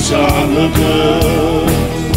all good.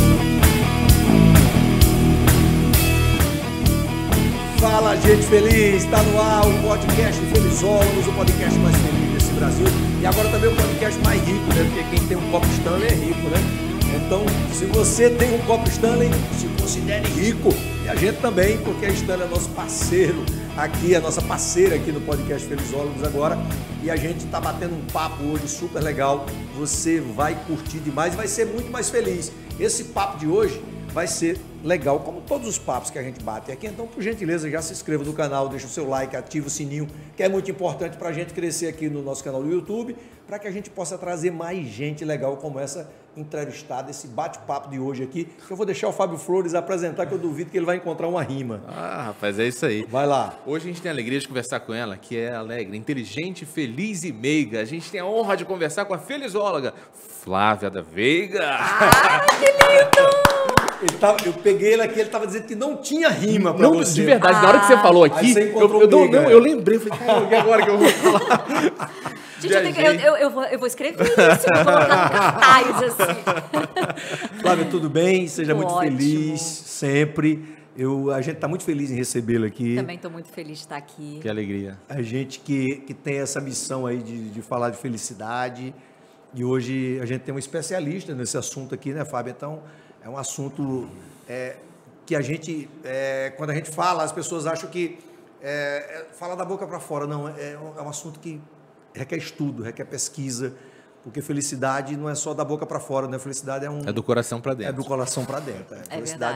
Fala, gente feliz, está no ar o podcast Felizólogos, o podcast mais feliz desse Brasil. E agora também o podcast mais rico, né? Porque quem tem um copo Stanley é rico, né? Então, se você tem um copo Stanley, se considere rico. E a gente também, porque a Stanley é nosso parceiro aqui, a nossa parceira aqui no podcast Felizólogos agora. E a gente está batendo um papo hoje super legal. Você vai curtir demais e vai ser muito mais feliz. Esse papo de hoje vai ser legal, como todos os papos que a gente bate aqui. Então, por gentileza, já se inscreva no canal, deixa o seu like, ativa o sininho, que é muito importante para a gente crescer aqui no nosso canal do YouTube, para que a gente possa trazer mais gente legal como essa entrevistada, esse bate-papo de hoje aqui, que eu vou deixar o Fábio Flores apresentar, que eu duvido que ele vai encontrar uma rima. Ah, rapaz, é isso aí. Vai lá. Hoje a gente tem a alegria de conversar com ela, que é alegre, inteligente, feliz e meiga. A gente tem a honra de conversar com a felizóloga Flávia da Veiga. Ah, que lindo! Eu peguei ele aqui, ele estava dizendo que não tinha rima para você. De verdade, na hora que você falou aqui, Aí você encontrou eu lembrei, falei, cara, e agora que eu vou falar? Gente, eu vou escrever isso, vou colocar no cartaz, assim. Flávia, tudo bem? Seja muito Ótimo. feliz, sempre. A gente está muito feliz em recebê-lo aqui. Também estou muito feliz de estar aqui. Que alegria. A gente que tem essa missão aí de falar de felicidade. E hoje a gente tem um especialista nesse assunto aqui, né, Fábio? Então, é um assunto que a gente, quando a gente fala, as pessoas acham que fala da boca para fora. Não, é um assunto que requer estudo, requer pesquisa, porque felicidade não é só da boca para fora, né? Felicidade é do coração para dentro. É do coração para dentro. Felicidade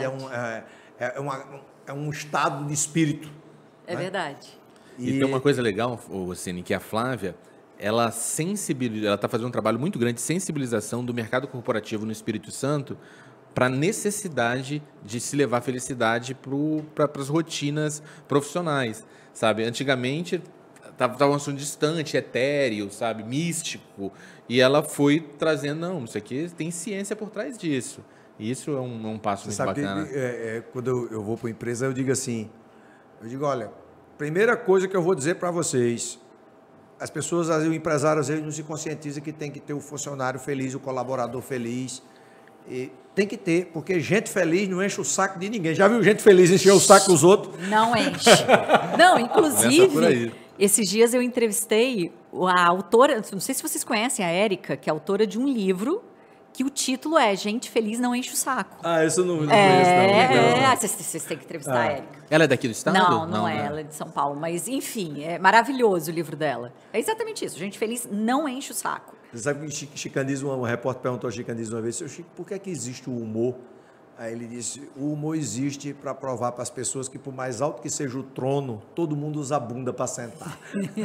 é um estado de espírito. É, né? Verdade. E tem uma coisa legal, Cine, que a Flávia, ela está fazendo um trabalho muito grande de sensibilização do mercado corporativo no Espírito Santo para a necessidade de se levar felicidade para as rotinas profissionais, sabe? Antigamente estava um assunto distante, etéreo, sabe? Místico, e ela foi trazendo, não, isso aqui tem ciência por trás disso. E isso é um passo muito bacana. Quando eu vou para uma empresa, eu digo assim, olha, primeira coisa que eu vou dizer para vocês, as pessoas, o empresário às vezes não se conscientiza que tem que ter o funcionário feliz, o colaborador feliz. E tem que ter, porque gente feliz não enche o saco de ninguém. Já viu gente feliz encher o saco dos outros? Não enche. Não, inclusive, esses dias eu entrevistei a autora, não sei se vocês conhecem a Érica, que é autora de um livro que o título é Gente Feliz Não Enche o Saco. Ah, isso eu não conheço, não. Vocês têm que entrevistar a Érica. Ela é daqui do estado? Não é, ela é de São Paulo. Mas, enfim, é maravilhoso o livro dela. É exatamente isso, Gente Feliz Não Enche o Saco. Você sabe que Chico Anísio, um repórter perguntou a Chico Anísio uma vez, seu Chico, por que é que existe o humor? Aí ele disse, o humor existe para provar para as pessoas que por mais alto que seja o trono, todo mundo usa a bunda para sentar.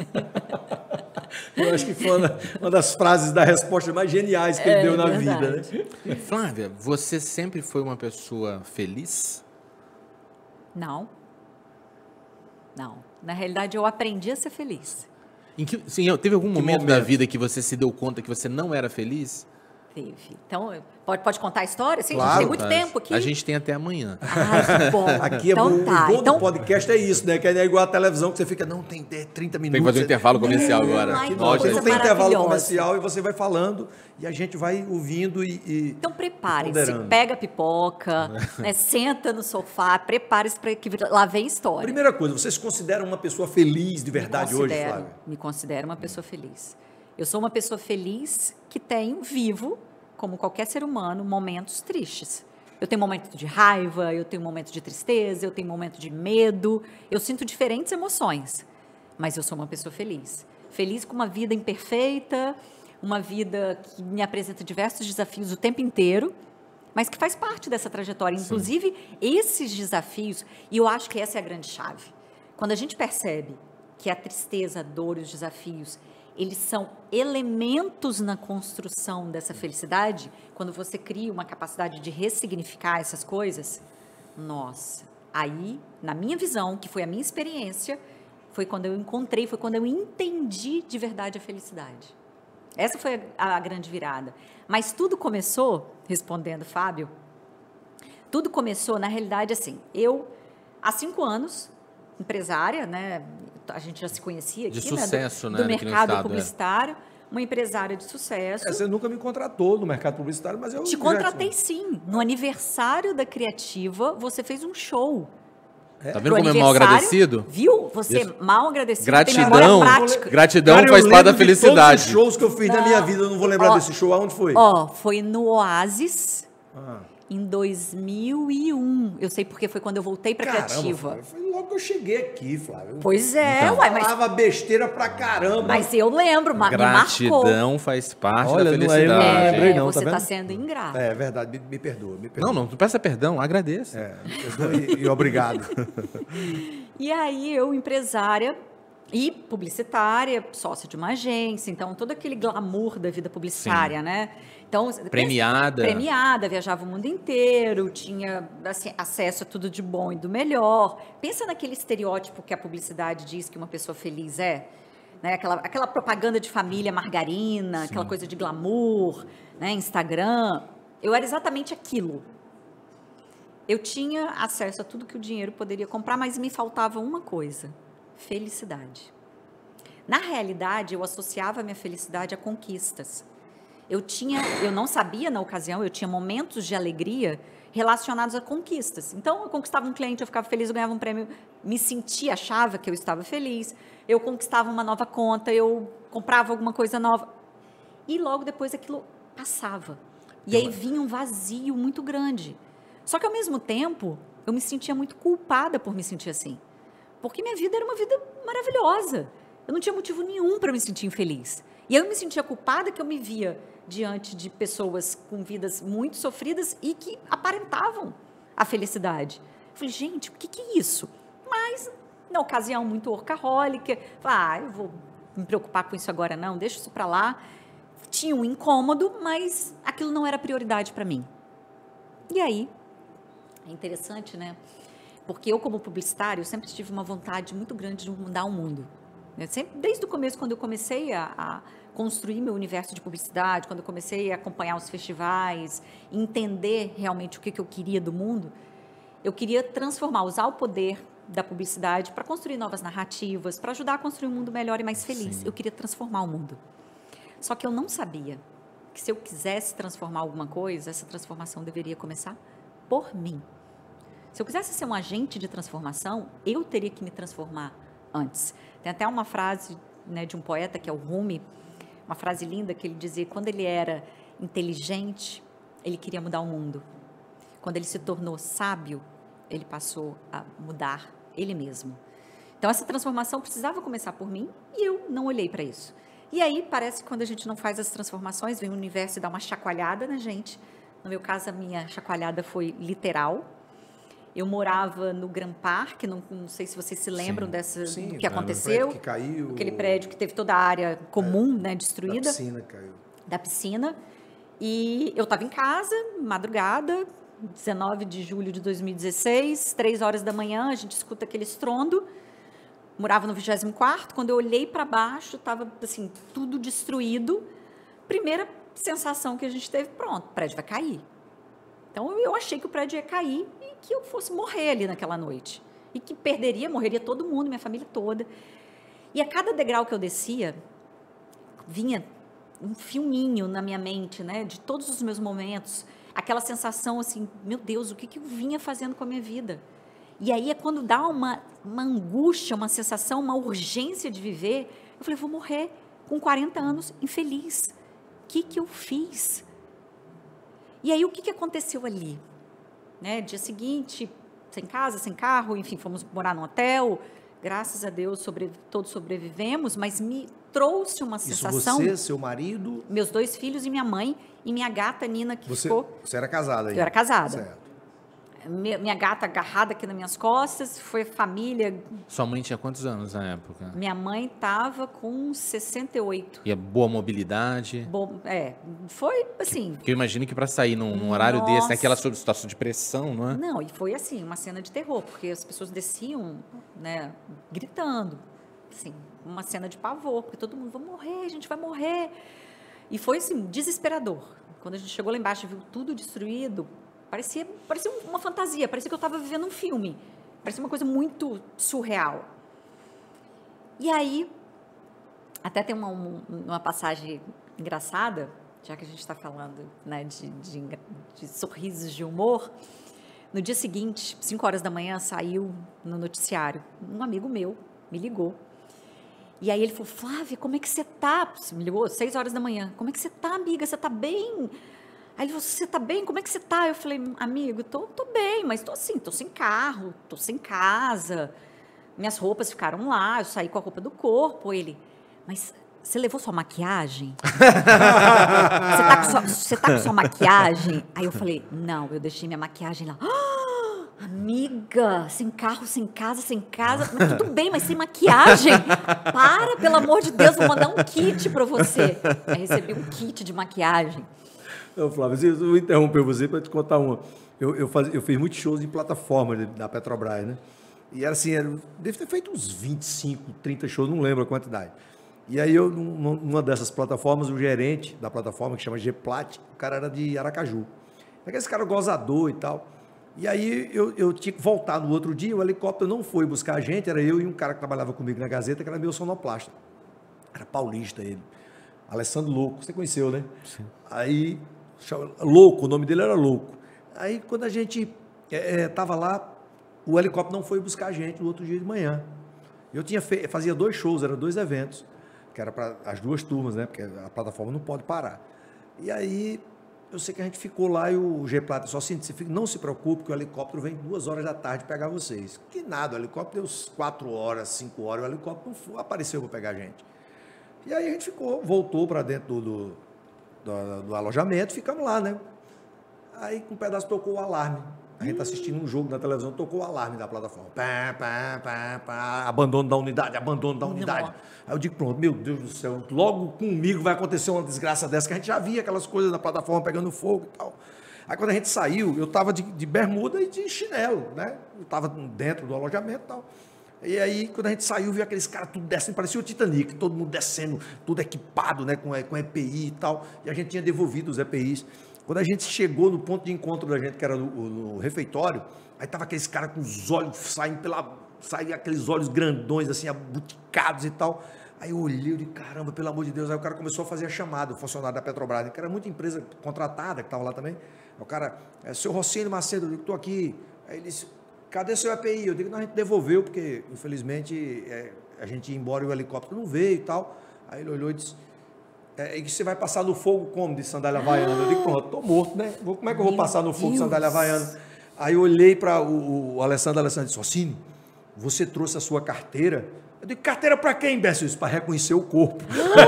Eu acho que foi uma das frases da resposta mais geniais que ele deu na vida. Né? Flávia, você sempre foi uma pessoa feliz? Não. Na realidade, eu aprendi a ser feliz. Teve algum momento da vida que você se deu conta que você não era feliz? Teve. Então, pode contar a história? Sim, claro, a gente tem muito tempo aqui. A gente tem até amanhã. Ai, que bom. Aqui então, o bom do podcast é isso, né? Que é igual a televisão, que você fica, não, tem 30 minutos. Tem que fazer um intervalo comercial agora. Ai, não tem intervalo comercial e você vai falando e a gente vai ouvindo e então, prepare-se, pega a pipoca, né, senta no sofá, prepare-se para que lá vem história. Primeira coisa, você se considera uma pessoa feliz de verdade hoje, Flávia? Me considero uma pessoa feliz. Eu sou uma pessoa feliz que tenho vivo, como qualquer ser humano, momentos tristes. Eu tenho momento de raiva, eu tenho momento de tristeza, eu tenho momento de medo, eu sinto diferentes emoções, mas eu sou uma pessoa feliz. Feliz com uma vida imperfeita, uma vida que me apresenta diversos desafios o tempo inteiro, mas que faz parte dessa trajetória. Sim. Inclusive, esses desafios, e eu acho que essa é a grande chave. Quando a gente percebe que a tristeza, a dor e os desafios, eles são elementos na construção dessa felicidade, quando você cria uma capacidade de ressignificar essas coisas, nossa, aí, na minha visão, que foi a minha experiência, foi quando eu encontrei, foi quando eu entendi de verdade a felicidade. Essa foi a grande virada. Mas tudo começou, respondendo Fábio, tudo começou, na realidade, assim, eu, há 5 anos, empresária, né, a gente já se conhecia aqui, de sucesso, do mercado estado, publicitário, uma empresária de sucesso. Você nunca me contratou no mercado publicitário, mas eu... Te contratei sim. No aniversário da Criativa, você fez um show. Tá vendo como é mal agradecido? Viu? Você é mal agradecido. Gratidão, tem memória prática. gratidão Cara, eu faz parte da lembro de felicidade. todos os shows que eu fiz na minha vida, eu não vou lembrar desse show. Aonde foi? Foi no Oasis, em 2001. Eu sei porque foi quando eu voltei pra Criativa. Foi logo que eu cheguei aqui, Flávio. Pois é, Então. uai, mas... Falava besteira pra caramba. Mas eu lembro, me marcou. Gratidão faz parte Olha, da não é, felicidade. eu não lembrei não, Você tá tá vendo? sendo ingrato. É verdade, me perdoa, me perdoa. Não peça perdão, agradeça. Me perdoa e obrigado. E aí eu, empresária e publicitária, sócia de uma agência, então todo aquele glamour da vida publicitária, né? Então, Premiada, viajava o mundo inteiro, tinha assim, acesso a tudo de bom e do melhor. Pensa naquele estereótipo que a publicidade diz que uma pessoa feliz é, né? Aquela propaganda de família margarina, aquela coisa de glamour, né? Instagram. Eu era exatamente aquilo. Eu tinha acesso a tudo que o dinheiro poderia comprar, mas me faltava uma coisa: felicidade. Na realidade, eu associava a minha felicidade a conquistas. Eu não sabia na ocasião, eu tinha momentos de alegria relacionados a conquistas. Então, eu conquistava um cliente, eu ficava feliz, eu ganhava um prêmio, me sentia, achava que eu estava feliz. Eu conquistava uma nova conta, eu comprava alguma coisa nova. E logo depois aquilo passava. E aí vinha um vazio muito grande. Só que, ao mesmo tempo, eu me sentia muito culpada por me sentir assim. Porque minha vida era uma vida maravilhosa. Eu não tinha motivo nenhum para me sentir infeliz. E eu me sentia culpada que eu me via diante de pessoas com vidas muito sofridas e que aparentavam a felicidade. Eu falei, gente, o que é isso? Mas, na ocasião muito workaholic, falei, eu vou me preocupar com isso agora não, deixa isso para lá. Tinha um incômodo, mas aquilo não era prioridade para mim. E aí, é interessante, né? Porque eu, como publicitário, sempre tive uma vontade muito grande de mudar o mundo. Desde o começo, quando eu comecei a construir meu universo de publicidade, quando eu comecei a acompanhar os festivais, entender realmente o que eu queria do mundo, eu queria usar o poder da publicidade para construir novas narrativas, para ajudar a construir um mundo melhor e mais feliz. Sim. Eu queria transformar o mundo. Só que eu não sabia que se eu quisesse transformar alguma coisa, essa transformação deveria começar por mim. Se eu quisesse ser um agente de transformação, eu teria que me transformar antes. Tem até uma frase, né, de um poeta que é o Rumi, uma frase linda que ele dizia que quando ele era inteligente, ele queria mudar o mundo. Quando ele se tornou sábio, ele passou a mudar ele mesmo. Então, essa transformação precisava começar por mim e eu não olhei para isso. E aí, parece que quando a gente não faz as transformações, vem o universo e dá uma chacoalhada na gente. No meu caso, a minha chacoalhada foi literal. Eu morava no Grand Park, não sei se vocês se lembram do que aconteceu. Prédio que caiu. Aquele prédio que teve toda a área comum, né, destruída. Da piscina caiu. Da piscina. E eu estava em casa, madrugada, 19 de julho de 2016, 3 horas da manhã, a gente escuta aquele estrondo. Morava no 24º, quando eu olhei para baixo, estava assim, tudo destruído. Primeira sensação que a gente teve, pronto, o prédio vai cair. Então, eu achei que o prédio ia cair e que eu fosse morrer ali naquela noite. E que morreria todo mundo, minha família toda. E a cada degrau que eu descia, vinha um filminho na minha mente, né, de todos os meus momentos. Aquela sensação assim, meu Deus, o que eu vinha fazendo com a minha vida? E aí é quando dá uma angústia, uma sensação, uma urgência de viver. Eu falei, vou morrer com 40 anos, infeliz. O que eu fiz? E aí, o que aconteceu ali? Né? Dia seguinte, sem casa, sem carro, enfim, fomos morar num hotel. Graças a Deus, todos sobrevivemos, mas me trouxe uma sensação... Isso você, seu marido... Meus 2 filhos e minha mãe, e minha gata, Nina, que ficou... Você era casada aí? Eu era casada. Certo. Minha gata agarrada aqui nas minhas costas, foi família... Sua mãe tinha quantos anos na época? Minha mãe estava com 68. E a boa mobilidade? Foi assim... Porque eu imagino que para sair num horário desse, naquela situação de pressão, não é? Não, e foi assim, uma cena de terror, porque as pessoas desciam, né, gritando, assim, uma cena de pavor, porque todo mundo vai morrer, a gente vai morrer. E foi assim, desesperador. Quando a gente chegou lá embaixo e viu tudo destruído, parecia uma fantasia, parecia que eu estava vivendo um filme. Parecia uma coisa muito surreal. E aí, Até tem uma passagem engraçada, já que a gente está falando, né, de sorrisos de humor. No dia seguinte, 5 horas da manhã, saiu no noticiário. Um amigo meu me ligou. E aí ele falou, Flávia, como é que você tá? Você me ligou 6 horas da manhã. Como é que você tá, amiga? Você tá bem? Aí ele falou, você tá bem? Como é que você tá? Eu falei, amigo, tô bem, mas tô assim, tô sem carro, tô sem casa. Minhas roupas ficaram lá, eu saí com a roupa do corpo. Ele, mas você levou sua maquiagem? Você tá com sua maquiagem? Aí eu falei, não, eu deixei minha maquiagem lá. Amiga, sem carro, sem casa, mas tudo bem, mas sem maquiagem? Para, pelo amor de Deus, vou mandar um kit para você. Aí recebi um kit de maquiagem. Não, Flávio, eu vou interromper você para te contar uma. Eu fiz muitos shows em plataforma da Petrobras, né? E era assim, deve ter feito uns 25, 30 shows, não lembro a quantidade. E aí, numa dessas plataformas, o gerente da plataforma, que chama G-Plat, o cara era de Aracaju. Aquele cara gozador e tal. E aí, eu tinha que voltar no outro dia, o helicóptero não foi buscar a gente, era eu e um cara que trabalhava comigo na Gazeta, que era meu sonoplasta. Era paulista ele. Alessandro Louco, você conheceu, né? Sim. Aí, Louco, o nome dele era Louco. Aí, quando a gente estava lá, o helicóptero não foi buscar a gente no outro dia de manhã. Eu fazia 2 shows, eram 2 eventos, que era para as 2 turmas, né? Porque a plataforma não pode parar. E aí, eu sei que a gente ficou lá e o G-Plata só assim, não se preocupe que o helicóptero vem 2 horas da tarde pegar vocês. Que nada, o helicóptero deu 4 horas, 5 horas, o helicóptero não apareceu para pegar a gente. E aí a gente voltou para dentro do alojamento, ficamos lá, né? Aí com um pedaço tocou o alarme. A gente assistindo um jogo na televisão, tocou o alarme da plataforma. Pá, pá, pá, pá, abandono da unidade, abandono da unidade. Não. Aí eu digo, pronto, meu Deus do céu, logo comigo vai acontecer uma desgraça dessa, que a gente já via aquelas coisas na plataforma pegando fogo e tal. Aí quando a gente saiu, eu estava de bermuda e de chinelo, né? Eu estava dentro do alojamento e tal. E aí, quando a gente saiu, viu aqueles caras tudo descendo, parecia o Titanic, todo mundo descendo, tudo equipado, né, com EPI e tal. E a gente tinha devolvido os EPIs. Quando a gente chegou no ponto de encontro da gente, que era no refeitório, aí tava aqueles caras com os olhos saem aqueles olhos grandões, assim, abuticados e tal. Aí eu olhei e disse, caramba, pelo amor de Deus. Aí o cara começou a fazer a chamada, o funcionário da Petrobras, que era muita empresa contratada, que estava lá também. O cara, seu Rossini Macedo, eu digo, estou aqui. Aí ele disse, cadê seu EPI? Eu digo, não, a gente devolveu, porque infelizmente a gente ia embora e o helicóptero não veio e tal. Aí ele olhou e disse, e você vai passar no fogo como? De sandália havaiana. Eu digo, pronto, estou morto, né? Como é que eu vou passar no fogo de sandália havaiana? Aí eu olhei para o Alessandro disse, Rossini, você trouxe a sua carteira? Eu digo, carteira para quem, imbecil? Para reconhecer o corpo.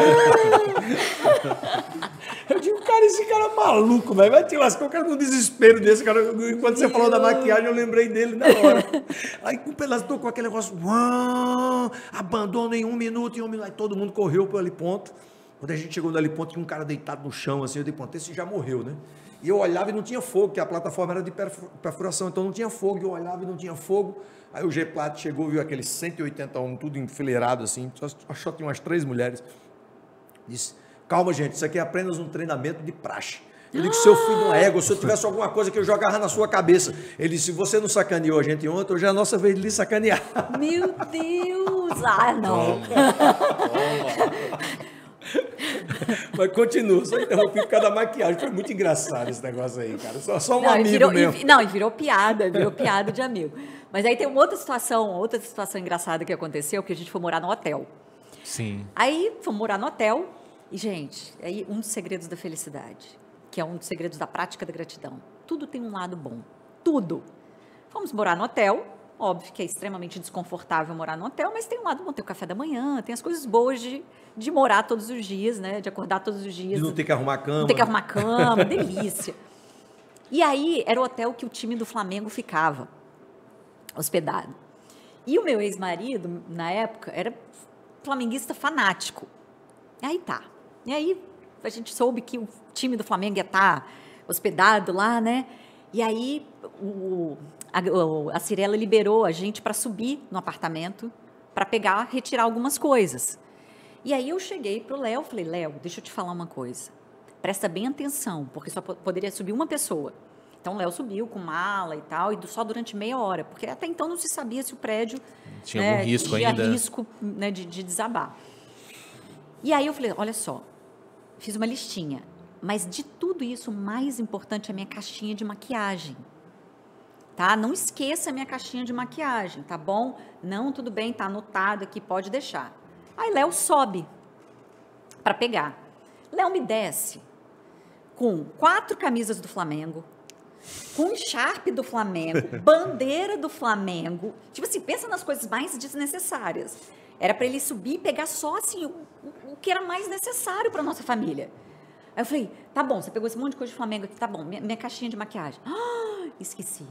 Eu digo, cara, esse cara é maluco, velho. Vai te lascar, o cara no desespero desse, cara. Enquanto você falou da maquiagem, eu lembrei dele na hora. Aí o pedaço tocou aquele negócio, abandono em 1 minuto, Aí todo mundo correu para ali ponto. Quando a gente chegou no ali ponto, tinha um cara deitado no chão, assim, eu dei pronto, esse já morreu, né? E eu olhava e não tinha fogo, porque a plataforma era de perfuração, então não tinha fogo, e eu olhava e não tinha fogo. Aí o G-Plat chegou, viu aqueles 180 homens, tudo enfileirado, assim, só tinha umas 3 mulheres. Disse, calma, gente, isso aqui é apenas um treinamento de praxe. Eu digo, seu filho de uma égua, se eu tivesse alguma coisa que eu jogava na sua cabeça. Ele disse, se você não sacaneou a gente ontem, hoje é a nossa vez de lhe sacanear. Meu Deus! Ah, não! Mas continua, só interrompi por causa da maquiagem. Foi muito engraçado esse negócio aí, cara. Só um amigo mesmo. E virou piada de amigo. Mas aí tem uma outra situação engraçada que aconteceu, que a gente foi morar no hotel. Sim. Aí fomos morar no hotel e, gente, aí um dos segredos da felicidade, que é um dos segredos da prática da gratidão. Tudo tem um lado bom. Tudo. Fomos morar no hotel. Óbvio que é extremamente desconfortável morar no hotel, mas tem um lado bom, tem o café da manhã, tem as coisas boas de morar todos os dias, né? De acordar todos os dias. De não ter que arrumar cama. Não ter que arrumar cama, delícia. E aí, era o hotel que o time do Flamengo ficava hospedado. E o meu ex-marido, na época, era flamenguista fanático. E aí tá. E aí, a gente soube que o time do Flamengo ia estar hospedado lá, né? E aí, a Cirela liberou a gente para subir no apartamento, para retirar algumas coisas. E aí eu cheguei para o Léo e falei, Léo, deixa eu te falar uma coisa. Presta bem atenção, porque só poderia subir uma pessoa. Então o Léo subiu com mala e tal, e só durante meia hora, porque até então não se sabia se o prédio tinha algum risco ainda. Tinha risco, né, de desabar. E aí eu falei, olha só, fiz uma listinha, mas de tudo isso, o mais importante é a minha caixinha de maquiagem. Tá? Não esqueça a minha caixinha de maquiagem, tá bom? Não, tudo bem, tá anotado aqui, pode deixar. Aí Léo sobe para pegar. Léo me desce com 4 camisas do Flamengo, com um Sharp do Flamengo, bandeira do Flamengo. Tipo assim, pensa nas coisas mais desnecessárias. Era para ele subir e pegar só assim o que era mais necessário para nossa família. Aí eu falei, tá bom, você pegou esse monte de coisa de Flamengo aqui, tá bom, minha caixinha de maquiagem. Esqueci.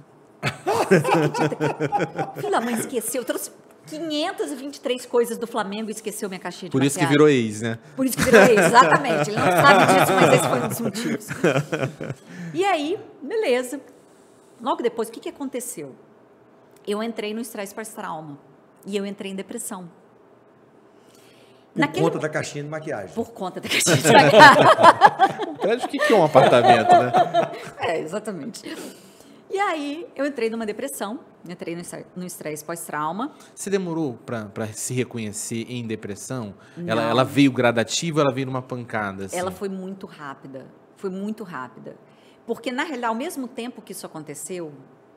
Filha, mãe, esqueceu. Eu trouxe 523 coisas do Flamengo e esqueceu minha caixinha de maquiagem. Por isso que virou ex, né? Por isso que virou ex, exatamente. Ele não sabe disso, mas esse foi um dos motivos. E aí, beleza. Logo depois, o que aconteceu? Eu entrei no estresse pós-trauma e eu entrei em depressão. Por conta da caixinha de maquiagem. Por conta da caixinha de maquiagem. O que é um apartamento, né? Exatamente. E aí, eu entrei numa depressão, entrei no estresse pós-trauma. Você demorou para se reconhecer em depressão? Ela veio gradativa ou ela veio numa pancada? Assim? Ela foi muito rápida, Porque, na realidade, ao mesmo tempo que isso aconteceu,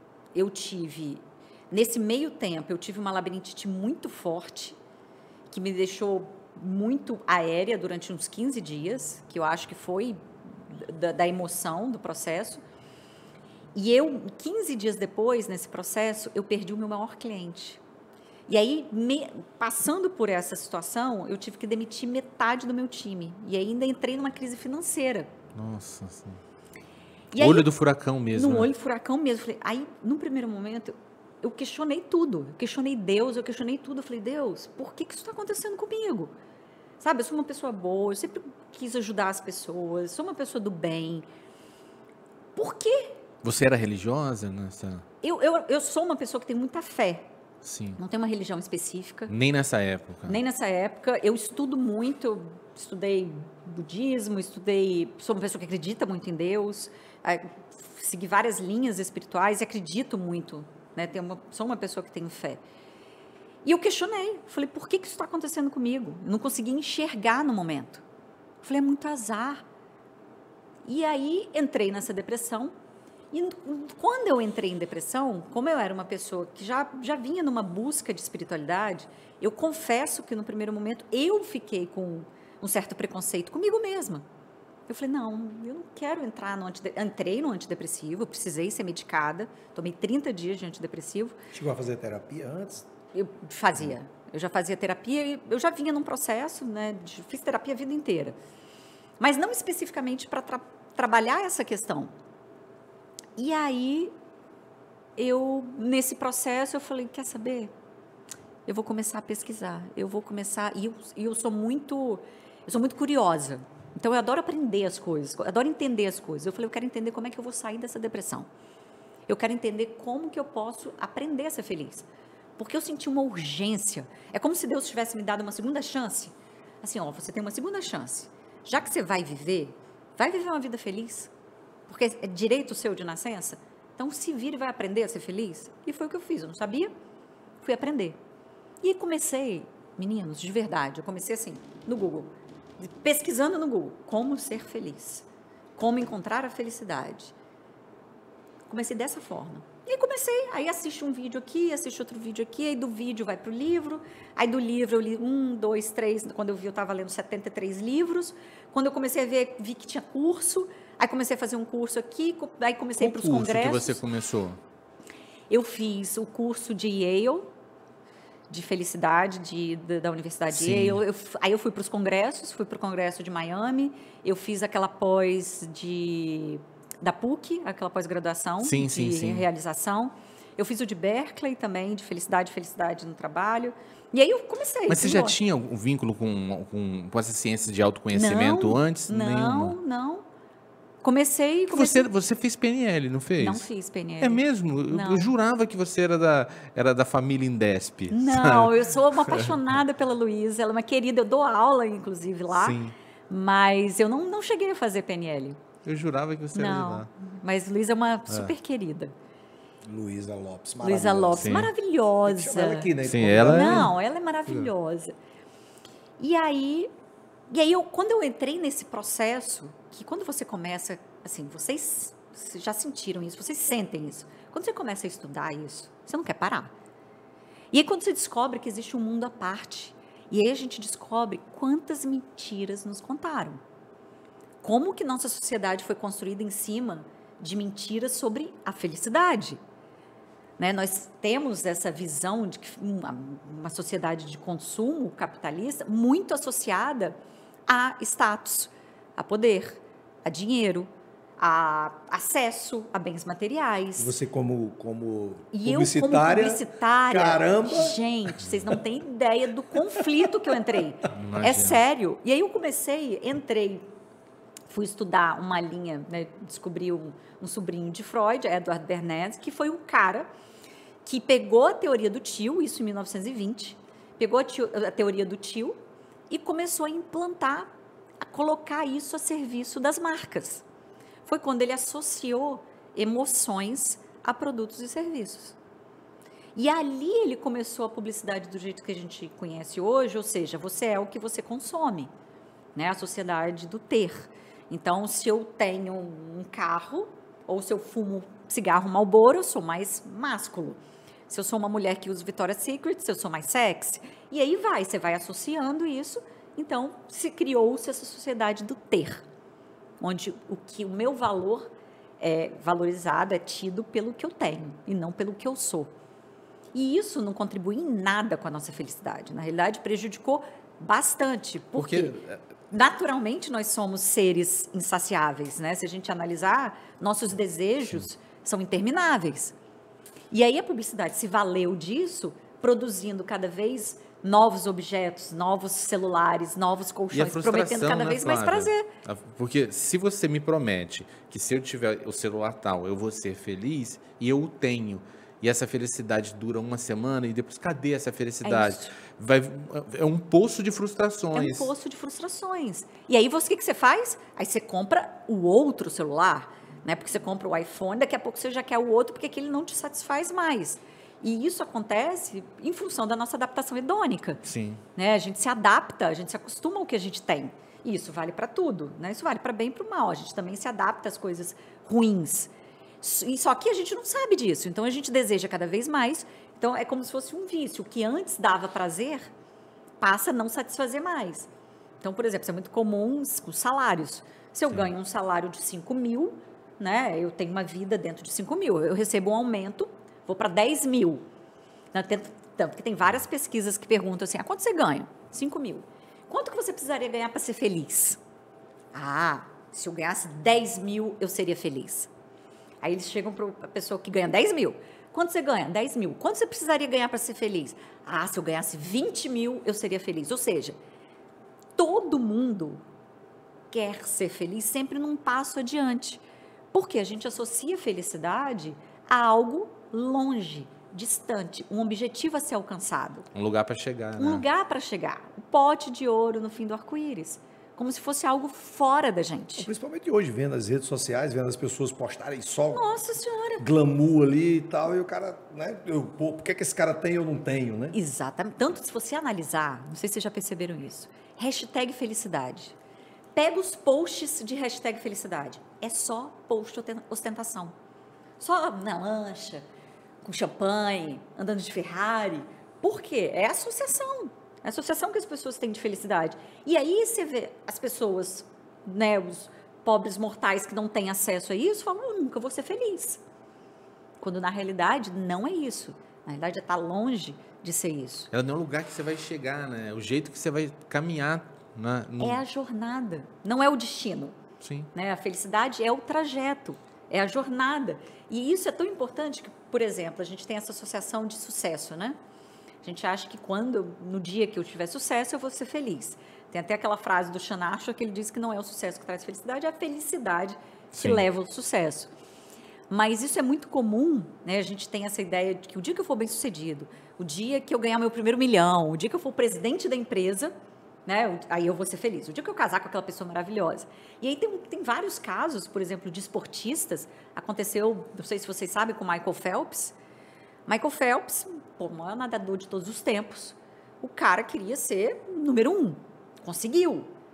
nesse meio tempo, eu tive uma labirintite muito forte, que me deixou muito aérea durante uns 15 dias, que eu acho que foi da emoção do processo. E 15 dias depois, nesse processo, eu perdi o meu maior cliente. E aí, passando por essa situação, eu tive que demitir metade do meu time. E ainda entrei numa crise financeira. Nossa, sim. Olho do furacão mesmo. No né? olho do furacão mesmo. Aí, num primeiro momento, eu questionei tudo. Eu questionei Deus, eu questionei tudo. Eu falei, Deus, por que isso está acontecendo comigo? Sabe, eu sou uma pessoa boa, eu sempre quis ajudar as pessoas, sou uma pessoa do bem. Por quê? Você era religiosa nessa? Eu sou uma pessoa que tem muita fé. Sim. Não tem uma religião específica. Nem nessa época. Nem nessa época. Eu estudo muito, eu estudei budismo, sou uma pessoa que acredita muito em Deus, segui várias linhas espirituais e acredito muito, né? Sou uma pessoa que tem fé. E eu questionei, falei, por que isso está acontecendo comigo? Eu não consegui enxergar no momento. Eu falei, é muito azar. E aí, entrei nessa depressão. E quando eu entrei em depressão, como eu era uma pessoa que já vinha numa busca de espiritualidade, eu confesso que no primeiro momento eu fiquei com um certo preconceito comigo mesma. Eu falei, não, eu não quero entrar entrei no antidepressivo, precisei ser medicada, tomei 30 dias de antidepressivo. Chegou a fazer terapia antes? Eu já fazia terapia e eu já vinha num processo, né, fiz terapia a vida inteira. Mas não especificamente para trabalhar essa questão. E aí, nesse processo, eu falei, quer saber? Eu vou começar a pesquisar, e eu sou muito curiosa. Então, eu adoro aprender as coisas, adoro entender as coisas. Eu falei, eu quero entender como é que eu vou sair dessa depressão. Eu quero entender como que eu posso aprender a ser feliz. Porque eu senti uma urgência. É como se Deus tivesse me dado uma segunda chance. Assim, você tem uma segunda chance. Já que você vai viver uma vida feliz. Porque é direito seu de nascença. Então, se vira e vai aprender a ser feliz. E foi o que eu fiz. Eu não sabia, fui aprender. E comecei, meninos, de verdade, eu comecei assim, no Google, pesquisando no Google, como ser feliz. Como encontrar a felicidade. Comecei dessa forma. E comecei, aí assisto um vídeo aqui, assisto outro vídeo aqui, aí do vídeo vai para o livro, aí do livro eu li 1, 2, 3, quando eu vi eu estava lendo 73 livros, quando eu comecei a ver, vi que tinha curso, aí comecei a fazer um curso aqui, aí comecei para os congressos. Qual curso que você começou? Eu fiz o curso de Yale, de felicidade da Universidade de Yale, aí eu fui para os congressos, fui para o congresso de Miami, eu fiz aquela pós da PUC, aquela pós-graduação de realização. Eu fiz o de Berkeley também, de felicidade no trabalho. E aí eu comecei. Mas você já tinha um vínculo com essas ciências de autoconhecimento antes? Não. Comecei... Você fez PNL, não fez? Não fiz PNL. É mesmo? Eu jurava que você era da família Indesp. Não, sabe? Eu sou uma apaixonada pela Luísa, ela é uma querida, eu dou aula, inclusive, lá. Sim. Mas eu não cheguei a fazer PNL. Eu jurava que você era de lá. Mas Luísa é uma super querida. Luísa Lopes, maravilhosa. Luísa Lopes, maravilhosa. Ela aqui, né? Sim, ela é maravilhosa. E aí, E aí, quando eu entrei nesse processo, que quando você começa, assim, vocês já sentiram isso, vocês sentem isso. Quando você começa a estudar isso, você não quer parar. E aí, quando você descobre que existe um mundo à parte, e aí a gente descobre quantas mentiras nos contaram. Como que nossa sociedade foi construída em cima de mentiras sobre a felicidade. Né? Nós temos essa visão de que uma sociedade de consumo capitalista muito associada a status, a poder, a dinheiro, a acesso a bens materiais. Você como E publicitária, eu como publicitária, caramba. gente, vocês não têm ideia do conflito que eu entrei. Imagina. É sério. E aí eu entrei, fui estudar uma linha, né, descobri um sobrinho de Freud, Edward Bernays, que foi um cara que pegou a teoria do tio, isso em 1920, pegou a teoria do tio e começou a implantar, a colocar isso a serviço das marcas. Foi quando ele associou emoções a produtos e serviços. E ali ele começou a publicidade do jeito que a gente conhece hoje, ou seja, você é o que você consome, né? A sociedade do ter. Então, se eu tenho um carro, ou se eu fumo cigarro Marlboro, eu sou mais másculo. Se eu sou uma mulher que usa Victoria's Secret, eu sou mais sexy. E aí você vai associando isso. Então, criou-se essa sociedade do ter, onde o meu valor é valorizado, é tido pelo que eu tenho e não pelo que eu sou. E isso não contribui em nada com a nossa felicidade. Na realidade, prejudicou bastante, porque naturalmente nós somos seres insaciáveis, né? Se a gente analisar, nossos desejos são intermináveis. E aí a publicidade se valeu disso, produzindo cada vez novos objetos, novos celulares, novos colchões, prometendo cada vez mais prazer. Porque se você me promete que se eu tiver o celular tal, eu vou ser feliz, e eu o tenho, e essa felicidade dura uma semana, e depois, cadê essa felicidade? É um poço de frustrações. É um poço de frustrações. E aí, o que você faz? Aí você compra o outro celular, né? Porque você compra o iPhone, daqui a pouco você já quer o outro, porque aquele não te satisfaz mais. E isso acontece em função da nossa adaptação hedônica. Sim. Né? A gente se adapta, a gente se acostuma ao que a gente tem. E isso vale para tudo, né? Isso vale para bem e para o mal. A gente também se adapta às coisas ruins. E só que a gente não sabe disso. Então, a gente deseja cada vez mais. Então, é como se fosse um vício. O que antes dava prazer, passa a não satisfazer mais. Então, por exemplo, isso é muito comum com salários. Se eu ganho um salário de 5 mil, né? Eu tenho uma vida dentro de 5 mil. Eu recebo um aumento, vou para 10 mil. Porque tem várias pesquisas que perguntam assim, quanto você ganha? 5 mil. Quanto que você precisaria ganhar para ser feliz? Se eu ganhasse 10 mil, eu seria feliz. Aí eles chegam para a pessoa que ganha 10 mil. Quanto você ganha? 10 mil. Quanto você precisaria ganhar para ser feliz? Se eu ganhasse 20 mil, eu seria feliz. Ou seja, todo mundo quer ser feliz sempre num passo adiante. Porque a gente associa felicidade a algo longe, distante, um objetivo a ser alcançado. Um lugar para chegar, né? Um lugar para chegar. O pote de ouro no fim do arco-íris. Como se fosse algo fora da gente. Principalmente hoje, vendo as redes sociais, vendo as pessoas postarem só Nossa Senhora! glamour ali e tal, e o cara, né? Por que esse cara tem e eu não tenho, né? Exatamente. Tanto se você analisar, não sei se vocês já perceberam isso, hashtag felicidade. Pega os posts de hashtag felicidade. É só post ostentação. Só na lancha, com champanhe, andando de Ferrari. Por quê? É associação. É a associação que as pessoas têm de felicidade. E aí você vê as pessoas, né, os pobres mortais que não têm acesso a isso, falam, eu nunca vou ser feliz. Quando na realidade não é isso. Na realidade é estar longe de ser isso. Ela não é o lugar que você vai chegar, né? O jeito que você vai caminhar. É a jornada, não é o destino. Sim. Né? A felicidade é o trajeto, é a jornada. E isso é tão importante que, por exemplo, a gente tem essa associação de sucesso, né? A gente acha que no dia que eu tiver sucesso, eu vou ser feliz. Tem até aquela frase do Sean Ashur que ele diz que não é o sucesso que traz felicidade, é a felicidade que leva ao sucesso. Mas isso é muito comum, né? A gente tem essa ideia de que o dia que eu for bem-sucedido, o dia que eu ganhar meu primeiro milhão, o dia que eu for presidente da empresa, né? Aí eu vou ser feliz. O dia que eu casar com aquela pessoa maravilhosa. E aí tem vários casos, por exemplo, de esportistas. Aconteceu, não sei se vocês sabem, com o Michael Phelps. Michael Phelps, o maior nadador de todos os tempos, o cara queria ser número 1. Conseguiu.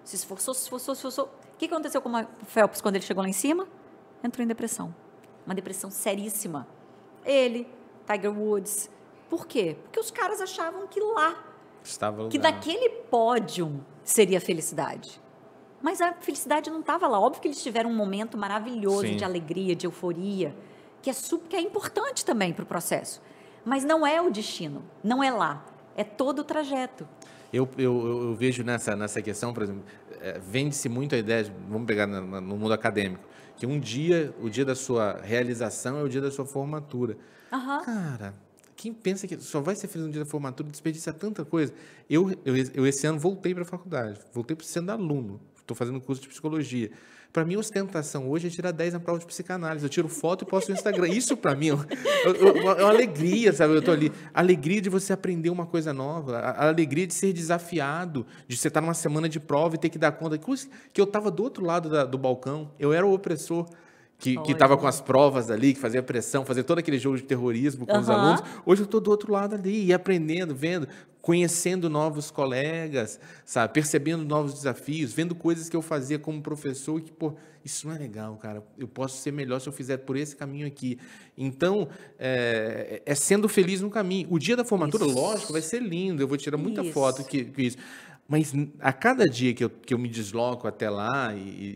se esforçou, se esforçou, se esforçou. O que aconteceu com o Phelps quando ele chegou lá em cima? Entrou em depressão. Uma depressão seríssima. Ele, Tiger Woods. Por quê? Porque os caras achavam que lá, Estava que lugar. naquele pódio seria a felicidade. Mas a felicidade não estava lá. Óbvio que eles tiveram um momento maravilhoso Sim. de alegria, de euforia, que é importante também para o processo. Mas não é o destino, não é lá. É todo o trajeto. Eu vejo nessa questão, por exemplo, vende-se muito a ideia, vamos pegar no mundo acadêmico, que o dia da sua realização é o dia da sua formatura. Aham. Cara, quem pensa que só vai ser feliz no dia da formatura desperdiça tanta coisa. Eu esse ano voltei para a faculdade, voltei sendo aluno, estou fazendo curso de psicologia. Para mim, ostentação hoje é tirar 10 na prova de psicanálise. Eu tiro foto e posto no Instagram. Isso, para mim, é uma alegria, sabe? Eu estou ali. A alegria de você aprender uma coisa nova. A alegria de ser desafiado. De você estar numa semana de prova e ter que dar conta. Que eu estava do outro lado do balcão. Eu era o opressor. Que estava com as provas ali, que fazia pressão, fazia todo aquele jogo de terrorismo com os alunos. Hoje eu estou do outro lado ali, e aprendendo, vendo, conhecendo novos colegas, sabe? Percebendo novos desafios, vendo coisas que eu fazia como professor, que, pô, isso não é legal, cara. Eu posso ser melhor se eu fizer por esse caminho aqui. Então, é sendo feliz no caminho. O dia da formatura, Isso. lógico, vai ser lindo, eu vou tirar muita Isso. foto que isso. Mas a cada dia que eu me desloco até lá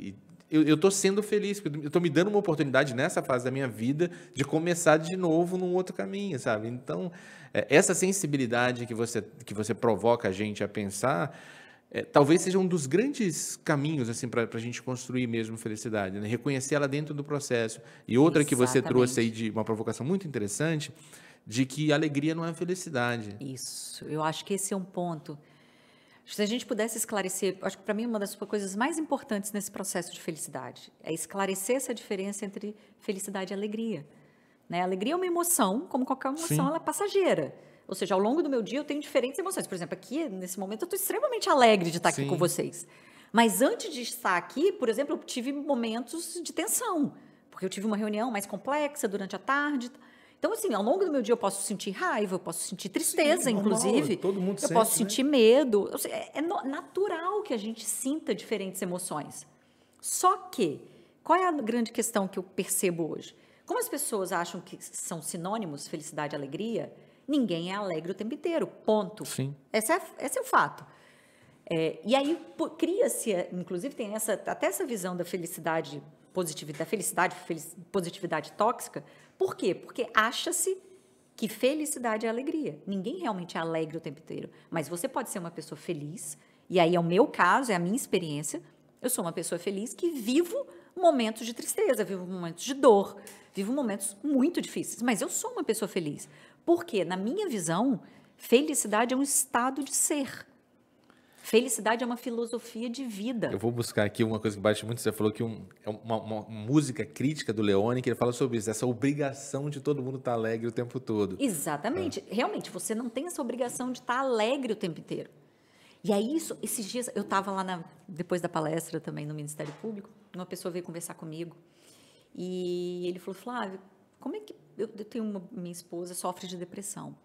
eu estou sendo feliz, porque eu estou me dando uma oportunidade nessa fase da minha vida de começar de novo num outro caminho, sabe? Então, essa sensibilidade que você provoca a gente a pensar, talvez seja um dos grandes caminhos assim, para a gente construir mesmo felicidade, né? Reconhecer ela dentro do processo. E outra que você trouxe aí de uma provocação muito interessante, de que alegria não é felicidade. Isso, eu acho que esse é um ponto. Se a gente pudesse esclarecer, acho que para mim uma das coisas mais importantes nesse processo de felicidade é esclarecer essa diferença entre felicidade e alegria. Né? A alegria é uma emoção, como qualquer emoção, Sim. ela é passageira. Ou seja, ao longo do meu dia eu tenho diferentes emoções. Por exemplo, aqui, nesse momento, eu estou extremamente alegre de estar aqui Sim. com vocês. Mas antes de estar aqui, por exemplo, eu tive momentos de tensão, porque eu tive uma reunião mais complexa durante a tarde. Então, assim, ao longo do meu dia eu posso sentir raiva, eu posso sentir tristeza, Sim, normal, inclusive. todo mundo eu sente, posso né? sentir medo. É natural que a gente sinta diferentes emoções. Só que, qual é a grande questão que eu percebo hoje? Como as pessoas acham que são sinônimos, felicidade e alegria, ninguém é alegre o tempo inteiro, ponto. Sim. Esse é o fato. E aí cria-se, inclusive tem até essa visão da felicidade positividade tóxica. Por quê? Porque acha-se que felicidade é alegria. Ninguém realmente é alegre o tempo inteiro. Mas você pode ser uma pessoa feliz, e aí é o meu caso, é a minha experiência. Eu sou uma pessoa feliz que vivo momentos de tristeza, vivo momentos de dor, vivo momentos muito difíceis, mas eu sou uma pessoa feliz. Porque, na minha visão, felicidade é um estado de ser. Felicidade é uma filosofia de vida. Eu vou buscar aqui uma coisa que bate muito. Você falou que é uma música crítica do Leone, que ele fala sobre isso, essa obrigação de todo mundo estar alegre o tempo todo. Exatamente. Realmente, você não tem essa obrigação de estar alegre o tempo inteiro. E aí, esses dias, eu estava lá, depois da palestra também no Ministério Público, uma pessoa veio conversar comigo e ele falou, Flávio, como é que... Eu tenho minha esposa sofre de depressão.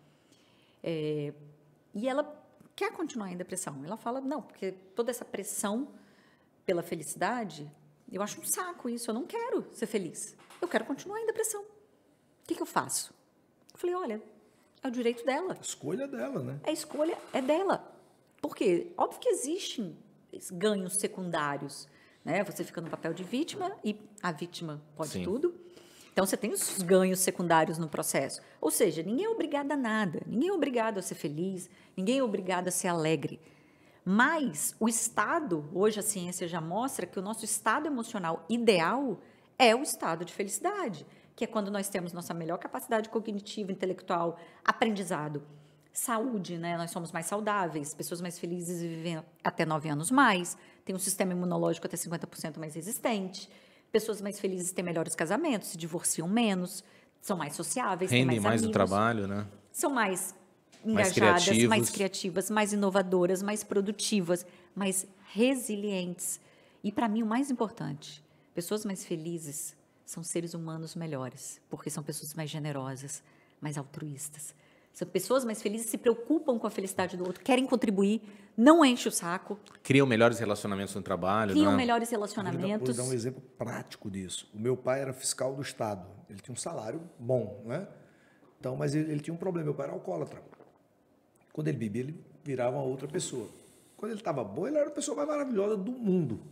E ela quer continuar em depressão. Ela fala, não, porque toda essa pressão pela felicidade, eu acho um saco isso, eu não quero ser feliz. Eu quero continuar em depressão. O que eu faço? Eu falei, olha, é o direito dela. A escolha dela, né? A escolha é dela. Por quê? Óbvio que existem ganhos secundários, né? Você fica no papel de vítima e a vítima pode Sim. tudo. Então, você tem os ganhos secundários no processo. Ou seja, ninguém é obrigado a nada. Ninguém é obrigado a ser feliz. Ninguém é obrigado a ser alegre. Mas o estado, hoje a ciência já mostra que o nosso estado emocional ideal é o estado de felicidade, que é quando nós temos nossa melhor capacidade cognitiva, intelectual, aprendizado, saúde, né? Nós somos mais saudáveis, pessoas mais felizes vivem até 9 anos mais, tem um sistema imunológico até 50% mais resistente, pessoas mais felizes têm melhores casamentos, se divorciam menos, são mais sociáveis, têm Rendem mais amigos, no trabalho, né? são mais Mais engajadas, criativos. mais criativas, mais inovadoras, mais produtivas, mais resilientes. E, para mim, o mais importante, pessoas mais felizes são seres humanos melhores, porque são pessoas mais generosas, mais altruístas, São pessoas mais felizes, se preocupam com a felicidade do outro, querem contribuir, não enche o saco, Criam melhores relacionamentos no trabalho, criam né? melhores Vou relacionamentos. dar um exemplo prático disso. O meu pai era fiscal do Estado. Ele tinha um salário bom, né? Então, mas ele tinha um problema. Meu pai era alcoólatra. Quando ele bebia, ele virava uma outra pessoa. Quando ele estava bom, ele era a pessoa mais maravilhosa do mundo.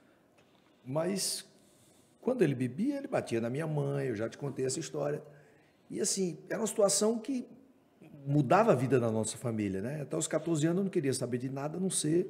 Mas, quando ele bebia, ele batia na minha mãe. Eu já te contei essa história. E, assim, era uma situação que mudava a vida da nossa família, né? Até os 14 anos eu não queria saber de nada, a não ser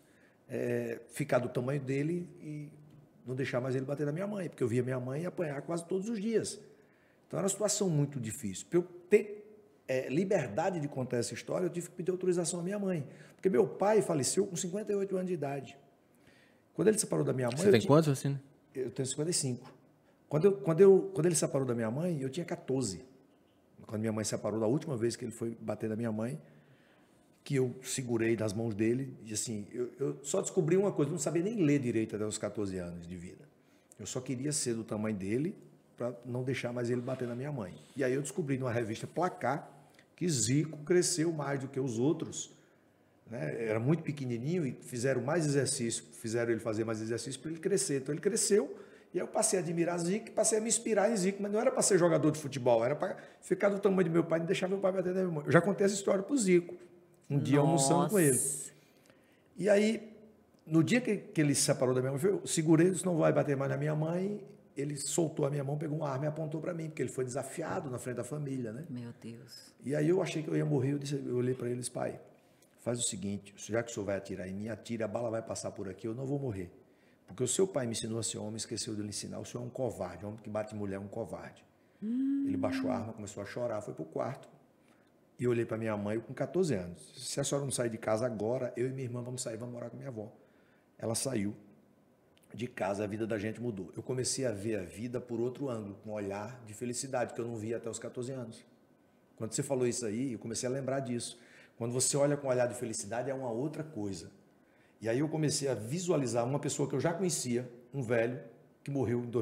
ficar do tamanho dele e não deixar mais ele bater na minha mãe, porque eu via minha mãe apanhar quase todos os dias. Então era uma situação muito difícil. Para eu ter liberdade de contar essa história, eu tive que pedir autorização à minha mãe, porque meu pai faleceu com 58 anos de idade. Quando ele separou da minha mãe... Você tem quantos, assim? Eu tenho 55. Quando ele separou da minha mãe, eu tinha 14. Quando minha mãe separou, da última vez que ele foi bater na minha mãe, que eu segurei nas mãos dele, e assim, eu só descobri uma coisa, eu não sabia nem ler direito até os 14 anos de vida. Eu só queria ser do tamanho dele, para não deixar mais ele bater na minha mãe. E aí eu descobri numa revista Placar que Zico cresceu mais do que os outros, né? Era muito pequenininho e fizeram mais exercício, fizeram ele fazer mais exercício para ele crescer. Então ele cresceu. E aí eu passei a admirar Zico e passei a me inspirar em Zico, mas não era para ser jogador de futebol, era para ficar do tamanho do meu pai e não deixar meu pai bater na minha mãe. Eu já contei essa história para o Zico, um dia almoçando com ele. E aí, no dia que ele se separou da minha mãe, eu segurei, disse, não vai bater mais na minha mãe, ele soltou a minha mão, pegou uma arma e apontou para mim, porque ele foi desafiado na frente da família, né? Meu Deus. E aí eu achei que eu ia morrer, eu olhei para ele e disse, pai, faz o seguinte, já que o senhor vai atirar em mim, atire, a bala vai passar por aqui, eu não vou morrer. Porque o seu pai me ensinou a ser homem, esqueceu de lhe ensinar. O senhor é um covarde, homem que bate mulher é um covarde. Ele baixou a arma, começou a chorar, foi para o quarto. E eu olhei para minha mãe, eu com 14 anos. Se a senhora não sair de casa agora, eu e minha irmã vamos sair, vamos morar com minha avó. Ela saiu de casa, a vida da gente mudou. Eu comecei a ver a vida por outro ângulo, com um olhar de felicidade, que eu não via até os 14 anos. Quando você falou isso aí, eu comecei a lembrar disso. Quando você olha com um olhar de felicidade, é uma outra coisa. E aí eu comecei a visualizar uma pessoa que eu já conhecia, um velho, que morreu em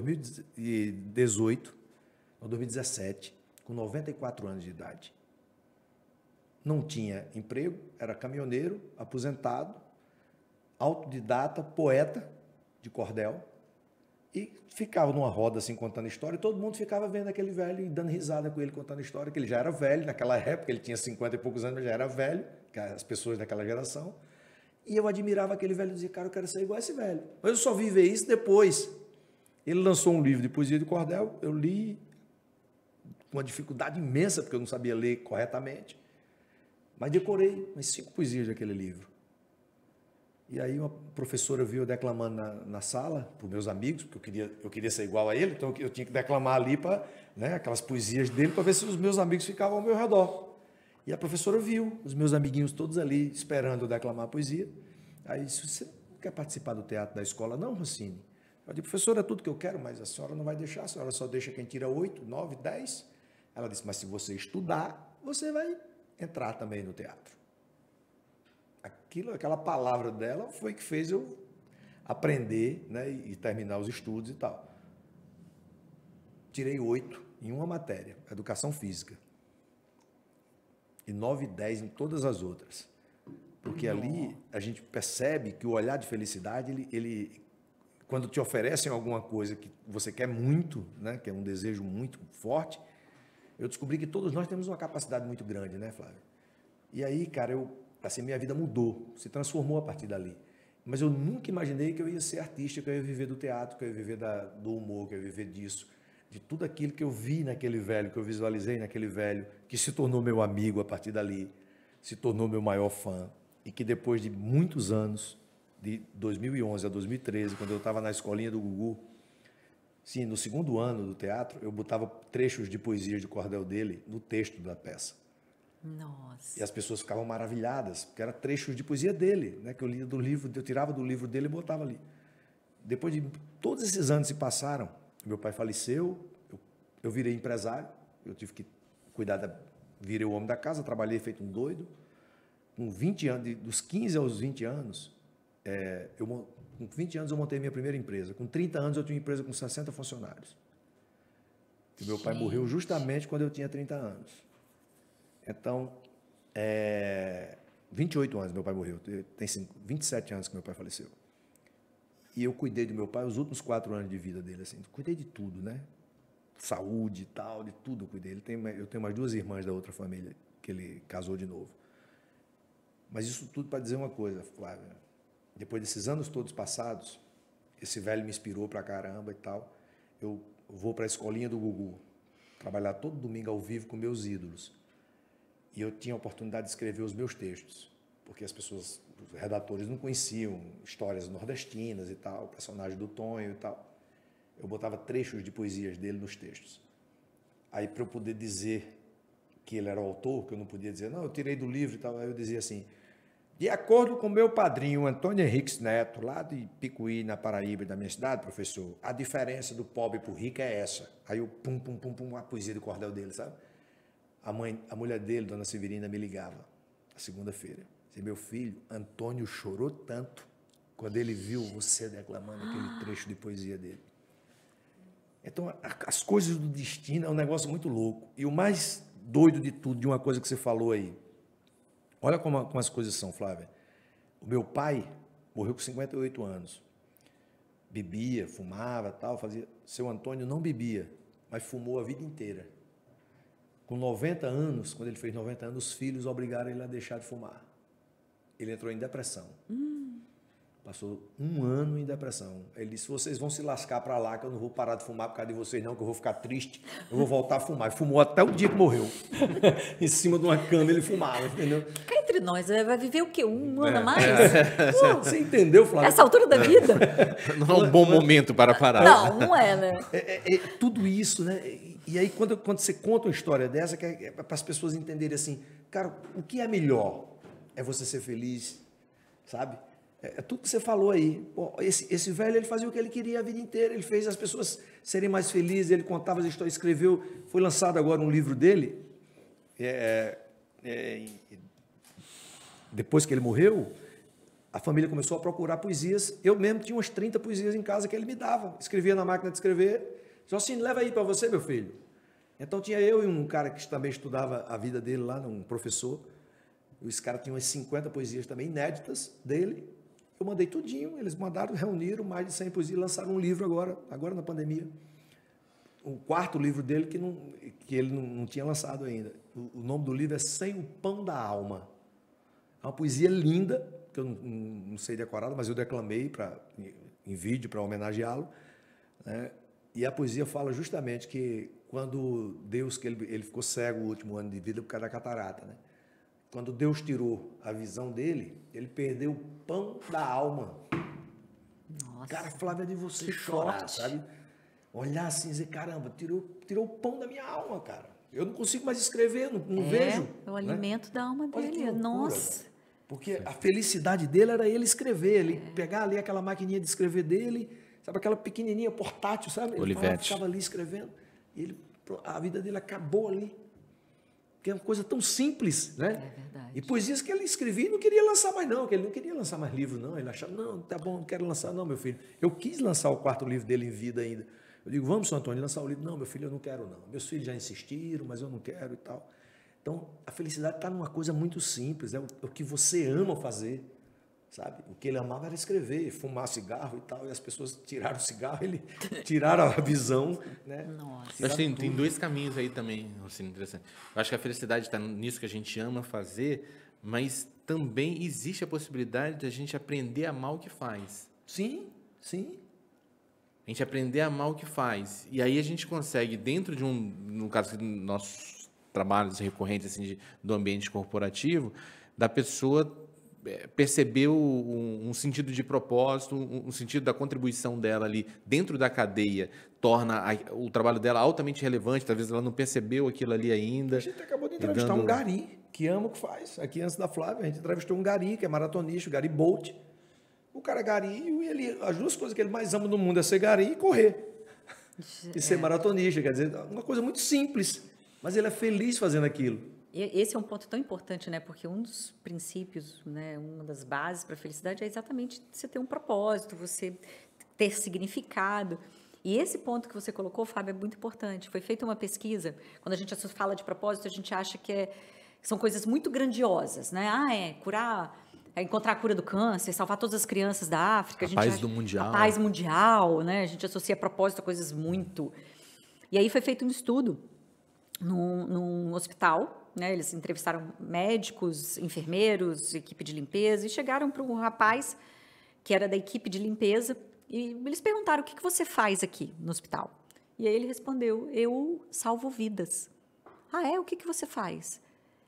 2018, ou 2017, com 94 anos de idade. Não tinha emprego, era caminhoneiro, aposentado, autodidata, poeta de cordel, e ficava numa roda assim contando história, e todo mundo ficava vendo aquele velho e dando risada com ele contando história, que ele já era velho, naquela época ele tinha 50 e poucos anos, mas já era velho, as pessoas daquela geração. E eu admirava aquele velho e dizia, cara, eu quero ser igual a esse velho. Mas eu só vi ver isso depois. Ele lançou um livro de poesia de cordel, eu li com uma dificuldade imensa, porque eu não sabia ler corretamente, mas decorei umas 5 poesias daquele livro. E aí uma professora viu eu declamando na sala, para os meus amigos, porque eu queria ser igual a ele, então eu tinha que declamar ali, né, aquelas poesias dele, para ver se os meus amigos ficavam ao meu redor. E a professora viu os meus amiguinhos todos ali esperando eu declamar a poesia. Aí disse, você não quer participar do teatro da escola? Não, Rossini. Eu disse, professora, é tudo que eu quero, mas a senhora não vai deixar, a senhora só deixa quem tira 8, 9, 10. Ela disse, mas se você estudar, você vai entrar também no teatro. Aquela palavra dela foi que fez eu aprender, né, e terminar os estudos e tal. Tirei 8 em uma matéria, educação física. E 9 e 10 em todas as outras. Porque ali a gente percebe que o olhar de felicidade, ele quando te oferecem alguma coisa que você quer muito, né, que é um desejo muito forte, eu descobri que todos nós temos uma capacidade muito grande, né, Flávio? E aí, cara, assim, minha vida mudou, se transformou a partir dali. Mas eu nunca imaginei que eu ia ser artista, que eu ia viver do teatro, que eu ia viver do humor, que eu ia viver disso. De tudo aquilo que eu vi naquele velho, que eu visualizei naquele velho, que se tornou meu amigo a partir dali, se tornou meu maior fã, e que depois de muitos anos, de 2011 a 2013, quando eu estava na escolinha do Gugu, sim, no segundo ano do teatro, eu botava trechos de poesia de cordel dele no texto da peça. Nossa. E as pessoas ficavam maravilhadas, porque era trechos de poesia dele, né, que eu lia do livro, eu tirava do livro dele e botava ali. Depois de todos esses anos se passaram, meu pai faleceu, eu virei empresário, eu tive que virei o homem da casa, trabalhei feito um doido. Com 20 anos, dos 15 aos 20 anos, com 20 anos eu montei minha primeira empresa. Com 30 anos eu tinha uma empresa com 60 funcionários. E meu pai morreu justamente quando eu tinha 30 anos. Então, 28 anos meu pai morreu. Tem 27 anos que meu pai faleceu. E eu cuidei do meu pai os últimos 4 anos de vida dele, assim. Cuidei de tudo, né? Saúde e tal, de tudo eu cuidei. Eu tenho mais 2 irmãs da outra família, que ele casou de novo. Mas isso tudo para dizer uma coisa, Flávia. Depois desses anos todos passados, esse velho me inspirou pra caramba e tal. Eu vou para a escolinha do Gugu, trabalhar todo domingo ao vivo com meus ídolos. E eu tinha a oportunidade de escrever os meus textos, porque as pessoas, os redatores não conheciam histórias nordestinas e tal, personagem do Tonho e tal. Eu botava trechos de poesias dele nos textos. Aí, para eu poder dizer que ele era o autor, que eu não podia dizer, não, eu tirei do livro e tal, aí eu dizia assim, de acordo com meu padrinho, Antônio Henriques Neto, lá de Picuí, na Paraíba, da minha cidade, professor, a diferença do pobre para o rico é essa. Aí eu, a poesia do cordel dele, sabe? A mulher dele, dona Severina, me ligava, na segunda-feira. Dizia, meu filho, Antônio chorou tanto quando ele viu você declamando aquele trecho de poesia dele. Então, as coisas do destino é um negócio muito louco. E o mais doido de tudo, de uma coisa que você falou aí, olha como as coisas são, Flávia. O meu pai morreu com 58 anos. Bebia, fumava, tal, fazia. Seu Antônio não bebia, mas fumou a vida inteira. Com 90 anos, quando ele fez 90 anos, os filhos obrigaram ele a deixar de fumar. Ele entrou em depressão. Passou 1 ano em depressão. Ele disse, vocês vão se lascar para lá, que eu não vou parar de fumar por causa de vocês não, que eu vou ficar triste, eu vou voltar a fumar. E fumou até o dia que morreu. Em cima de uma cama ele fumava, entendeu? Cá entre nós, vai viver o quê? 1 ano a mais? Você entendeu, Flávio? Essa altura da vida? Não é um bom momento para parar. Não é, né? Tudo isso, né? E aí, quando você conta uma história dessa, que é para as pessoas entenderem assim, cara, o que é melhor? É você ser feliz, sabe? É tudo que você falou aí. Pô, esse velho, ele fazia o que ele queria a vida inteira, ele fez as pessoas serem mais felizes, ele contava as histórias, escreveu, foi lançado agora um livro dele, depois que ele morreu, a família começou a procurar poesias, eu mesmo tinha umas 30 poesias em casa que ele me dava, escrevia na máquina de escrever, só assim, leva aí para você, meu filho. Então tinha eu e um cara que também estudava a vida dele lá, um professor, esse cara tinha umas 50 poesias também inéditas dele. Eu mandei tudinho, eles mandaram, reuniram mais de 100 poesias e lançaram um livro agora na pandemia. O 4º livro dele que ele não tinha lançado ainda. O nome do livro é Sem o Pão da Alma. É uma poesia linda, que eu não sei decorada, mas eu declamei em vídeo para homenageá-lo. Né? E a poesia fala justamente que quando Deus, que ele ficou cego o último ano de vida por causa da catarata, né? Quando Deus tirou a visão dele, ele perdeu o pão da alma. Nossa. Cara, Flávia, de você chorar, sabe? Olhar assim e dizer, caramba, tirou o pão da minha alma, cara. Eu não consigo mais escrever, não vejo. É o alimento da alma Olha que dele. loucura, Nossa. velho. Porque a felicidade dele era ele escrever, ele pegar ali aquela maquininha de escrever dele, sabe, aquela pequenininha portátil, sabe? Ele ficava ali escrevendo, e a vida dele acabou ali. Que é uma coisa tão simples, né? É verdade. E poesias que ele escrevia e não queria lançar mais não, que ele não queria lançar mais livro não, ele achava, não, tá bom, não quero lançar não, meu filho. Eu quis lançar o 4º livro dele em vida ainda. Eu digo, vamos, São Antônio, lançar o livro. Não, meu filho, eu não quero não. Meus filhos já insistiram, mas eu não quero e tal. Então, a felicidade está numa coisa muito simples, é o que você ama fazer, sabe? O que ele amava era escrever, fumar cigarro e tal, e as pessoas tiraram o cigarro, tiraram a visão, né? Nossa. Eu acho que tem 2 caminhos aí também, assim, interessante. Eu acho que a felicidade está nisso que a gente ama fazer, mas também existe a possibilidade de a gente aprender a amar o que faz. Sim, sim. A gente aprender a amar o que faz. E aí a gente consegue, dentro de no caso dos nossos trabalhos recorrentes assim, do ambiente corporativo, da pessoa perceber um sentido de propósito, um sentido da contribuição dela ali dentro da cadeia, torna o trabalho dela altamente relevante, talvez ela não percebeu aquilo ali ainda. A gente acabou de entrevistar um gari, que ama o que faz. Aqui antes da Flávia, a gente entrevistou um gari, que é maratonista, o Gari Bolt. O cara é gari, e as 2 coisas que ele mais ama no mundo é ser gari e correr. E ser maratonista, quer dizer, uma coisa muito simples, mas ele é feliz fazendo aquilo. Esse é um ponto tão importante, né? Porque um dos princípios, né? Uma das bases para a felicidade é exatamente você ter um propósito, você ter significado. E esse ponto que você colocou, Fábio, é muito importante. Foi feita uma pesquisa. Quando a gente fala de propósito, a gente acha que São coisas muito grandiosas, né? Encontrar a cura do câncer, salvar todas as crianças da África. A paz do mundial. A paz mundial, né? A gente associa a propósito a coisas muito... E aí foi feito um estudo num hospital, né? Eles entrevistaram médicos, enfermeiros, equipe de limpeza, e chegaram para um rapaz que era da equipe de limpeza, e eles perguntaram: o que você faz aqui no hospital? E aí ele respondeu: eu salvo vidas. Ah, é? O que você faz?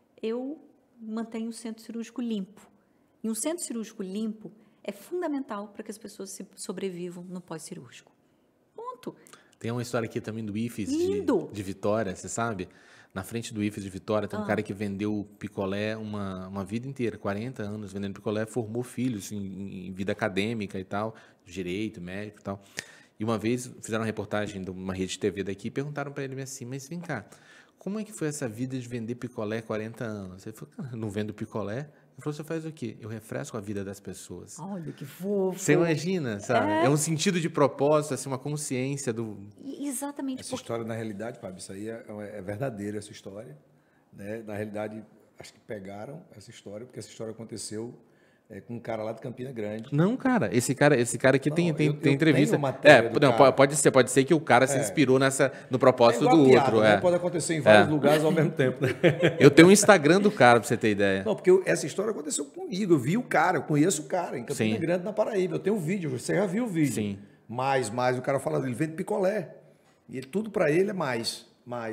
Eu mantenho o centro cirúrgico limpo. E um centro cirúrgico limpo é fundamental para que as pessoas sobrevivam no pós-cirúrgico. Ponto. Tem uma história aqui também do IFES de Vitória, você sabe? Na frente do IFES de Vitória tem um cara que vendeu picolé uma vida inteira, 40 anos vendendo picolé, formou filhos em vida acadêmica e tal, direito, médico e tal. E uma vez fizeram uma reportagem de uma rede de TV daqui e perguntaram para ele assim: mas vem cá, como é que foi essa vida de vender picolé 40 anos? Ele falou: não vendo picolé. Ele falou: você faz o quê? Eu refresco a vida das pessoas. Olha que fofo. Você imagina, sabe? É um sentido de propósito, assim, uma consciência do... Exatamente. Essa história, na realidade, Fábio, isso aí é verdadeira, essa história. Né? Na realidade, acho que pegaram essa história, porque essa história aconteceu com um cara lá de Campina Grande. Não, cara, esse cara aqui tem entrevista. Não, pode ser que o cara se inspirou no propósito do piada, outro. Né? Pode acontecer em vários lugares ao mesmo tempo. Né? Eu tenho um Instagram do cara, pra você ter ideia. Não, porque essa história aconteceu comigo. Eu vi o cara, eu conheço o cara em Campina Grande, na Paraíba. Eu tenho um vídeo, você já viu o vídeo. Sim. Mais, o cara fala, ele vende picolé. E tudo pra ele é mais.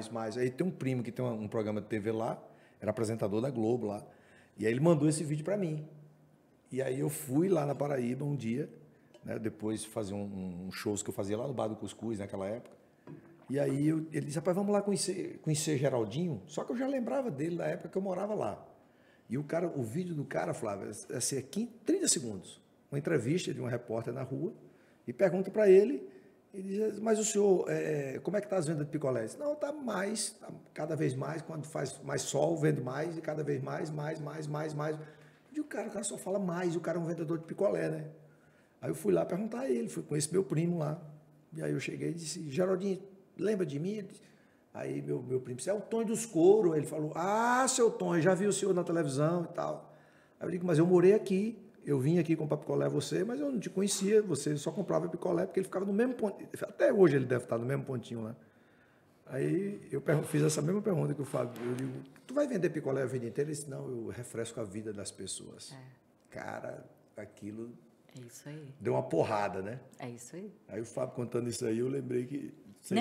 Aí tem um primo que tem um programa de TV lá, era apresentador da Globo lá. E aí ele mandou esse vídeo pra mim. E aí eu fui lá na Paraíba um dia, né, depois de fazer um shows que eu fazia lá no Bar do Cuscuz naquela época. E aí ele disse: rapaz, vamos lá conhecer Geraldinho. Só que eu já lembrava dele da época que eu morava lá. E o vídeo do cara, Flávio, assim, é 30 segundos. Uma entrevista de um repórter na rua e pergunta para ele, diz: mas o senhor, como é que está as vendas de picolé? Ele diz: não, está cada vez mais, quando faz mais sol, vende mais, e cada vez mais. E o cara só fala mais, o cara é um vendedor de picolé, né? Aí eu fui lá perguntar a ele, fui com esse meu primo lá. E aí eu cheguei e disse: Geraldinho, lembra de mim? Aí meu primo disse: é o Tonho dos Couro. Ele falou: ah, seu Tonho, já vi o senhor na televisão e tal. Aí eu digo: mas eu morei aqui, eu vim aqui comprar picolé a você, mas eu não te conhecia, você só comprava picolé porque ele ficava no mesmo ponto. Até hoje ele deve estar no mesmo pontinho lá. Aí eu fiz essa mesma pergunta que o Fábio. Eu digo: tu vai vender picolé a vida inteira? Ele disse: não, eu refresco a vida das pessoas. Cara, aquilo... É isso aí. Deu uma porrada, né? É isso aí. Aí o Fábio contando isso aí, eu lembrei que...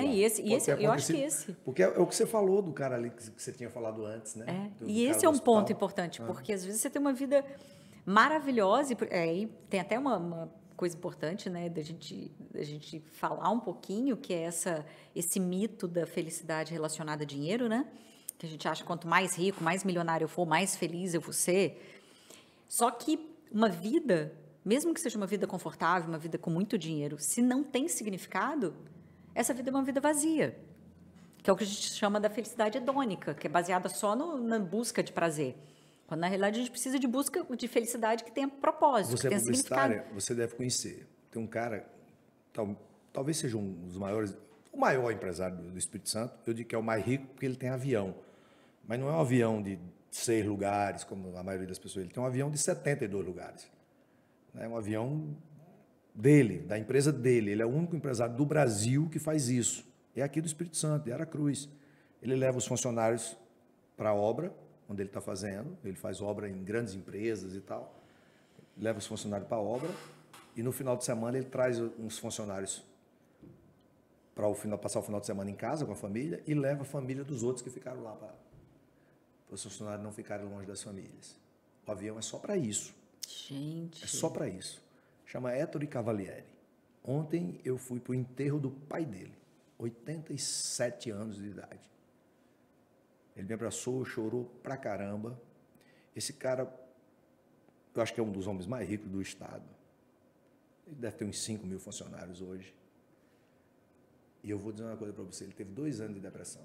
Eu acho que esse... Porque é o que você falou do cara ali, que você tinha falado antes, né? E esse é um ponto importante, porque às vezes você tem uma vida maravilhosa, e tem até uma coisa importante, né, da gente falar um pouquinho, que é esse mito da felicidade relacionada a dinheiro, né? Que a gente acha que quanto mais rico, mais milionário eu for, mais feliz eu vou ser. Só que uma vida, mesmo que seja uma vida confortável, uma vida com muito dinheiro, se não tem significado, essa vida é uma vida vazia, que é o que a gente chama da felicidade hedônica, que é baseada só na busca de prazer. Quando, na realidade, a gente precisa de busca de felicidade que tenha propósito, que tenha significado. Você deve conhecer. Tem um cara, talvez seja um dos maiores, o maior empresário do Espírito Santo. Eu digo que é o mais rico porque ele tem avião. Mas não é um avião de 6 lugares, como a maioria das pessoas. Ele tem um avião de 72 lugares. É um avião dele, da empresa dele. Ele é o único empresário do Brasil que faz isso. É aqui do Espírito Santo, de Aracruz. Ele leva os funcionários para a obra, onde ele está fazendo. Ele faz obra em grandes empresas e tal. Leva os funcionários para a obra e no final de semana ele traz uns funcionários para passar o final de semana em casa com a família e leva a família dos outros que ficaram lá para os funcionários não ficarem longe das famílias. O avião é só para isso. Gente. É só para isso. Chama Ettore Cavalieri. Ontem eu fui para o enterro do pai dele, 87 anos de idade. Ele me abraçou, chorou pra caramba. Esse cara, eu acho que é um dos homens mais ricos do estado. Ele deve ter uns 5.000 funcionários hoje. E eu vou dizer uma coisa para você, ele teve 2 anos de depressão.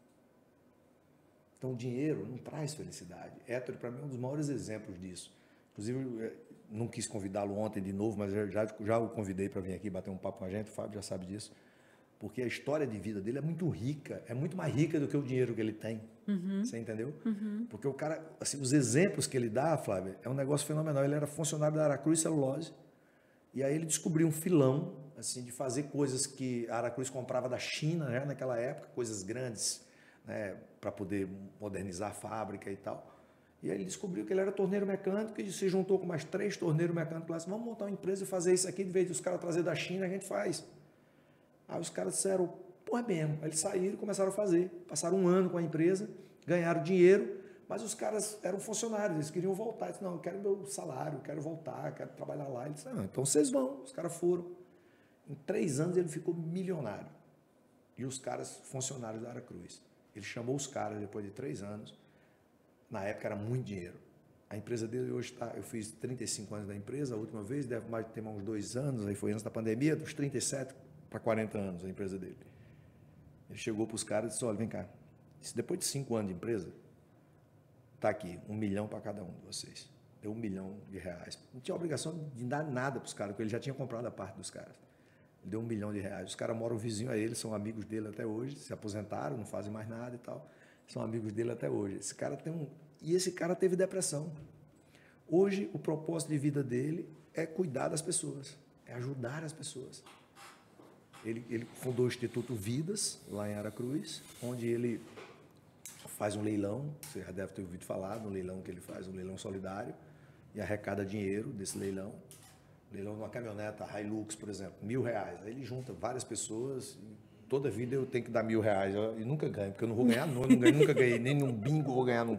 Então, o dinheiro não traz felicidade. Ettore, para mim, é um dos maiores exemplos disso. Inclusive, não quis convidá-lo ontem de novo, mas já o convidei para vir aqui bater um papo com a gente, o Fábio já sabe disso, porque a história de vida dele é muito rica, é muito mais rica do que o dinheiro que ele tem. Você entendeu? Porque o cara, assim, os exemplos que ele dá, Flávia, é um negócio fenomenal. Ele era funcionário da Aracruz Celulose, e aí ele descobriu um filão, assim, de fazer coisas que a Aracruz comprava da China, né, naquela época, coisas grandes, né, para poder modernizar a fábrica e tal. E aí ele descobriu que ele era torneiro mecânico e se juntou com mais 3 torneiros mecânicos lá, disse, vamos montar uma empresa e fazer isso aqui, de vez de os caras trazer da China, a gente faz. Aí os caras disseram, pô, é mesmo. Aí eles saíram e começaram a fazer. Passaram 1 ano com a empresa, ganharam dinheiro, mas os caras eram funcionários, eles queriam voltar. Eles disseram, não, eu quero meu salário, quero voltar, quero trabalhar lá. Eles disseram, então vocês vão. Os caras foram. Em 3 anos ele ficou milionário. E os caras, funcionários da Aracruz. Ele chamou os caras depois de 3 anos. Na época era muito dinheiro. A empresa dele hoje está... Eu fiz 35 anos da empresa, a última vez, deve mais ter uns 2 anos, aí foi antes da pandemia, dos 37 para 40 anos a empresa dele. Ele chegou para os caras e disse, olha, vem cá, depois de 5 anos de empresa, está aqui, 1 milhão para cada um de vocês. Deu R$1 milhão. Não tinha obrigação de dar nada para os caras, porque ele já tinha comprado a parte dos caras. Ele deu R$1 milhão. Os caras moram vizinho a ele, são amigos dele até hoje, se aposentaram, não fazem mais nada e tal. São amigos dele até hoje. Esse cara E esse cara teve depressão. Hoje, o propósito de vida dele é cuidar das pessoas, é ajudar as pessoas. Ele fundou o Instituto Vidas, lá em Aracruz, onde ele faz um leilão, você já deve ter ouvido falar no leilão que ele faz, um leilão solidário, e arrecada dinheiro desse leilão. Leilão de uma caminhoneta Hilux, por exemplo, R$1.000. Aí ele junta várias pessoas, e toda vida eu tenho que dar R$1.000, e nunca ganho, porque eu não vou ganhar, nunca ganhei, nem num bingo vou ganhar.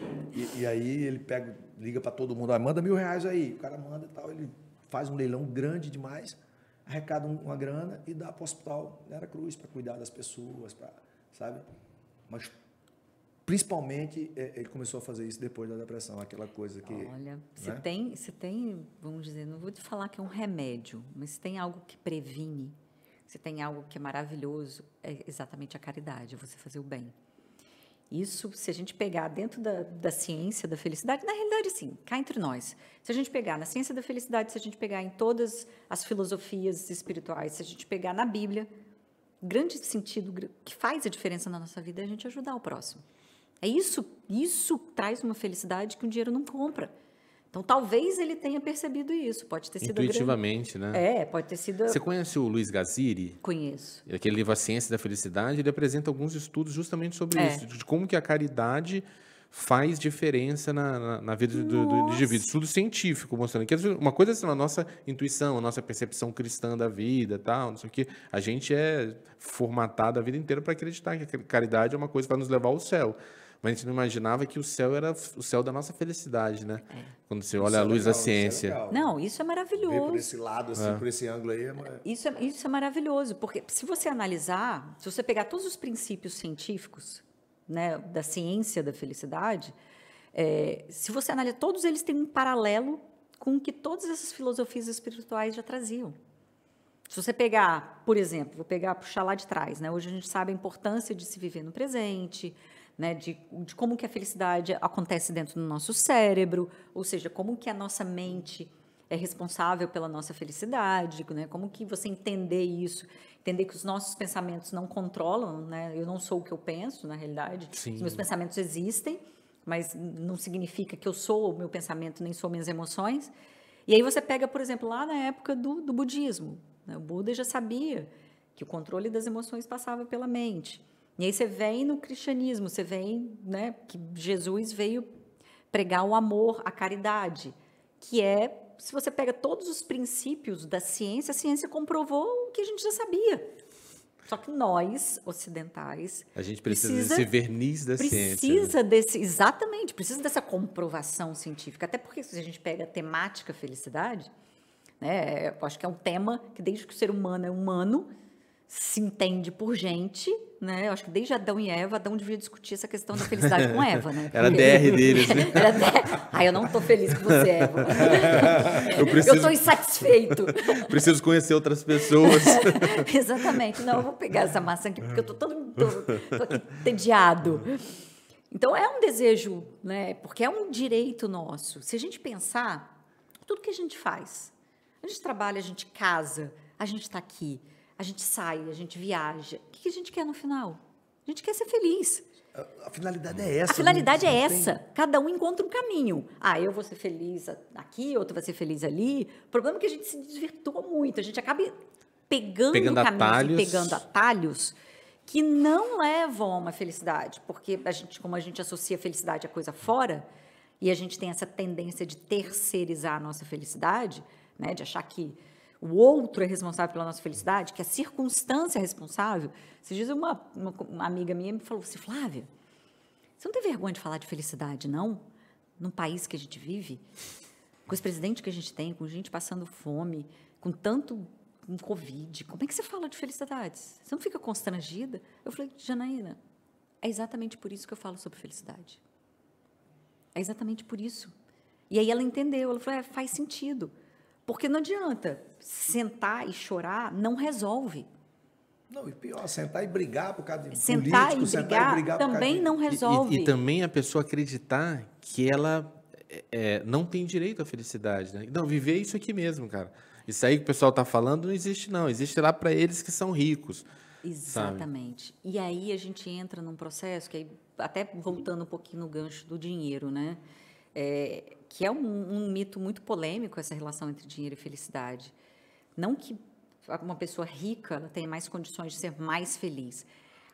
E aí ele liga para todo mundo, manda R$1.000 aí, o cara manda e tal, ele faz um leilão grande demais, arrecada uma grana e dá para o hospital de Aracruz para cuidar das pessoas, sabe? Mas principalmente ele começou a fazer isso depois da depressão, aquela coisa que... Olha, se né? tem, vamos dizer, não vou te falar que é um remédio, mas se tem algo que previne, se tem algo que é maravilhoso, é exatamente a caridade, é você fazer o bem. Isso, se a gente pegar dentro da ciência da felicidade, na realidade, sim, cá entre nós. Se a gente pegar na ciência da felicidade, se a gente pegar em todas as filosofias espirituais, se a gente pegar na Bíblia, o grande sentido que faz a diferença na nossa vida é a gente ajudar o próximo. É isso traz uma felicidade que o dinheiro não compra. Então, talvez ele tenha percebido isso. Pode ter sido intuitivamente, né? Pode ter sido... Você conhece o Luiz Gazziri? Conheço. Aquele livro A Ciência da Felicidade, ele apresenta alguns estudos justamente sobre isso, de como que a caridade faz diferença na vida do indivíduo. Estudo científico mostrando que uma coisa é assim, a nossa intuição, a nossa percepção cristã da vida, tal, não sei o quê. A gente é formatado a vida inteira para acreditar que a caridade é uma coisa que vai nos levar ao céu. Mas a gente não imaginava que o céu era o céu da nossa felicidade, né? Quando você olha a luz da ciência. Não, isso é maravilhoso. Ver por esse lado, assim, por esse ângulo aí. Isso é maravilhoso, porque se você analisar, se você pegar todos os princípios científicos, né, da ciência da felicidade, se você analisar, todos eles têm um paralelo com o que todas essas filosofias espirituais já traziam. Se você pegar, por exemplo, puxar lá de trás, né? Hoje a gente sabe a importância de se viver no presente, né, de como que a felicidade acontece dentro do nosso cérebro, ou seja, como que a nossa mente é responsável pela nossa felicidade, né, como que você entender isso, entender que os nossos pensamentos não controlam, né, eu não sou o que eu penso, na realidade, Sim. Os meus pensamentos existem, mas não significa que eu sou o meu pensamento, nem sou minhas emoções. E aí você pega, por exemplo, lá na época do budismo, né, o Buda já sabia que o controle das emoções passava pela mente. E aí você vem no cristianismo, você vem, né, que Jesus veio pregar o amor, a caridade, que se você pega todos os princípios da ciência, a ciência comprovou o que a gente já sabia. Só que nós, ocidentais... A gente precisa desse verniz da ciência. Exatamente, precisa dessa comprovação científica. Até porque se a gente pega a temática felicidade, né, eu acho que é um tema que desde que o ser humano é humano, se entende por gente, né? Eu acho que desde Adão e Eva, Adão devia discutir essa questão da felicidade com Eva, né? Era DR deles, né? Eu não estou feliz com você, Eva. Eu estou insatisfeito. Preciso conhecer outras pessoas. Exatamente. Não, eu vou pegar essa maçã aqui, porque eu estou aqui entediado. Então, é um desejo, né? Porque é um direito nosso. Se a gente pensar, tudo que a gente faz, a gente trabalha, a gente casa, a gente está aqui, a gente sai, a gente viaja. O que a gente quer no final? A gente quer ser feliz. A finalidade é essa. A finalidade não é tem- essa. Cada um encontra um caminho. Eu vou ser feliz aqui, outro vai ser feliz ali. O problema é que a gente se desvirtua muito. A gente acaba pegando caminhos atalhos. e pegando atalhos que não levam a uma felicidade. Porque como a gente associa felicidade a coisa fora, e a gente tem essa tendência de terceirizar a nossa felicidade, né, de achar que o outro é responsável pela nossa felicidade, que a circunstância é responsável. Esses dias uma amiga minha me falou assim, Flávia, você não tem vergonha de falar de felicidade, não? Num país que a gente vive, com os presidentes que a gente tem, com gente passando fome, com tanto Covid, como é que você fala de felicidades? Você não fica constrangida? Eu falei, Janaína, é exatamente por isso que eu falo sobre felicidade. É exatamente por isso. E aí ela entendeu, ela falou, faz sentido. Porque não adianta sentar e chorar, não resolve. Não, e pior, sentar e brigar por causa de Sentar político, e sentar brigar e brigar por causa também de... não resolve. E também a pessoa acreditar que ela não tem direito à felicidade, né? Não, viver isso aqui mesmo, cara. Isso aí que o pessoal está falando não existe, não. Existe lá para eles que são ricos. Exatamente. Sabe? E aí a gente entra num processo, que aí, até voltando um pouquinho no gancho do dinheiro, né? Que é um mito muito polêmico, essa relação entre dinheiro e felicidade. Não que uma pessoa rica ela tenha mais condições de ser mais feliz.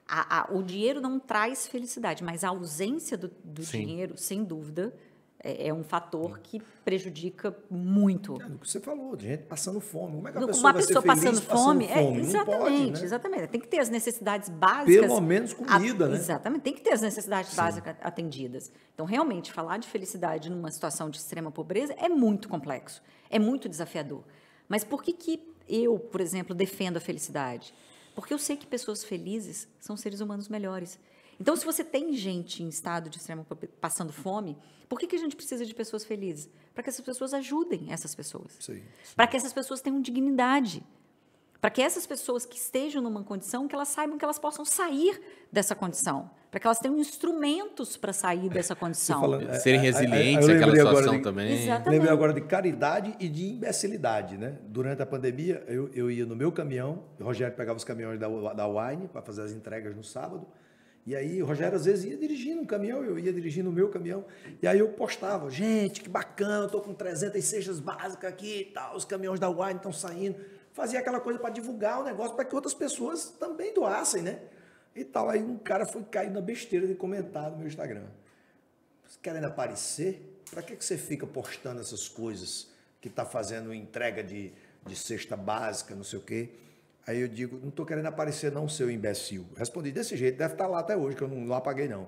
O dinheiro não traz felicidade, mas a ausência do dinheiro, sem dúvida, é um fator que prejudica muito. É o que você falou, de gente passando fome. Como é que a pessoa Uma vai pessoa ser feliz passando fome, Não exatamente, pode, né? exatamente. Tem que ter as necessidades básicas. Pelo menos comida, né? Exatamente, tem que ter as necessidades básicas atendidas. Então, realmente, falar de felicidade numa situação de extrema pobreza é muito complexo, é muito desafiador. Mas por que eu, por exemplo, defendo a felicidade? Porque eu sei que pessoas felizes são seres humanos melhores. Então, se você tem gente em estado de extrema pobreza passando fome, por que a gente precisa de pessoas felizes? Para que essas pessoas ajudem essas pessoas. Sim. Para que essas pessoas tenham dignidade. Para que essas pessoas que estejam numa condição, que elas saibam que elas possam sair dessa condição. Para que elas tenham instrumentos para sair dessa condição. Serem resilientes eu àquela lembrei agora situação de- também. Exatamente. Lembrei agora de caridade e de imbecilidade, né? Durante a pandemia, eu ia no meu caminhão, o Rogério pegava os caminhões da Wine para fazer as entregas no sábado, e aí o Rogério às vezes ia dirigindo um caminhão, eu ia dirigindo o meu caminhão, e aí eu postava, gente, que bacana, eu tô com 300 cestas básicas aqui e tal, os caminhões da Wine estão saindo. Fazia aquela coisa para divulgar o negócio, para que outras pessoas também doassem, né? E tal. Aí um cara foi cair na besteira de comentar no meu Instagram. Você querendo aparecer? Para que você fica postando essas coisas que está fazendo entrega de cesta básica, não sei o quê? Aí eu digo, não estou querendo aparecer não, seu imbecil. Respondi desse jeito, deve estar lá até hoje, que eu não apaguei não.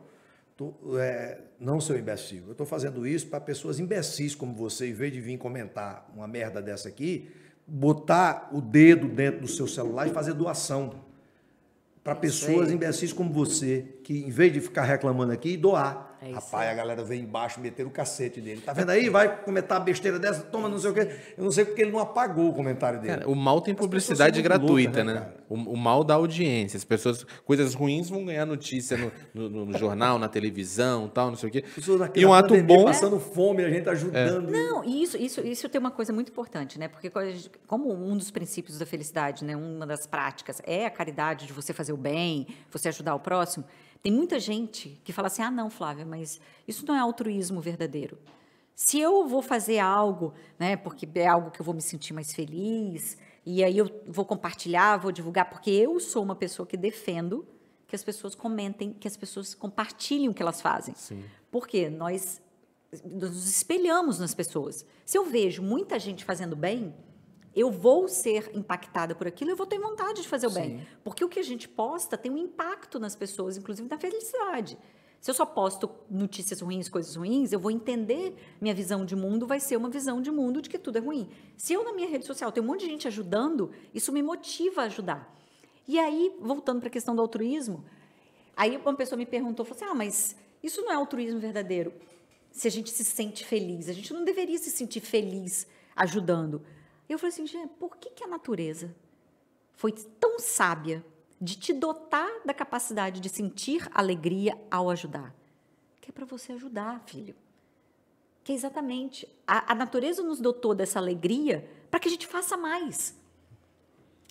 Não, seu imbecil. Eu estou fazendo isso para pessoas imbecis como você, em vez de vir comentar uma merda dessa aqui, botar o dedo dentro do seu celular e fazer doação para pessoas imbecis como você, que em vez de ficar reclamando aqui, doar. Rapaz, a galera vem embaixo meter o cacete dele. Tá vendo aí? Vai comentar besteira dessa, toma não sei o quê. Eu não sei porque ele não apagou o comentário dele. Cara, o mal tem As publicidade pessoas são muito gratuita, loucas, né? cara? O mal dá audiência. As pessoas, coisas ruins vão ganhar notícia no jornal, na televisão, tal, não sei o quê. Pessoas E naquela um ato pandemia, bom. passando fome, a gente ajudando. Não, e isso tem uma coisa muito importante, né? Porque como um dos princípios da felicidade, né? Uma das práticas é a caridade de você fazer o bem, você ajudar o próximo. Tem muita gente que fala assim, não, Flávia, mas isso não é altruísmo verdadeiro. Se eu vou fazer algo, né, porque é algo que eu vou me sentir mais feliz, e aí eu vou compartilhar, vou divulgar, porque eu sou uma pessoa que defendo que as pessoas comentem, que as pessoas compartilhem o que elas fazem. Sim. Porque nós nos espelhamos nas pessoas. Se eu vejo muita gente fazendo bem, eu vou ser impactada por aquilo, eu vou ter vontade de fazer o bem. Porque o que a gente posta tem um impacto nas pessoas, inclusive na felicidade. Se eu só posto notícias ruins, coisas ruins, eu vou entender, minha visão de mundo vai ser uma visão de mundo de que tudo é ruim. Se eu na minha rede social tenho um monte de gente ajudando, isso me motiva a ajudar. E aí, voltando para a questão do altruísmo, aí uma pessoa me perguntou, falou assim, mas isso não é altruísmo verdadeiro? Se a gente se sente feliz, a gente não deveria se sentir feliz ajudando. Eu falei assim, gente, por que a natureza foi tão sábia de te dotar da capacidade de sentir alegria ao ajudar? Que é para você ajudar, filho. Que é exatamente, a natureza nos dotou dessa alegria para que a gente faça mais.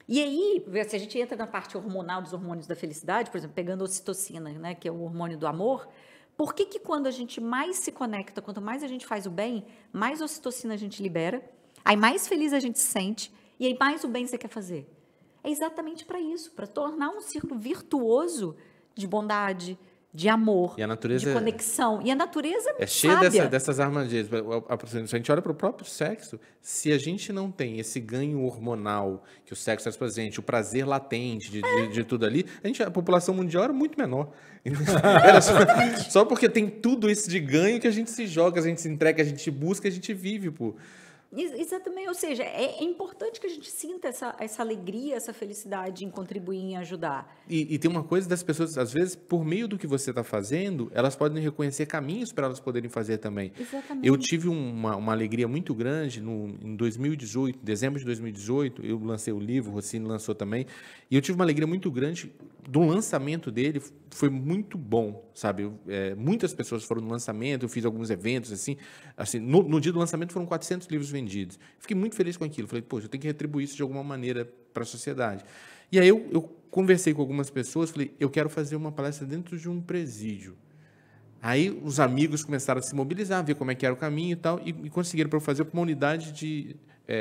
E aí, se a gente entra na parte hormonal dos hormônios da felicidade, por exemplo, pegando a ocitocina, né, que é o hormônio do amor, por que quando a gente mais se conecta, quanto mais a gente faz o bem, mais ocitocina a gente libera, aí mais feliz a gente se sente, e aí mais o bem você quer fazer? É exatamente para isso, para tornar um círculo virtuoso de bondade, de amor, E a natureza de conexão. E a natureza é cheia sábia. dessas armadilhas. Se a gente olha para o próprio sexo, se a gente não tem esse ganho hormonal que o sexo traz pra gente, o prazer latente de tudo ali, a população mundial era muito menor. Era só porque tem tudo isso de ganho que a gente se joga, a gente se entrega, a gente busca, a gente vive, pô. Exatamente, ou seja, é importante que a gente sinta essa alegria, essa felicidade em contribuir, em ajudar. E tem uma coisa das pessoas, às vezes, por meio do que você está fazendo, elas podem reconhecer caminhos para elas poderem fazer também. Exatamente. Eu tive uma alegria muito grande em 2018, dezembro de 2018, eu lancei o livro, o Rossini lançou também, e eu tive uma alegria muito grande do lançamento dele, foi muito bom, sabe? Muitas pessoas foram no lançamento, eu fiz alguns eventos, assim no dia do lançamento foram 400 livros vendidos. Fiquei muito feliz com aquilo, falei, poxa, eu tenho que retribuir isso de alguma maneira para a sociedade. E aí eu conversei com algumas pessoas, falei, eu quero fazer uma palestra dentro de um presídio. Aí os amigos começaram a se mobilizar, ver como é que era o caminho e tal, e conseguiram para eu fazer uma unidade de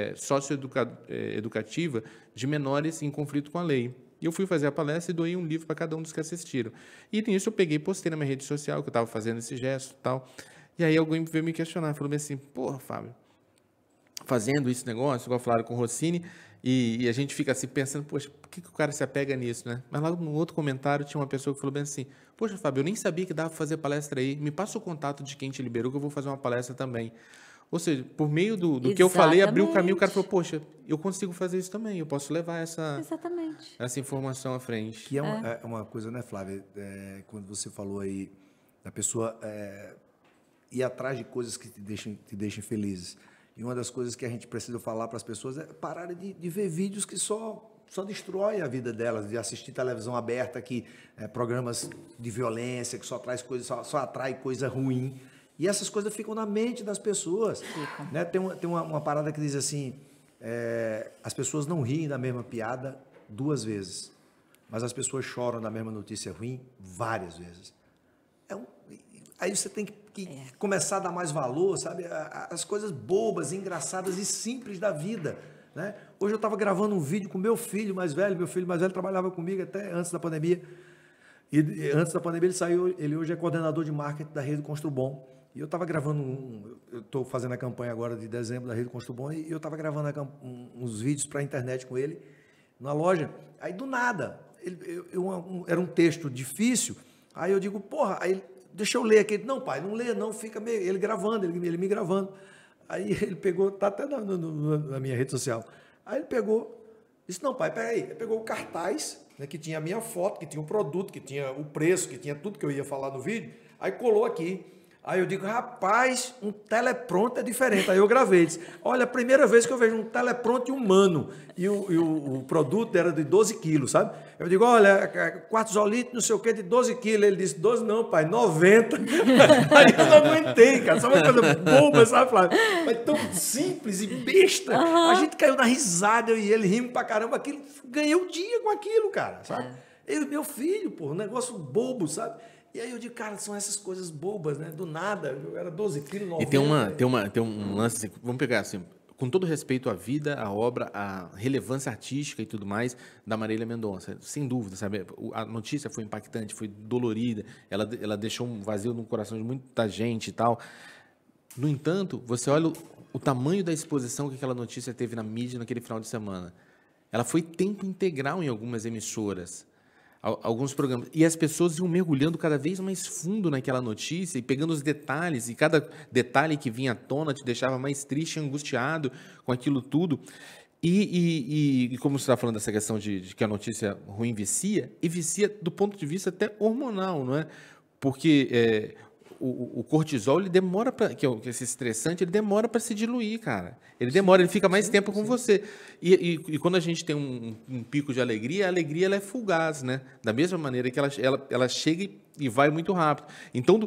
socioeducativa de menores em conflito com a lei. E eu fui fazer a palestra e doei um livro para cada um dos que assistiram. E nisso eu peguei e postei na minha rede social que eu estava fazendo esse gesto e tal. E aí alguém veio me questionar, falou assim, porra, Fábio, fazendo esse negócio, igual falaram com o Rossini, e a gente fica assim pensando, poxa, por que o cara se apega nisso, né? Mas lá no outro comentário tinha uma pessoa que falou bem assim, poxa, Fábio, eu nem sabia que dava para fazer palestra aí, me passa o contato de quem te liberou que eu vou fazer uma palestra também. Ou seja, por meio do que eu falei, abriu o caminho, o cara falou, poxa, eu consigo fazer isso também, eu posso levar essa informação à frente. Que é uma coisa, né, Flávia? Quando você falou aí da pessoa ir atrás de coisas que te deixem felizes. E uma das coisas que a gente precisa falar para as pessoas é parar de ver vídeos que só destrói a vida delas, de assistir televisão aberta, programas de violência, que só traz coisa, só atrai coisa ruim. E essas coisas ficam na mente das pessoas. Né? Tem uma parada que diz assim, as pessoas não riem da mesma piada 2 vezes, mas as pessoas choram da mesma notícia ruim várias vezes. Aí você tem que começar a dar mais valor, sabe? As coisas bobas, engraçadas e simples da vida. Né? Hoje eu estava gravando um vídeo com meu filho mais velho. Meu filho mais velho trabalhava comigo até antes da pandemia. E antes da pandemia ele saiu, ele hoje é coordenador de marketing da Rede Construbom. E eu estava gravando eu estou fazendo a campanha agora de dezembro da Rede Construbom, e eu estava gravando uns vídeos para a internet com ele, na loja. Aí, do nada, era um texto difícil, aí eu digo, porra, deixa eu ler aqui. Não, pai, não lê não, fica meio... Ele gravando, ele me gravando. Aí ele pegou, tá até na minha rede social. Aí ele pegou, disse, não, pai, peraí. Ele pegou o cartaz, né, que tinha a minha foto, que tinha o produto, que tinha o preço, que tinha tudo que eu ia falar no vídeo, aí colou aqui. Aí eu digo, rapaz, um teleprompter é diferente. Aí eu gravei, disse, olha, a primeira vez que eu vejo um teleprompter humano, e o produto era de 12 quilos, sabe? Eu digo, olha, quartzolite, não sei o quê, de 12 quilos. Ele disse, 12 não, pai, 90. Aí eu não aguentei, cara, sabe uma coisa boba, sabe, Flávio? Mas tão simples e besta. A gente caiu na risada, eu e ele rimos pra caramba, aquilo, ganhei o dia com aquilo, cara, sabe? Eu e meu filho, pô, um negócio bobo, sabe? E aí eu digo, cara, são essas coisas bobas, né? Do nada, eu era 12 quilos, 90. E tem um lance, assim, vamos pegar assim, com todo respeito à vida, à obra, à relevância artística e tudo mais da Marília Mendonça, sem dúvida, sabe? A notícia foi impactante, foi dolorida, ela deixou um vazio no coração de muita gente e tal. No entanto, você olha o tamanho da exposição que aquela notícia teve na mídia naquele final de semana. Ela foi tempo integral em algumas emissoras, alguns programas, e as pessoas iam mergulhando cada vez mais fundo naquela notícia e pegando os detalhes, e cada detalhe que vinha à tona te deixava mais triste e angustiado com aquilo tudo. E como você está falando dessa questão de que a notícia ruim vicia, e vicia do ponto de vista até hormonal, não é? Porque o cortisol, ele demora para, que é esse estressante, ele demora para se diluir, cara. Ele demora, ele fica mais tempo com você. E quando a gente tem um pico de alegria, a alegria ela é fugaz, né? Da mesma maneira que ela chega e vai muito rápido. Então,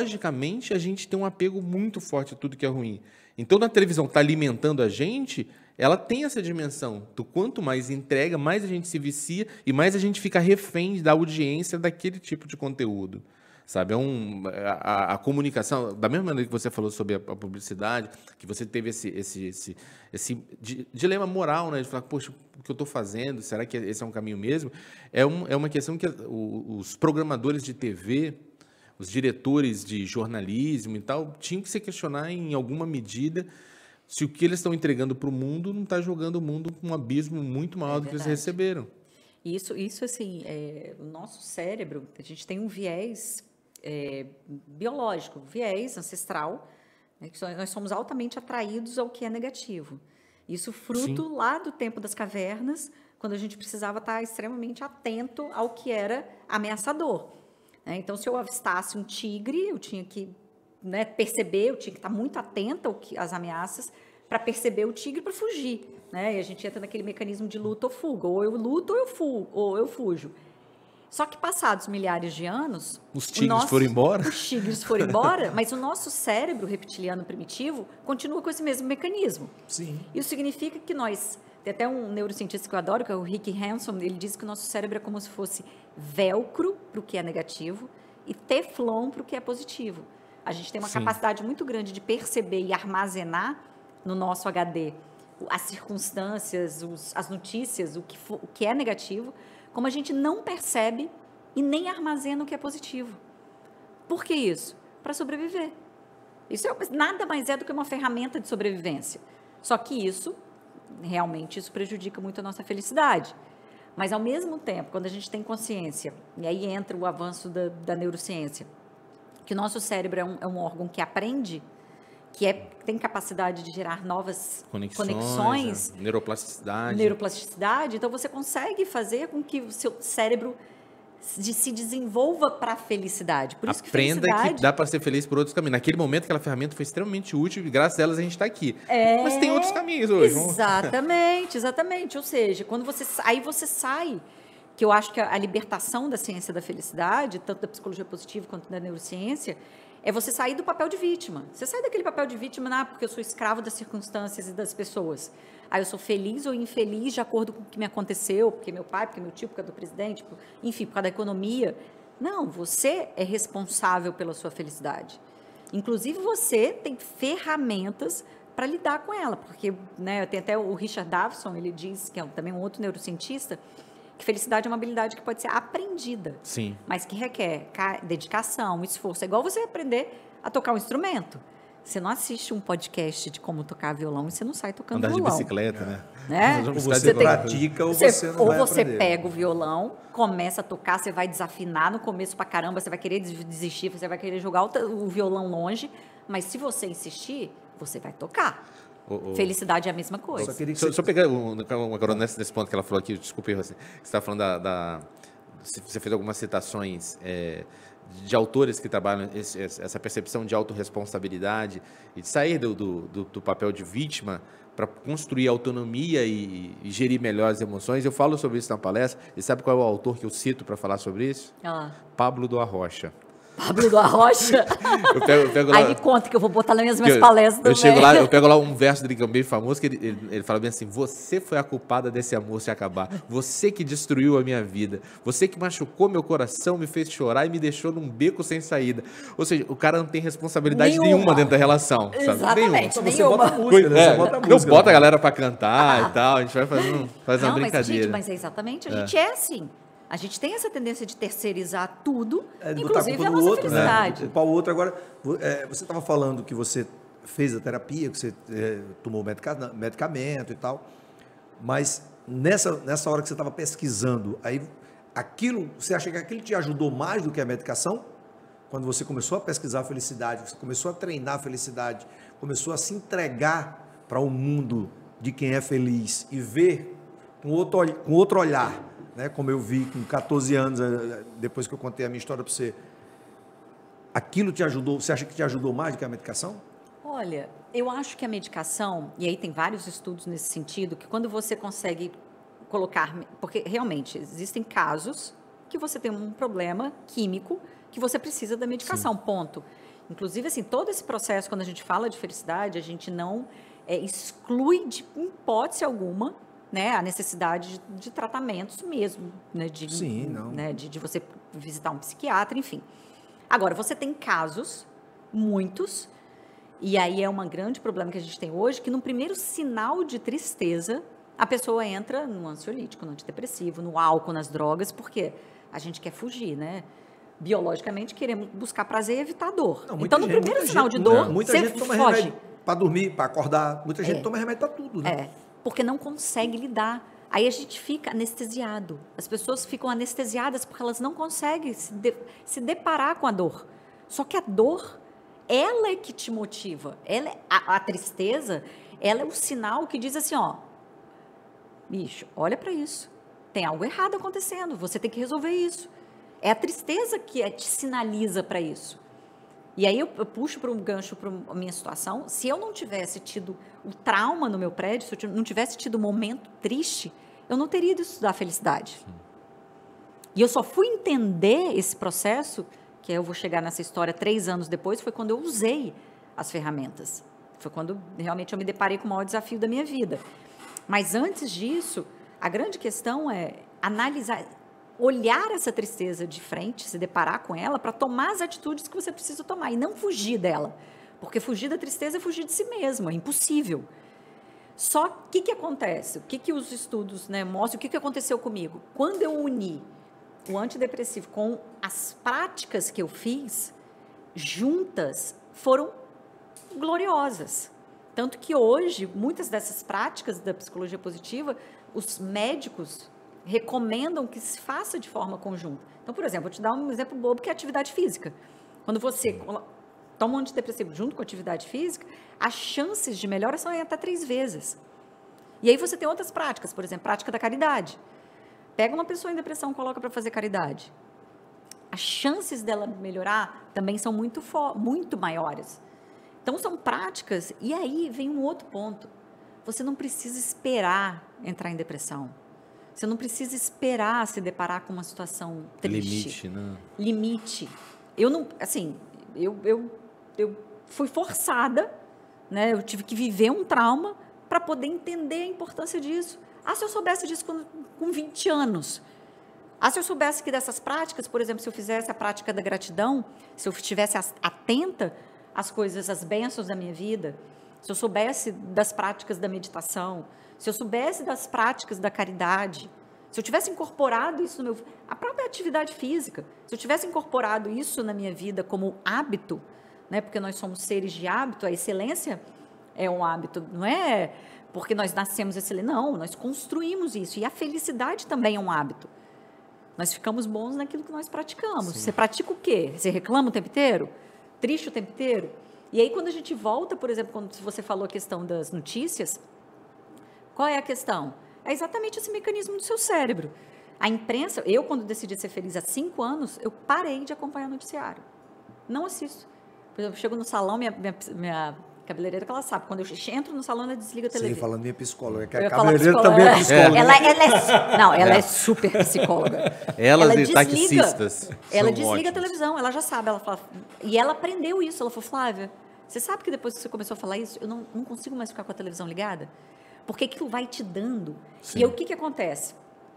biologicamente, a gente tem um apego muito forte a tudo que é ruim. Então, na televisão está alimentando a gente, ela tem essa dimensão do quanto mais entrega, mais a gente se vicia e mais a gente fica refém da audiência daquele tipo de conteúdo. Sabe, a comunicação, da mesma maneira que você falou sobre a publicidade, que você teve esse dilema moral, né, de falar, poxa, o que eu estou fazendo, será que esse é um caminho mesmo? É uma questão que os programadores de TV, os diretores de jornalismo e tal, tinham que se questionar em alguma medida se o que eles estão entregando para o mundo não está jogando o mundo com um abismo muito maior do que eles receberam. Isso assim, o nosso cérebro, a gente tem um viés biológico, viés ancestral, né, que nós somos altamente atraídos ao que é negativo. Isso fruto lá do tempo das cavernas, quando a gente precisava estar extremamente atento ao que era ameaçador. Né? Então, se eu avistasse um tigre, eu tinha que perceber, eu tinha que estar muito atenta às ameaças para perceber o tigre para fugir. Né? E a gente entra naquele mecanismo de luta ou fuga, ou eu luto ou eu fujo. Só que passados milhares de anos... Os tigres foram embora? Os tigres foram embora, mas o nosso cérebro reptiliano primitivo continua com esse mesmo mecanismo. Sim. Isso significa que nós... Tem até um neurocientista que eu adoro, que é o Rick Hanson, ele diz que o nosso cérebro é como se fosse velcro para o que é negativo e teflon para o que é positivo. A gente tem uma capacidade muito grande de perceber e armazenar no nosso HD as circunstâncias, as notícias, o que é negativo, como a gente não percebe e nem armazena o que é positivo. Por que isso? Para sobreviver. Isso nada mais é do que uma ferramenta de sobrevivência. Só que realmente isso prejudica muito a nossa felicidade. Mas, ao mesmo tempo, quando a gente tem consciência, e aí entra o avanço da neurociência, que o nosso cérebro é um órgão que aprende, que tem capacidade de gerar novas conexões, neuroplasticidade, então você consegue fazer com que o seu cérebro se desenvolva para a felicidade. Por isso aprenda que dá para ser feliz por outros caminhos. Naquele momento, aquela ferramenta foi extremamente útil e graças a elas a gente está aqui. Mas tem outros caminhos hoje. Exatamente. Ou seja, quando você sai, que eu acho que a libertação da ciência da felicidade, tanto da psicologia positiva quanto da neurociência, é você sair do papel de vítima. Você sai daquele papel de vítima, porque eu sou escravo das circunstâncias e das pessoas. Eu sou feliz ou infeliz de acordo com o que me aconteceu, porque meu pai, porque meu tio, porque é do presidente, enfim, por causa da economia. Não, você é responsável pela sua felicidade. Inclusive, você tem ferramentas para lidar com ela, porque tem até o Richard Davidson, ele diz, que é também um outro neurocientista, que felicidade é uma habilidade que pode ser aprendida, mas que requer dedicação, esforço. É igual você aprender a tocar um instrumento. Você não assiste um podcast de como tocar violão e você não sai tocando violão. Andar de bicicleta, né? Ou você pratica ou você não vai aprender. Ou você pega o violão, começa a tocar, você vai desafinar no começo pra caramba, você vai querer desistir, você vai querer jogar o violão longe, mas se você insistir, você vai tocar. Felicidade é a mesma coisa. Só pegar agora nesse ponto que ela falou aqui, desculpe, você está falando você fez algumas citações de autores que trabalham essa percepção de autorresponsabilidade e de sair do papel de vítima para construir autonomia e gerir melhor as emoções. Eu falo sobre isso na palestra, e sabe qual é o autor que eu cito para falar sobre isso? Pablo do Arrocha. Pablo do Arrocha? Eu pego lá, aí me conta que eu vou botar nas minhas palestras eu pego lá um verso dele que é bem famoso, que ele fala bem assim: você foi a culpada desse amor se acabar, você que destruiu a minha vida, você que machucou meu coração, me fez chorar e me deixou num beco sem saída. Ou seja, o cara não tem responsabilidade nenhuma dentro da relação. Exatamente, sabe? Você bota música, né? Não bota a galera pra cantar e tal, a gente vai fazer uma brincadeira. Mas é exatamente, a gente é assim. A gente tem essa tendência de terceirizar tudo, inclusive a nossa felicidade. Culpar o outro. Agora, você estava falando que você fez a terapia, que você tomou medicamento e tal, mas nessa hora que você estava pesquisando, aí você acha que aquilo te ajudou mais do que a medicação? Quando você começou a pesquisar a felicidade, você começou a treinar a felicidade, começou a se entregar para o mundo de quem é feliz e ver com outro olhar, né? Como eu vi com 14 anos, depois que eu contei a minha história para você, aquilo te ajudou, você acha que te ajudou mais do que a medicação? Olha, eu acho que a medicação, e aí tem vários estudos nesse sentido, que quando você consegue colocar, porque realmente existem casos que você tem um problema químico que você precisa da medicação, ponto. Inclusive, assim, todo esse processo, quando a gente fala de felicidade, a gente não exclui de hipótese alguma, né, a necessidade de tratamentos mesmo, né, Sim, não. né, de você visitar um psiquiatra, enfim. Agora, você tem casos, muitos, e aí é um grande problema que a gente tem hoje, que no primeiro sinal de tristeza, a pessoa entra no ansiolítico, no antidepressivo, no álcool, nas drogas, porque a gente quer fugir, né? Biologicamente, queremos buscar prazer e evitar dor. Não, muita então, no gente- primeiro muita sinal gente- de dor, muita você gente toma foge. remédio para dormir, para acordar. Muita gente toma remédio para tudo, né? É, porque não consegue lidar. Aí a gente fica anestesiado. As pessoas ficam anestesiadas porque elas não conseguem se deparar com a dor. Só que a dor, ela é que te motiva. A tristeza, ela é o sinal que diz assim, ó, bicho, olha para isso. Tem algo errado acontecendo, você tem que resolver isso. É a tristeza que te sinaliza para isso. E aí eu puxo para um gancho para a minha situação. Se eu não tivesse tido o trauma no meu prédio, se eu não tivesse tido um momento triste, eu não teria ido estudar felicidade. E eu só fui entender esse processo, que eu vou chegar nessa história 3 anos depois, foi quando eu usei as ferramentas. Foi quando realmente eu me deparei com o maior desafio da minha vida. Mas antes disso, a grande questão é analisar, olhar essa tristeza de frente, se deparar com ela, para tomar as atitudes que você precisa tomar e não fugir dela. Porque fugir da tristeza é fugir de si mesmo, é impossível. Só que o que acontece? O que os estudos, né, mostram? O que aconteceu comigo? Quando eu uni o antidepressivo com as práticas que eu fiz, juntas, foram gloriosas. Tanto que hoje, muitas dessas práticas da psicologia positiva, os médicos recomendam que se faça de forma conjunta. Então, por exemplo, vou te dar um exemplo bobo, que é a atividade física. Quando você toma um antidepressivo junto com a atividade física, as chances de melhora são até 3 vezes. E aí você tem outras práticas, por exemplo, prática da caridade. Pega uma pessoa em depressão, coloca para fazer caridade. As chances dela melhorar também são muito maiores. Então, são práticas, e aí vem um outro ponto. Você não precisa esperar entrar em depressão. Você não precisa esperar se deparar com uma situação triste. Limite, né? Limite. Eu não, assim, eu fui forçada, né? Eu tive que viver um trauma para poder entender a importância disso. Ah, se eu soubesse disso com 20 anos. Ah, se eu soubesse que dessas práticas, por exemplo, se eu fizesse a prática da gratidão, se eu estivesse atenta às coisas, às bênçãos da minha vida, se eu soubesse das práticas da meditação, se eu soubesse das práticas da caridade, se eu tivesse incorporado isso no a própria atividade física, se eu tivesse incorporado isso na minha vida como hábito, né, porque nós somos seres de hábito, a excelência é um hábito, não é porque nós nascemos excelentes, não, nós construímos isso, e a felicidade também é um hábito. Nós ficamos bons naquilo que nós praticamos. Sim. Você pratica o quê? Você reclama o tempo inteiro? Triste o tempo inteiro? E aí, quando a gente volta, por exemplo, quando você falou a questão das notícias, qual é a questão? É exatamente esse mecanismo do seu cérebro. A imprensa, eu quando decidi ser feliz há 5 anos, eu parei de acompanhar noticiário. Não assisto. Por exemplo, eu chego no salão, minha cabeleireira, que ela sabe, quando eu entro no salão, ela desliga a televisão. Sim, falando minha psicóloga, que Eu a ia falar cabeleireira também é psicóloga. Ela é super psicóloga. Elas ela e taxistas. Ela são desliga a ótimos. televisão, ela já sabe. Ela fala, e ela aprendeu isso. Ela falou, Flávia, você sabe que depois que você começou a falar isso, eu não consigo mais ficar com a televisão ligada? Porque aquilo vai te dando. Sim. E aí, o que acontece?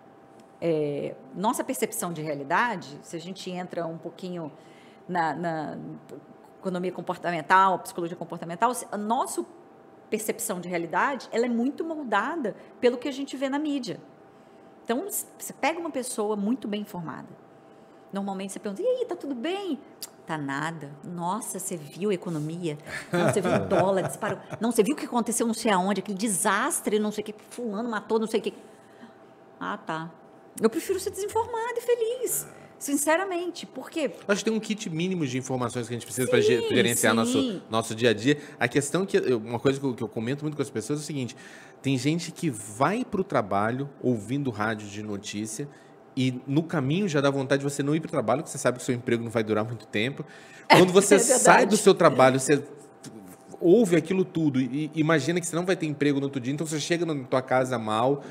Nossa percepção de realidade, se a gente entra um pouquinho na economia comportamental, psicologia comportamental, a nossa percepção de realidade, ela é muito moldada pelo que a gente vê na mídia. Então, você pega uma pessoa muito bem informada. Normalmente você pergunta, e aí, tá tudo bem? Tá nada. Nossa, você viu a economia? Não, você viu o dólar disparou. Não, você viu o que aconteceu não sei aonde, aquele desastre, não sei o que, fulano matou, não sei o que. Ah, tá. Eu prefiro ser desinformada e feliz. Sinceramente, por quê? Acho que tem um kit mínimo de informações que a gente precisa para gerenciar nosso dia a dia. A questão que uma coisa que eu comento muito com as pessoas é o seguinte: tem gente que vai para o trabalho ouvindo rádio de notícia e no caminho já dá vontade de você não ir para o trabalho, porque você sabe que o seu emprego não vai durar muito tempo. Quando você sai do seu trabalho, você ouve aquilo tudo e imagina que você não vai ter emprego no outro dia, então você chega na tua casa mal,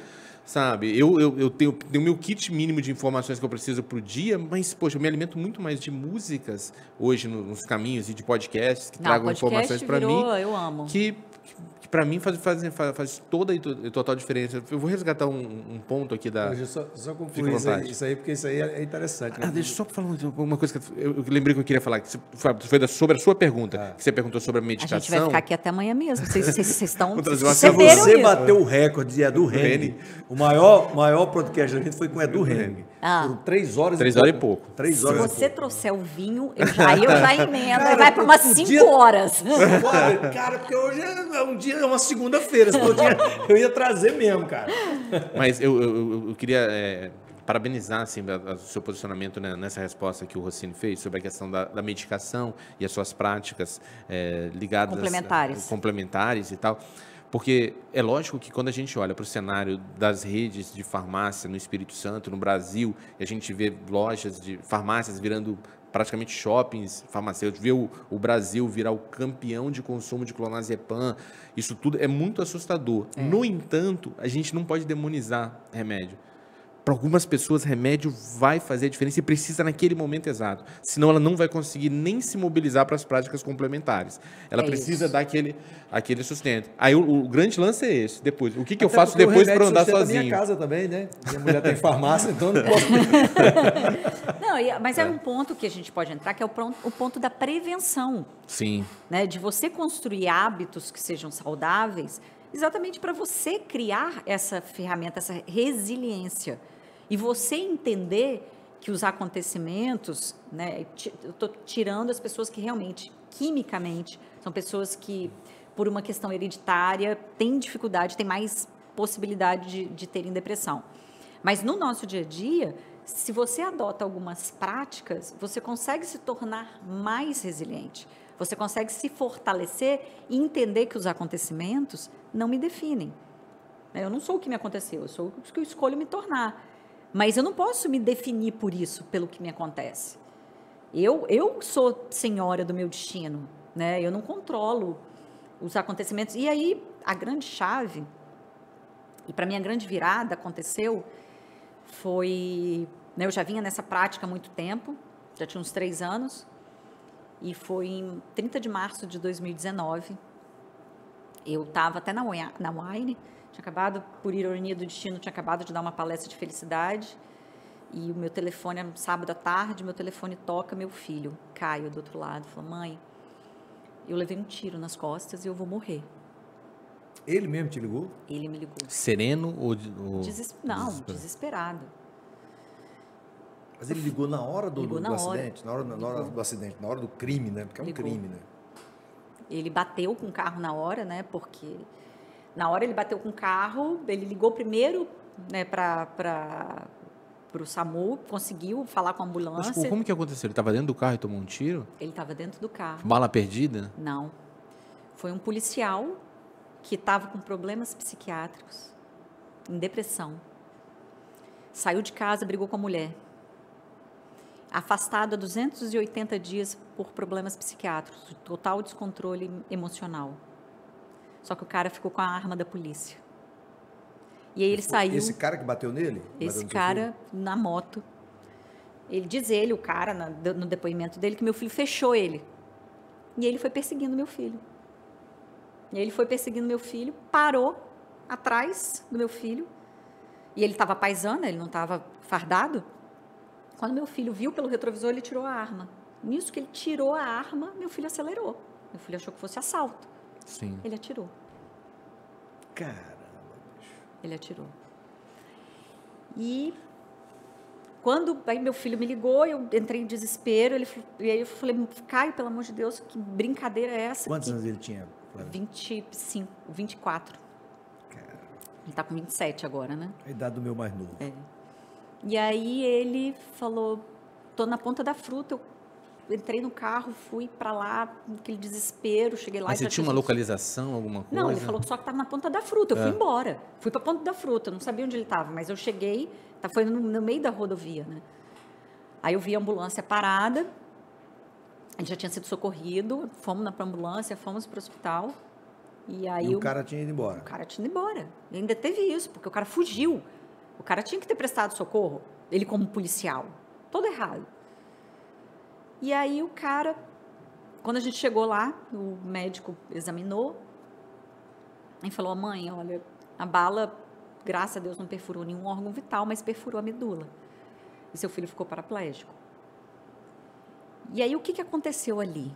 sabe? Eu tenho o meu kit mínimo de informações que eu preciso pro dia, mas, poxa, eu me alimento muito mais de músicas hoje nos caminhos e de podcasts que tragam informações para mim. Eu amo. Que para mim faz toda e total diferença. Eu vou resgatar um ponto aqui da... Deixa eu só concluir isso aí, porque isso aí é interessante. Né? Deixa eu só falar uma coisa que eu lembrei que eu queria falar, que foi sobre a sua pergunta, que você perguntou sobre a meditação. A gente vai ficar aqui até amanhã mesmo. Vocês estão... Você bateu o recorde de Edu Reni. O maior podcast da gente foi com o Edu Reni. Por 3 horas e pouco. 3 horas Se você trouxer o vinho, eu já emendo. Cara, vai para umas 5 horas. Cara, porque hoje é um dia, é uma segunda-feira. Eu ia trazer mesmo, cara. Mas eu queria parabenizar assim, o seu posicionamento, né, nessa resposta que o Rossini fez sobre a questão da medicação e as suas práticas ligadas... Complementares e tal. Porque é lógico que quando a gente olha para o cenário das redes de farmácia no Espírito Santo, no Brasil, e a gente vê lojas de farmácias virando praticamente shoppings farmacêuticos, vê o Brasil virar o campeão de consumo de clonazepam, isso tudo é muito assustador. No entanto, a gente não pode demonizar remédio. Para algumas pessoas, remédio vai fazer a diferença e precisa naquele momento exato. Senão, ela não vai conseguir nem se mobilizar para as práticas complementares. Ela precisa dar aquele sustento. Aí, o grande lance é esse. Depois, o que eu faço depois para andar sozinho? A minha casa também, né? Minha mulher tem farmácia, então não posso... Mas é um ponto que a gente pode entrar, que é o ponto da prevenção. Sim. Né? De você construir hábitos que sejam saudáveis, exatamente para você criar essa ferramenta, essa resiliência. E você entender que os acontecimentos, né, eu estou tirando as pessoas que realmente, quimicamente, são pessoas que, por uma questão hereditária, têm dificuldade, têm mais possibilidade de terem depressão. Mas no nosso dia a dia, se você adota algumas práticas, você consegue se tornar mais resiliente. Você consegue se fortalecer e entender que os acontecimentos não me definem. Eu não sou o que me aconteceu, eu sou o que eu escolho me tornar. Mas eu não posso me definir por isso, pelo que me acontece. Eu sou senhora do meu destino, né? Eu não controlo os acontecimentos. E aí, a grande chave, e para mim a grande virada aconteceu, foi... Né, eu já vinha nessa prática há muito tempo, já tinha uns 3 anos, e foi em 30 de março de 2019, eu estava até na Wine, tinha acabado, por ironia do destino, tinha acabado de dar uma palestra de felicidade, e o meu telefone, sábado à tarde, meu telefone toca, meu filho, Caio, do outro lado, falou: mãe, eu levei um tiro nas costas e eu vou morrer. Ele mesmo te ligou? Ele me ligou. Sereno ou... Não, desesperado. Mas ele ligou na hora do acidente? Na hora do acidente, na hora do crime, né? Porque é um crime, né? Ele bateu com o carro na hora, né? Porque na hora ele bateu com o carro, ele ligou primeiro, né, para o SAMU, conseguiu falar com a ambulância. Mas como que aconteceu? Ele estava dentro do carro e tomou um tiro? Ele estava dentro do carro. Bala perdida? Não. Foi um policial que estava com problemas psiquiátricos, em depressão. Saiu de casa, brigou com a mulher. Afastado há 280 dias por problemas psiquiátricos, total descontrole emocional. Só que o cara ficou com a arma da polícia. E aí ele saiu... Esse cara que bateu nele? Esse cara na moto. O cara, no depoimento dele, que meu filho fechou ele. E ele foi perseguindo meu filho. Parou atrás do meu filho. E ele estava paisana, ele não estava fardado. Quando meu filho viu pelo retrovisor, ele tirou a arma. Nisso que ele tirou a arma, meu filho acelerou. Meu filho achou que fosse assalto. Sim. Ele atirou. Caramba, bicho. Ele atirou. E quando aí meu filho me ligou, eu entrei em desespero. E aí eu falei: Caio, pelo amor de Deus, que brincadeira é essa? Quantos anos ele tinha? 25, 24. Caramba. Ele está com 27 agora, né? A idade do meu mais novo. É. E aí ele falou: tô na Ponta da Fruta. Eu entrei no carro, fui para lá, aquele desespero, cheguei lá. Mas você tinha uma localização, alguma coisa? Não, ele falou que só que estava na Ponta da Fruta. Eu fui embora. Fui para a Ponta da Fruta, eu não sabia onde ele estava, mas eu cheguei, foi no meio da rodovia, né? Aí eu vi a ambulância parada, a gente já tinha sido socorrido, fomos para a ambulância, fomos para o hospital. E aí E o cara tinha ido embora. o cara tinha ido embora. E ainda teve isso, porque o cara fugiu. O cara tinha que ter prestado socorro, ele como policial. Todo errado. E aí o cara, quando a gente chegou lá, o médico examinou e falou: mãe, olha, a bala, graças a Deus, não perfurou nenhum órgão vital, mas perfurou a medula. E seu filho ficou paraplégico. E aí o que aconteceu ali?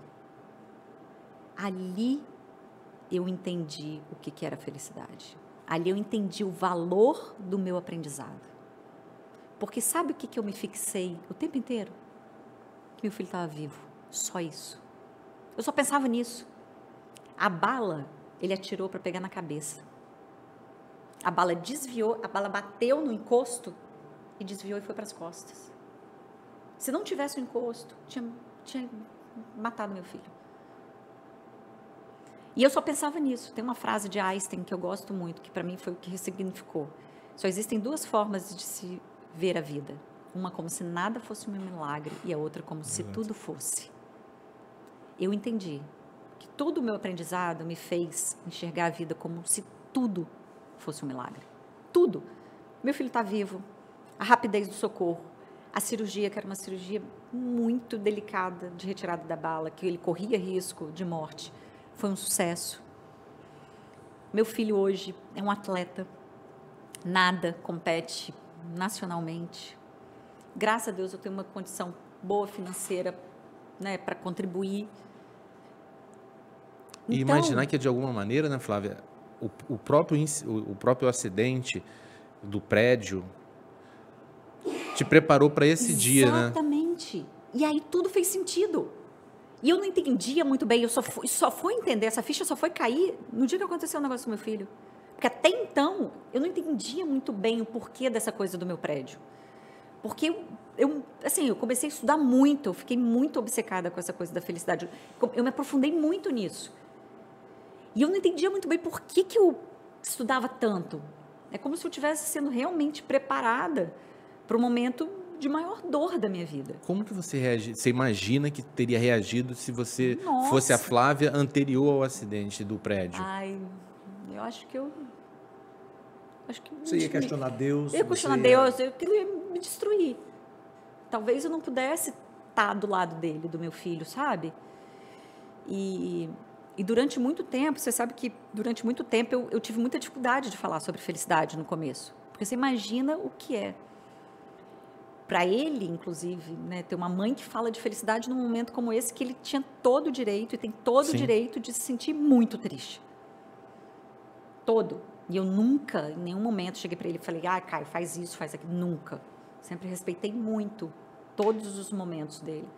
Ali eu entendi o que era felicidade. Ali eu entendi o valor do meu aprendizado. Porque sabe o que eu me fixei o tempo inteiro? Que meu filho estava vivo. Só isso. Eu só pensava nisso. A bala, ele atirou para pegar na cabeça. A bala desviou, a bala bateu no encosto e desviou e foi para as costas. Se não tivesse o encosto, tinha matado meu filho. E eu só pensava nisso. Tem uma frase de Einstein que eu gosto muito, que para mim foi o que ressignificou. Só existem duas formas de se ver a vida. Uma como se nada fosse um milagre e a outra como se tudo fosse. Eu entendi que todo o meu aprendizado me fez enxergar a vida como se tudo fosse um milagre. Tudo. Meu filho está vivo. A rapidez do socorro. A cirurgia, que era uma cirurgia muito delicada de retirada da bala, que ele corria risco de morte. Foi um sucesso. Meu filho hoje é um atleta. Nada compete nacionalmente. Graças a Deus eu tenho uma condição boa financeira, né, para contribuir. E Então, imaginar que, de alguma maneira, né, Flávia, o próprio acidente do prédio te preparou para esse dia, né? Exatamente. E aí tudo fez sentido. E eu não entendia muito bem, eu só fui entender, essa ficha só foi cair no dia que aconteceu o negócio com meu filho. Porque até então, eu não entendia muito bem o porquê dessa coisa do meu prédio. Porque eu comecei a estudar muito, eu fiquei muito obcecada com essa coisa da felicidade. Eu me aprofundei muito nisso. E eu não entendia muito bem por que eu estudava tanto. É como se eu estivesse sendo realmente preparada para o momento de maior dor da minha vida. Como que você reage? Você imagina que teria reagido se você Nossa. fosse a Flávia anterior ao acidente do prédio? Ai, eu acho que Você ia questionar Deus? Eu ia questionar Deus, aquilo ia me destruir. Talvez eu não pudesse estar do lado dele, do meu filho, sabe? E durante muito tempo, você sabe que durante muito tempo eu tive muita dificuldade de falar sobre felicidade no começo. Porque você imagina o que é. Para ele, inclusive, né, ter uma mãe que fala de felicidade num momento como esse, que ele tinha todo o direito e tem todo o direito de se sentir muito triste. Todo. E eu nunca, em nenhum momento, cheguei para ele e falei: Caio, faz isso, faz aquilo. Nunca. Sempre respeitei muito todos os momentos dele.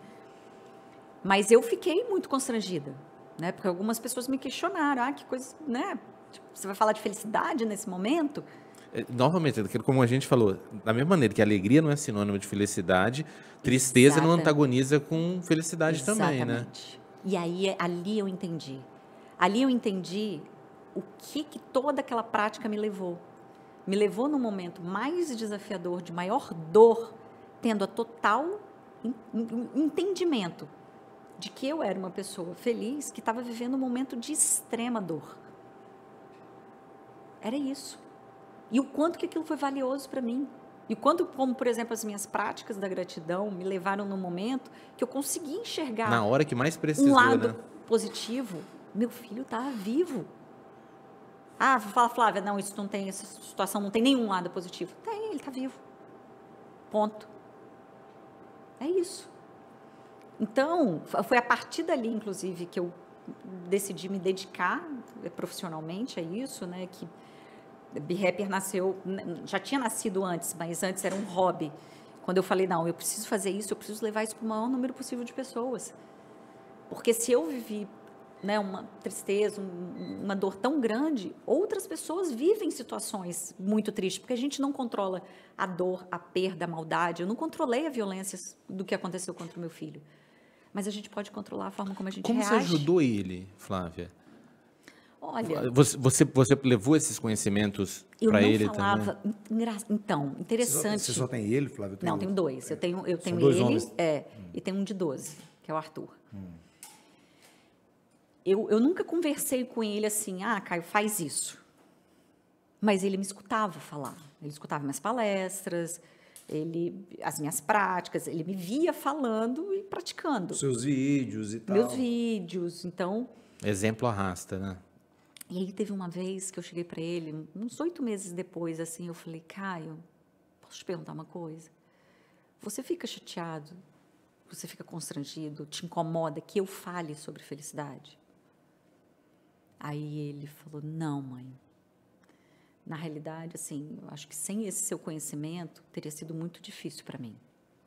Mas eu fiquei muito constrangida, né? Porque algumas pessoas me questionaram: que coisa, né? Tipo, você vai falar de felicidade nesse momento? Novamente, como a gente falou, da mesma maneira que alegria não é sinônimo de felicidade, tristeza não antagoniza com felicidade também, né? E aí, ali eu entendi. Ali eu entendi o que toda aquela prática me levou. Me levou num momento mais desafiador, de maior dor, tendo a total entendimento de que eu era uma pessoa feliz que estava vivendo um momento de extrema dor. Era isso. E o quanto que aquilo foi valioso para mim. E o quanto, como, por exemplo, as minhas práticas da gratidão me levaram num momento que eu consegui enxergar... Na hora que mais precisou, um lado né? positivo. Meu filho estava vivo. Fala, Flávia, não, isso não tem, essa situação não tem nenhum lado positivo. Tem, ele está vivo. Ponto. É isso. Então, foi a partir dali, inclusive, que eu decidi me dedicar profissionalmente a isso, né, que Be-Happier nasceu, já tinha nascido antes, mas antes era um hobby. Quando eu falei, não, eu preciso fazer isso, eu preciso levar isso para o maior número possível de pessoas. Porque se eu vivi, né, uma tristeza, uma dor tão grande, outras pessoas vivem situações muito tristes, porque a gente não controla a dor, a perda, a maldade. Eu não controlei a violência do que aconteceu contra o meu filho. Mas a gente pode controlar a forma como a gente reage. Como você ajudou ele, Flávia? Olha, você levou esses conhecimentos para ele falava, também? Então, interessante. Você só tem ele, Flávio? Não, tenho dois. Eu tenho dois ele homens. e tem um de 12, que é o Arthur. eu nunca conversei com ele assim, Caio, faz isso. Mas ele me escutava falar, ele escutava minhas palestras, as minhas práticas, ele me via falando e praticando. Seus vídeos e tal. Meus vídeos, então... Exemplo arrasta, né? E aí teve uma vez que eu cheguei para ele, uns 8 meses depois, assim, eu falei, Caio, posso te perguntar uma coisa? Você fica chateado? Você fica constrangido? Te incomoda que eu fale sobre felicidade? Aí ele falou, não, mãe. Na realidade, assim, eu acho que sem esse seu conhecimento, teria sido muito difícil para mim.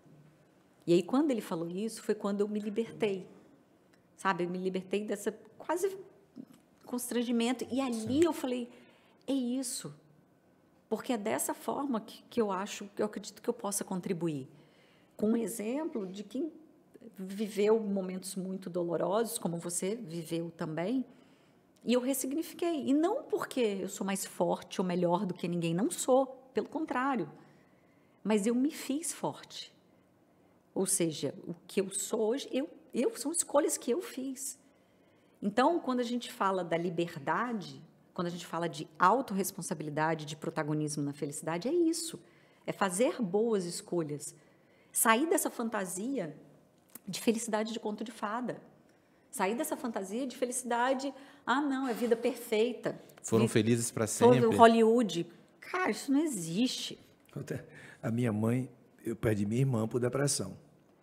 E aí, quando ele falou isso, foi quando eu me libertei. Sabe, eu me libertei dessa quase constrangimento. E ali eu falei, é isso. Porque é dessa forma que eu acredito que eu possa contribuir. Com um exemplo de quem viveu momentos muito dolorosos, como você viveu também, e eu ressignifiquei. E não porque eu sou mais forte ou melhor do que ninguém, não sou, pelo contrário. Mas eu me fiz forte. Ou seja, o que eu sou hoje, são escolhas que eu fiz. Então, quando a gente fala da liberdade, quando a gente fala de autorresponsabilidade, de protagonismo na felicidade, é isso. É fazer boas escolhas. Sair dessa fantasia de felicidade de conto de fada. Sair dessa fantasia de felicidade, não, é vida perfeita. Foram felizes para sempre. Hollywood. Cara, isso não existe. A minha mãe, eu perdi minha irmã por depressão.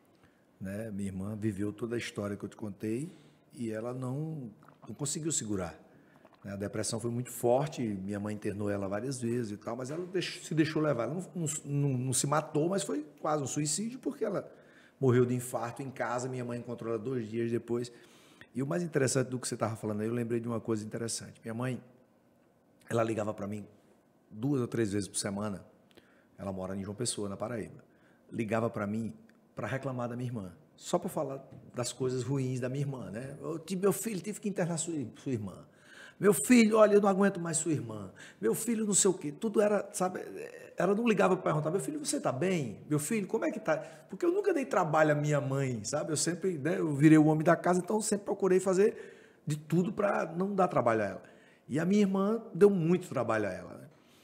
Né? Minha irmã viveu toda a história que eu te contei e ela não conseguiu segurar. A depressão foi muito forte, minha mãe internou ela várias vezes e tal, mas ela se deixou levar. Ela não se matou, mas foi quase um suicídio, porque ela morreu de infarto em casa, minha mãe encontrou ela 2 dias depois. E o mais interessante do que você estava falando aí, eu lembrei de uma coisa interessante. Minha mãe, ela ligava para mim 2 ou 3 vezes por semana, ela mora em João Pessoa, na Paraíba, ligava para mim para reclamar da minha irmã, só para falar das coisas ruins da minha irmã, né? Meu filho teve que internar sua irmã. Meu filho, olha, eu não aguento mais sua irmã. Meu filho, não sei o quê. Tudo era, sabe? Ela não ligava para perguntar, meu filho, você está bem? Meu filho, como é que está? Porque eu nunca dei trabalho à minha mãe, sabe? Eu sempre, né, eu virei o homem da casa, então eu sempre procurei fazer de tudo para não dar trabalho a ela. E a minha irmã deu muito trabalho a ela, né?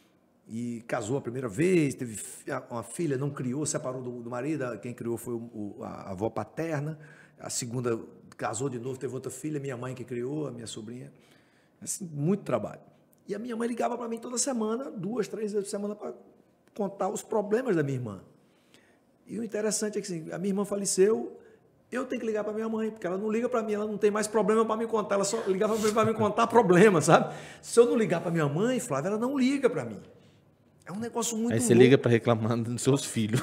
E casou a primeira vez, teve uma filha, não criou, separou do marido, quem criou foi a avó paterna. A segunda casou de novo, teve outra filha, minha mãe que criou, a minha sobrinha. Assim, muito trabalho. E a minha mãe ligava para mim toda semana, 2, 3 vezes por semana, para contar os problemas da minha irmã. E o interessante é que assim, a minha irmã faleceu, eu tenho que ligar para minha mãe, porque ela não liga para mim, ela não tem mais problema para me contar, ela só ligava para me contar problema, sabe? Se eu não ligar para minha mãe, Flávia, ela não liga para mim. É um negócio muito Aí você liga para reclamar dos seus filhos.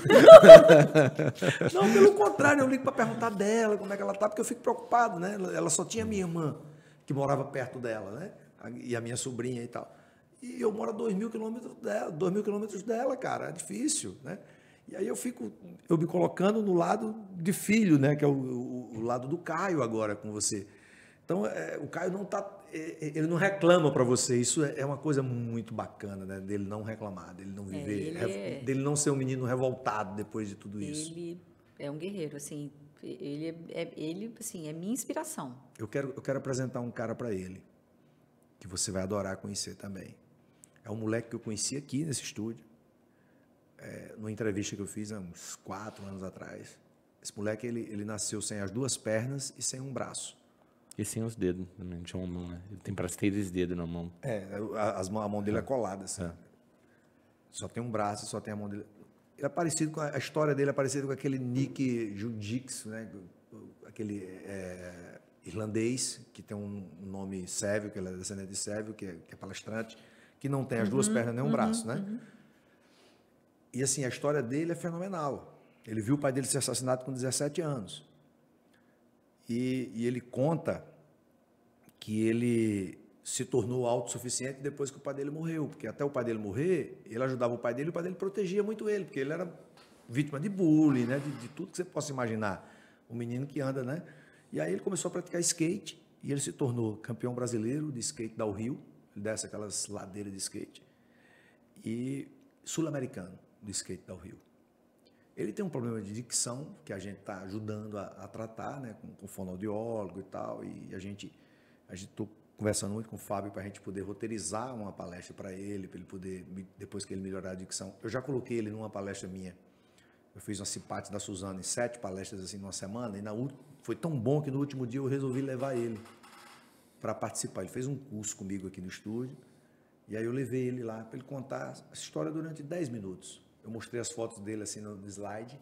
Não, pelo contrário, eu ligo para perguntar dela, como é que ela está, porque eu fico preocupado, né? Ela só tinha minha irmã, que morava perto dela, né? E a minha sobrinha e tal. E eu moro a 2.000 quilômetros dela, 2.000 quilômetros dela, cara, é difícil, né? E aí eu me colocando no lado de filho, né? Que é o lado do Caio agora com você. Então, o Caio não tá, ele não reclama para você, isso é uma coisa muito bacana, né? Dele não reclamar, dele não viver, dele não ser um menino revoltado depois de tudo isso. Ele é um guerreiro, assim, ele assim, é minha inspiração. Eu quero apresentar um cara para ele, que você vai adorar conhecer também. É um moleque que eu conheci aqui nesse estúdio, numa entrevista que eu fiz há uns 4 anos atrás. Esse moleque, ele nasceu sem as 2 pernas e sem um braço. E sem os dedos também, tinha uma mão, né? Ele tem parece 3 dedos na mão. A mão dele é colada, assim. Só tem um braço, só tem a mão dele. Ele é parecido a história dele é parecida com aquele Nick Judix, né? Aquele irlandês, que tem um nome sérvio, que ele é descendente de sérvio, que é palestrante, que não tem as 2 pernas nem um braço, né? E assim, a história dele é fenomenal. Ele viu o pai dele ser assassinado com 17 anos. E ele conta que ele se tornou autossuficiente depois que o pai dele morreu, porque até o pai dele morrer, ele ajudava o pai dele, e o pai dele protegia muito ele, porque ele era vítima de bullying, né? De tudo que você possa imaginar. Um menino que anda, né? E aí ele começou a praticar skate, e ele se tornou campeão brasileiro de skate downhill, ele desce aquelas ladeiras de skate, e sul-americano de skate downhill. Ele tem um problema de dicção, que a gente está ajudando a tratar, né, com fonoaudiólogo e tal, e a gente A gente estou conversando muito com o Fábio para a gente poder roteirizar uma palestra para ele poder, depois que ele melhorar a dicção. Eu já coloquei ele numa palestra minha. Eu fiz uma Cipate da Suzana em 7 palestras assim numa semana, e foi tão bom que no último dia eu resolvi levar ele para participar. Ele fez um curso comigo aqui no estúdio, e aí eu levei ele lá para ele contar essa história durante 10 minutos. Eu mostrei as fotos dele assim no slide,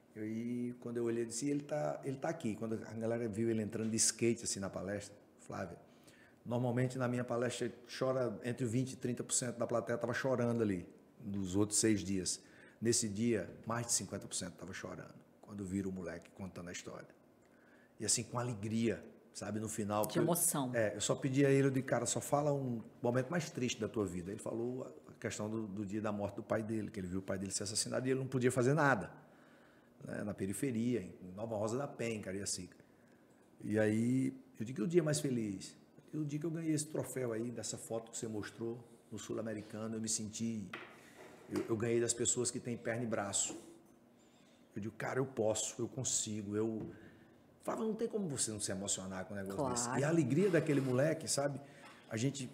e quando eu olhei, eu disse, ele tá aqui. Quando a galera viu ele entrando de skate assim na palestra, Flávia, normalmente na minha palestra chora entre 20% e 30% da plateia estava chorando ali, nos outros 6 dias. Nesse dia, mais de 50% estava chorando, quando viram o moleque contando a história. E assim, com alegria, sabe, no final. De emoção. Eu só pedi a ele, eu disse, cara, só fala um momento mais triste da tua vida. Ele falou a questão do dia da morte do pai dele, que ele viu o pai dele ser assassinado e ele não podia fazer nada, né, na periferia, em Nova Rosa da Penha, em Cariacica. E aí, eu digo, o dia mais feliz? O dia que eu ganhei esse troféu aí, dessa foto que você mostrou no Sul-Americano, eu me senti... Eu ganhei das pessoas que têm perna e braço. Eu digo, cara, eu posso, eu consigo, Falava, não tem como você não se emocionar com um negócio desse. E a alegria daquele moleque, sabe? A gente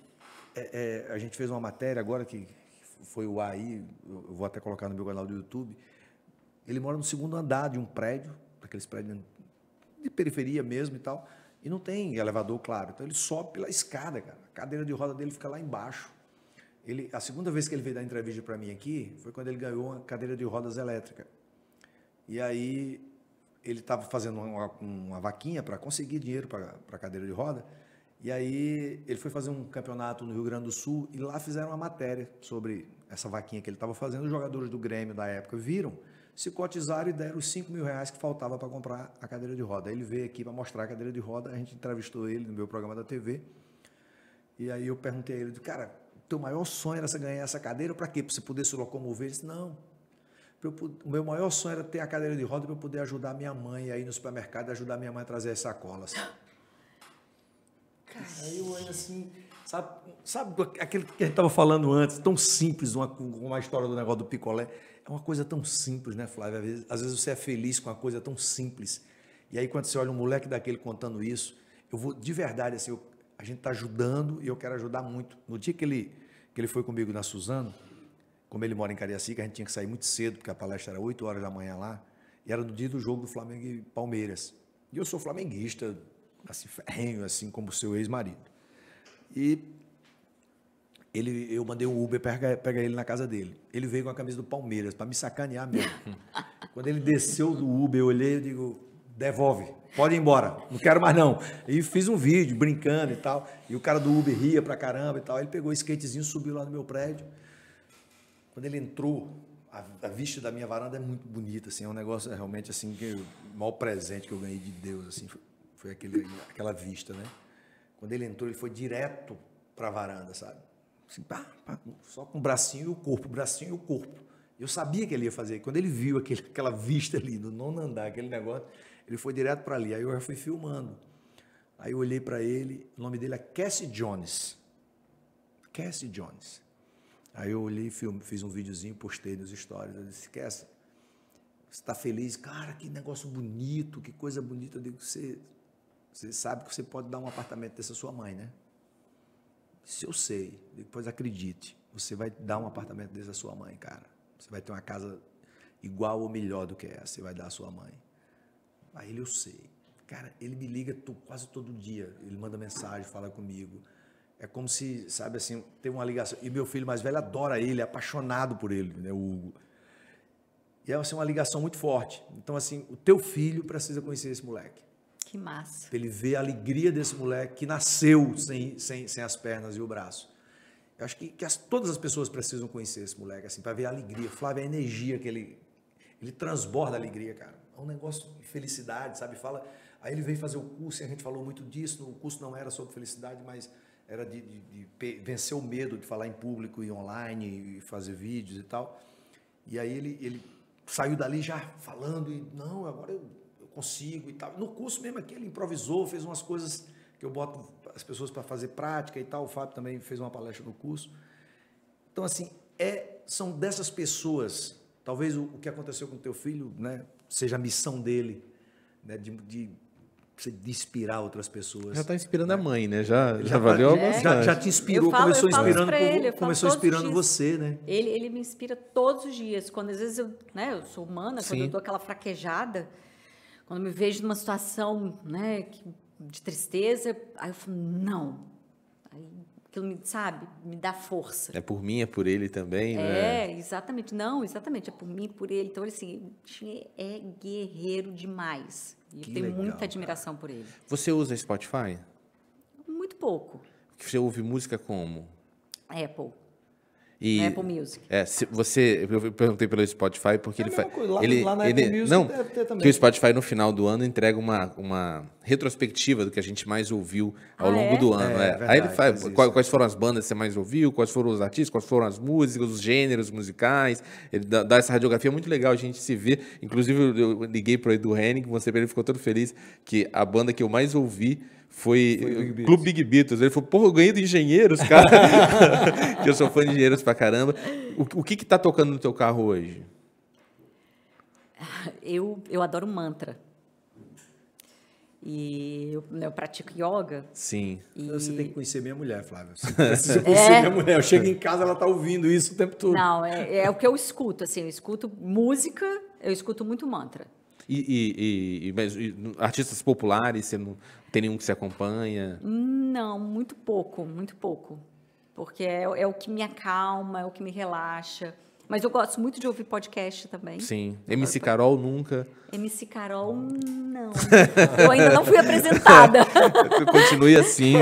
fez uma matéria agora que foi o ar aí, eu vou até colocar no meu canal do YouTube. Ele mora no 2º andar de um prédio, daqueles prédios de periferia mesmo e tal, e não tem elevador, claro. Então ele sobe pela escada, cara. A cadeira de roda dele fica lá embaixo. A segunda vez que ele veio dar entrevista para mim aqui foi quando ele ganhou uma cadeira de rodas elétrica. E aí ele estava fazendo uma vaquinha para conseguir dinheiro para a cadeira de roda. E aí ele foi fazer um campeonato no Rio Grande do Sul e lá fizeram uma matéria sobre essa vaquinha que ele estava fazendo. Os jogadores do Grêmio da época viram, se cotizaram e deram os R$5.000 que faltava para comprar a cadeira de roda. Aí ele veio aqui para mostrar a cadeira de roda, a gente entrevistou ele no meu programa da TV. E aí eu perguntei a ele, cara, teu maior sonho era você ganhar essa cadeira, para quê? Para você poder se locomover? Ele disse, não. O meu maior sonho era ter a cadeira de roda para eu poder ajudar minha mãe a ir no supermercado e ajudar minha mãe a trazer as sacolas. Cara, eu olho assim, sabe aquele que a gente estava falando antes, tão simples, uma história do negócio do picolé. É uma coisa tão simples, né, Flávia? Às vezes você é feliz com uma coisa tão simples. E aí quando você olha um moleque daquele contando isso, eu vou, de verdade, assim, a gente está ajudando e eu quero ajudar muito. No dia que ele foi comigo na Suzano, como ele mora em Cariacica, a gente tinha que sair muito cedo, porque a palestra era 8 horas da manhã lá, e era no dia do jogo do Flamengo e Palmeiras. E eu sou flamenguista, assim, ferrenho, assim como o seu ex-marido. E eu mandei um Uber pegar ele na casa dele. Ele veio com a camisa do Palmeiras, para me sacanear mesmo. Quando ele desceu do Uber, eu olhei e digo, devolve, pode ir embora, não quero mais não. E fiz um vídeo brincando e tal, e o cara do Uber ria pra caramba e tal. Ele pegou o skatezinho, subiu lá no meu prédio. Quando ele entrou, a vista da minha varanda é muito bonita, assim, é um negócio realmente assim, o maior presente que eu ganhei de Deus, assim, foi aquela vista, né? Quando ele entrou, ele foi direto para a varanda, sabe? Assim, só com o bracinho e o corpo, Eu sabia que ele ia fazer. Quando ele viu aquela vista ali, no 9º andar, aquele negócio, ele foi direto para ali. Aí eu já fui filmando. Aí eu olhei para ele, o nome dele é Cassie Jones. Cassie Jones. Aí eu olhei, fiz um videozinho, postei nos stories. Eu disse, Cassie, você está feliz? Cara, que negócio bonito, que coisa bonita. Eu digo, você sabe que você pode dar um apartamento desse à sua mãe, né? Se eu sei, depois acredite, você vai dar um apartamento desse à sua mãe, cara. Você vai ter uma casa igual ou melhor do que essa, você vai dar à sua mãe. Aí eu sei. Cara, ele me liga quase todo dia, ele manda mensagem, fala comigo. É como se, sabe assim, tem uma ligação. E meu filho mais velho adora ele, é apaixonado por ele, né, o Hugo. E é assim, uma ligação muito forte. Então, assim, o teu filho precisa conhecer esse moleque. Que massa. Para ele ver a alegria desse moleque que nasceu sem as pernas e o braço. Eu acho que todas as pessoas precisam conhecer esse moleque, assim, para ver a alegria. Flávio, a energia que ele transborda a alegria, cara. É um negócio de felicidade, sabe? Aí ele veio fazer o curso e a gente falou muito disso. O curso não era sobre felicidade, mas era de vencer o medo de falar em público e online e fazer vídeos e tal. E aí ele saiu dali já falando e, não, agora eu consigo e tal. No curso mesmo aqui ele improvisou, fez umas coisas que eu boto as pessoas para fazer prática e tal. O Fábio também fez uma palestra no curso. Então, assim, são dessas pessoas, talvez o que aconteceu com o teu filho, né, seja a missão dele, né, de de inspirar outras pessoas. Já está inspirando a mãe, né? Já valeu bastante. Já te inspirou, começou inspirando você, né? Ele me inspira todos os dias. Quando às vezes eu sou humana, quando eu dou aquela fraquejada, quando eu me vejo numa situação, né, de tristeza, aí eu falo, não. Aí aquilo me dá força. É por mim, é por ele também, né? Exatamente. Não, exatamente, é por mim, por ele. Então, assim, é guerreiro demais. E eu tenho muita admiração por ele. Você usa Spotify? Muito pouco. Você ouve música como? Apple. E, Apple Music. Eu perguntei pelo Spotify porque ele faz. Lá na Apple Music não, deve ter também. que o Spotify no final do ano entrega uma retrospectiva do que a gente mais ouviu ao longo do ano. Verdade, aí ele faz quais foram as bandas que você mais ouviu, quais foram os artistas, quais foram as músicas, os gêneros musicais. Ele dá essa radiografia muito legal, a gente se vê. Inclusive, eu liguei para o Edu Henning, mostrei para ele, ficou todo feliz que a banda que eu mais ouvi foi Clube Big Beatles. Ele falou, porra, eu ganhei do Engenheiros, cara. Que eu sou fã de Engenheiros pra caramba. O que tá tocando no teu carro hoje? Eu adoro mantra. E eu pratico yoga. Sim. Você tem que conhecer minha mulher, Flávia. Você precisa conhecer minha mulher. Eu chego em casa, ela tá ouvindo isso o tempo todo. Não, é o que eu escuto. Assim, eu escuto música, eu escuto muito mantra. Mas artistas populares, você não tem nenhum que se acompanha? Não, muito pouco. Porque é o que me acalma, é o que me relaxa. Mas eu gosto muito de ouvir podcast também. Sim. MC Carol nunca? MC Carol, não. Eu ainda não fui apresentada. Continue assim.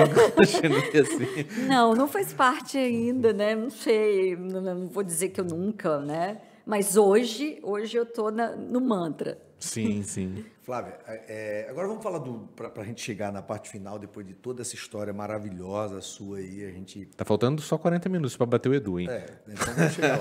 Não faz parte ainda, né? Não sei, não vou dizer que eu nunca, né? Mas hoje eu tô no mantra. Sim, sim. Flávia, agora vamos falar para a gente chegar na parte final, depois de toda essa história maravilhosa sua aí, a gente... Tá faltando só 40 minutos para bater o Edu, hein? Então vamos chegar lá.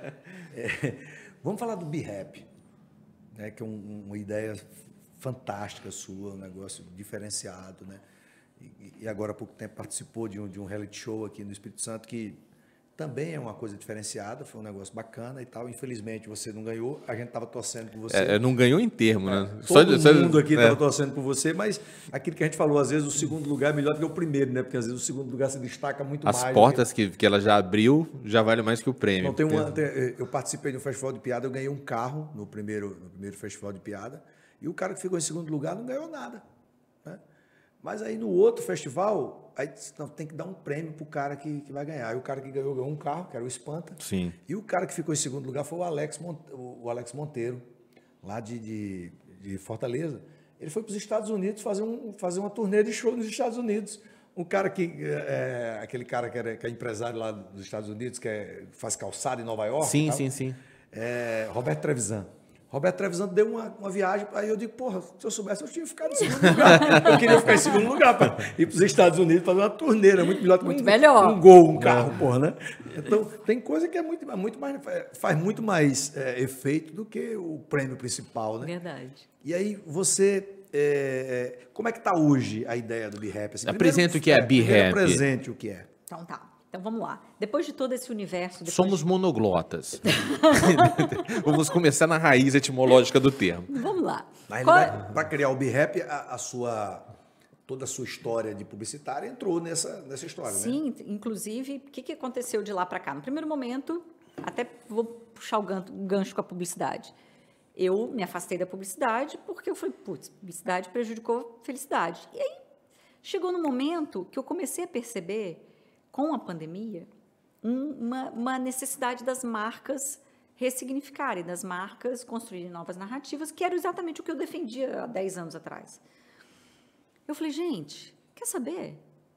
Vamos falar do Be Happy, né, que é uma ideia fantástica sua, um negócio diferenciado, né? E agora há pouco tempo participou de um reality show aqui no Espírito Santo que também é uma coisa diferenciada, foi um negócio bacana e tal. Infelizmente você não ganhou, a gente estava torcendo por você. Não ganhou em termo, né? Todo mundo aqui estava torcendo por você, mas aquilo que a gente falou, às vezes o segundo lugar é melhor do que o primeiro, né? Porque às vezes o segundo lugar se destaca muito mais. As portas que ela já abriu já vale mais que o prêmio. Não, eu participei de um festival de piada, eu ganhei um carro no primeiro festival de piada, e o cara que ficou em segundo lugar não ganhou nada, né? Mas aí no outro festival, aí não, tem que dar um prêmio pro cara que vai ganhar. Aí o cara que ganhou um carro, que era o Espanta. Sim. E o cara que ficou em segundo lugar foi o Alex Monteiro, lá de Fortaleza. Ele foi para os Estados Unidos fazer uma turnê de show nos Estados Unidos. Um cara aquele cara que é empresário lá dos Estados Unidos, faz calçado em Nova York. Sim, tal. sim. Roberto Trevisan. Roberto Trevisan deu uma viagem, aí eu digo, porra, se eu soubesse, eu tinha ficado em segundo lugar. Eu queria ficar em segundo lugar para ir para os Estados Unidos fazer uma turnê, é muito melhor que melhor. Um gol, um carro, porra, né? Então, tem coisa que faz muito mais efeito do que o prêmio principal, né? Verdade. E aí, você... como é que está hoje a ideia do Be Happy? Assim, apresente o que é Be Happy. Apresente o que é. Então tá. Então vamos lá. Depois de todo esse universo... Somos monoglotas. Vamos começar na raiz etimológica do termo. Vamos lá. Para criar o Be Happy, toda a sua história de publicitária entrou nessa história, né? Sim, inclusive, o que aconteceu de lá para cá? No primeiro momento, até vou puxar o gancho com a publicidade. Eu me afastei da publicidade porque eu falei, putz, publicidade prejudicou a felicidade. E aí, chegou no momento que eu comecei a perceber, com a pandemia, uma necessidade das marcas ressignificarem, das marcas construírem novas narrativas, que era exatamente o que eu defendia há 10 anos atrás. Eu falei, gente, quer saber?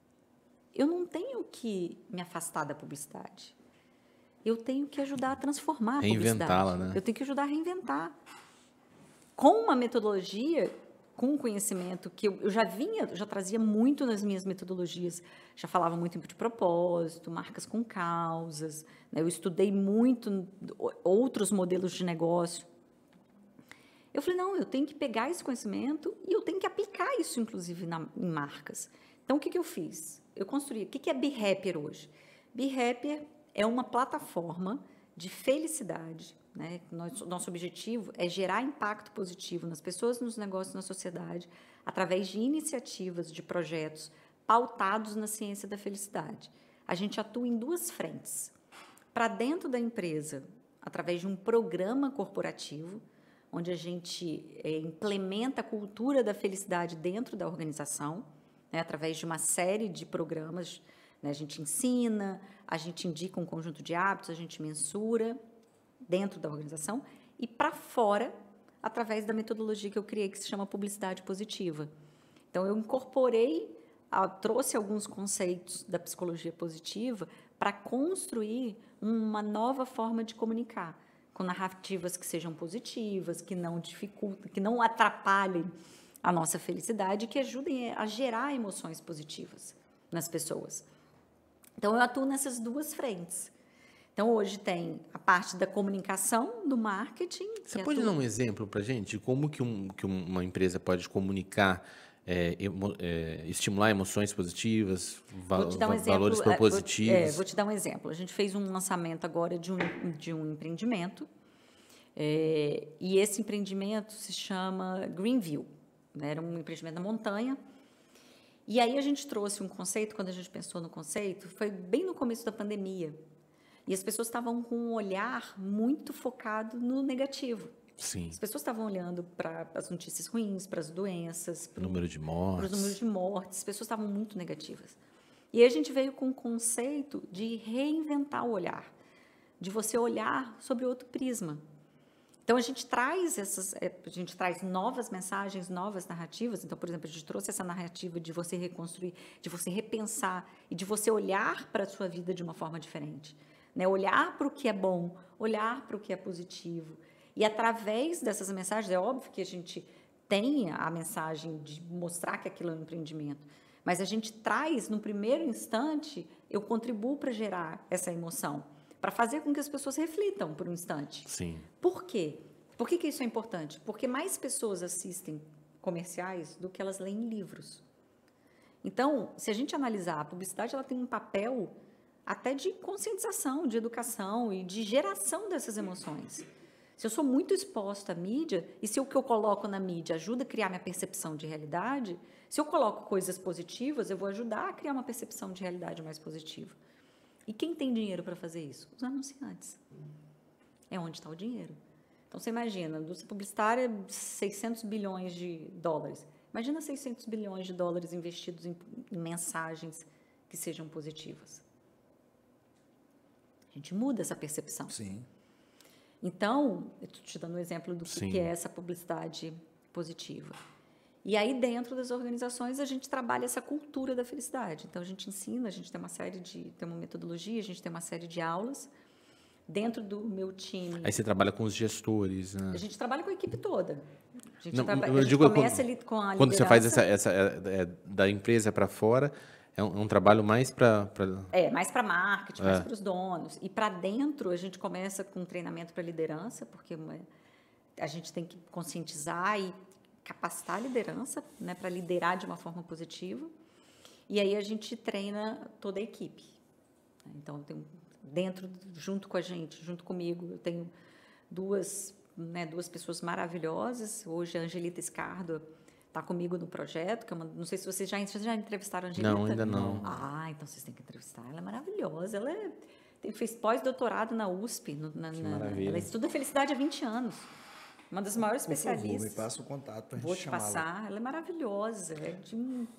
Eu não tenho que me afastar da publicidade. Eu tenho que ajudar a transformar a publicidade. Reinventá-la, né? Eu tenho que ajudar a reinventar. Com uma metodologia, com um conhecimento que eu já trazia muito nas minhas metodologias, já falava muito de propósito, marcas com causas, né? Eu estudei muito outros modelos de negócio. Eu falei, não, eu tenho que pegar esse conhecimento e eu tenho que aplicar isso, inclusive, em marcas. Então, o que eu fiz? Eu construí. O que é Be Happier hoje? Be Happier é uma plataforma de felicidade, né? Nosso objetivo é gerar impacto positivo nas pessoas, nos negócios, na sociedade, através de iniciativas, de projetos pautados na ciência da felicidade. A gente atua em 2 frentes. Para dentro da empresa, através de um programa corporativo, onde a gente implementa a cultura da felicidade dentro da organização, né, através de uma série de programas, né, a gente ensina, a gente indica um conjunto de hábitos, a gente mensura dentro da organização, e para fora, através da metodologia que eu criei, que se chama publicidade positiva. Então, eu incorporei, trouxe alguns conceitos da psicologia positiva para construir uma nova forma de comunicar, com narrativas que sejam positivas, que não dificultem, que não atrapalhem a nossa felicidade, que ajudem a gerar emoções positivas nas pessoas. Então, eu atuo nessas 2 frentes. Então, hoje tem a parte da comunicação, do marketing. Você pode dar um exemplo para a gente de como que uma empresa pode comunicar, estimular emoções positivas, valores propositivos? Vou te dar um exemplo. A gente fez um lançamento agora de um empreendimento, e esse empreendimento se chama Greenview, né? Era um empreendimento na montanha. E aí a gente trouxe um conceito, quando a gente pensou no conceito, foi bem no começo da pandemia. E as pessoas estavam com um olhar muito focado no negativo. Sim. As pessoas estavam olhando para as notícias ruins, para as doenças, para os números de mortes. As pessoas estavam muito negativas. E aí a gente veio com o conceito de reinventar o olhar, de você olhar sobre outro prisma. Então, a gente traz novas mensagens, novas narrativas. Então, por exemplo, a gente trouxe essa narrativa de você reconstruir, de você repensar e de você olhar para a sua vida de uma forma diferente. Né? Olhar para o que é bom, olhar para o que é positivo. E, através dessas mensagens, é óbvio que a gente tem a mensagem de mostrar que aquilo é um empreendimento, mas a gente traz, no primeiro instante, eu contribuo para gerar essa emoção, para fazer com que as pessoas reflitam por um instante. Sim. Por quê? Por que isso é importante? Porque mais pessoas assistem comerciais do que elas leem livros. Então, se a gente analisar, a publicidade ela tem um papel até de conscientização, de educação e de geração dessas emoções. Se eu sou muito exposta à mídia, e se o que eu coloco na mídia ajuda a criar minha percepção de realidade, se eu coloco coisas positivas, eu vou ajudar a criar uma percepção de realidade mais positiva. E quem tem dinheiro para fazer isso? Os anunciantes. É onde está o dinheiro. Então, você imagina, a indústria publicitária, 600 bilhões de dólares. Imagina 600 bilhões de dólares investidos em mensagens que sejam positivas. A gente muda essa percepção. Sim. Então, eu estou te dando um exemplo do que é essa publicidade positiva. E aí, dentro das organizações, a gente trabalha essa cultura da felicidade. Então, a gente ensina, a gente tem uma metodologia, a gente tem uma série de aulas. Dentro do meu time... Aí você trabalha com os gestores, né? A gente trabalha com a equipe toda. A gente, Não, começa ali com a liderança. Quando você faz da empresa para fora, é um trabalho mais para... mais para marketing, mais para os donos. E para dentro, a gente começa com treinamento para liderança, porque a gente tem que conscientizar e capacitar a liderança, né, para liderar de uma forma positiva. E aí a gente treina toda a equipe. Então, junto com a gente, junto comigo, eu tenho duas pessoas maravilhosas. Hoje a Angelita Escardo está comigo no projeto, que não sei se vocês já entrevistaram a Angelita. Não, ainda não. Ah, então vocês têm que entrevistar. Ela é maravilhosa. Ela fez pós-doutorado na USP. Ela estuda felicidade há 20 anos. Uma das maiores especialistas. Por favor, me passa o contato para a gente Vou te passar. Ela é maravilhosa. É de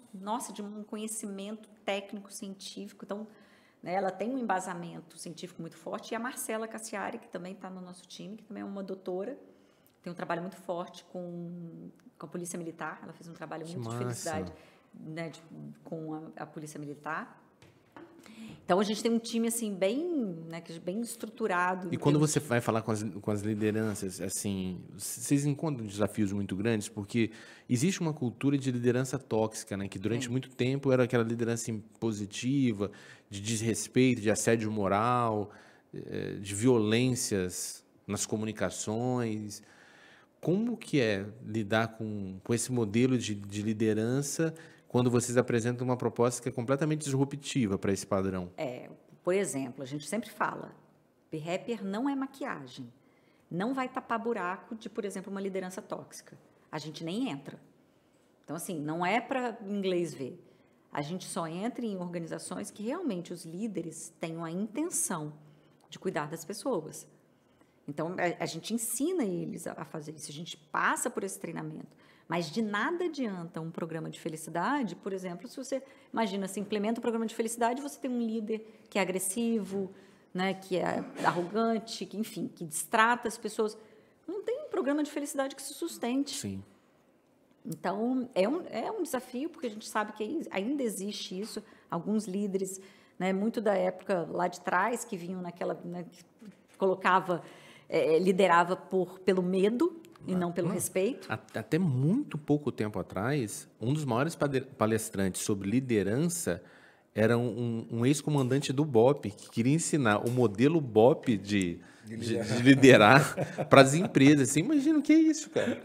um conhecimento técnico, científico. Então, né, ela tem um embasamento científico muito forte. E a Marcela Cassiari, que também está no nosso time, que também é uma doutora, tem um trabalho muito forte com a Polícia Militar. Ela fez um trabalho muito de felicidade, né, com a Polícia Militar. Então, a gente tem um time assim, bem estruturado. E quando você vai falar com as lideranças, assim, vocês encontram desafios muito grandes? Porque existe uma cultura de liderança tóxica, né? Que durante muito tempo era aquela liderança impositiva, de desrespeito, de assédio moral, de violências nas comunicações. Como que é lidar com esse modelo de liderança quando vocês apresentam uma proposta que é completamente disruptiva para esse padrão? Por exemplo, a gente sempre fala, Be Happier não é maquiagem. não vai tapar buraco de, por exemplo, uma liderança tóxica. A gente nem entra. Então, assim, não é para inglês ver. A gente só entra em organizações que realmente os líderes tenham a intenção de cuidar das pessoas. Então, a gente ensina eles a fazer isso, a gente passa por esse treinamento. Mas de nada adianta um programa de felicidade, por exemplo, se você, imagina, se implementa um programa de felicidade, você tem um líder que é agressivo, né, que é arrogante, que, enfim, que distrata as pessoas. Não tem um programa de felicidade que se sustente. Sim. Então, é um desafio, porque a gente sabe que ainda existe isso. Alguns líderes, né, muito da época lá de trás, que vinham naquela... Né, que colocava, liderava pelo medo e não pelo respeito. Até muito pouco tempo atrás, um dos maiores palestrantes sobre liderança era um ex-comandante do BOPE, que queria ensinar o modelo BOPE de liderar para as empresas. Você imagina o que é isso, cara?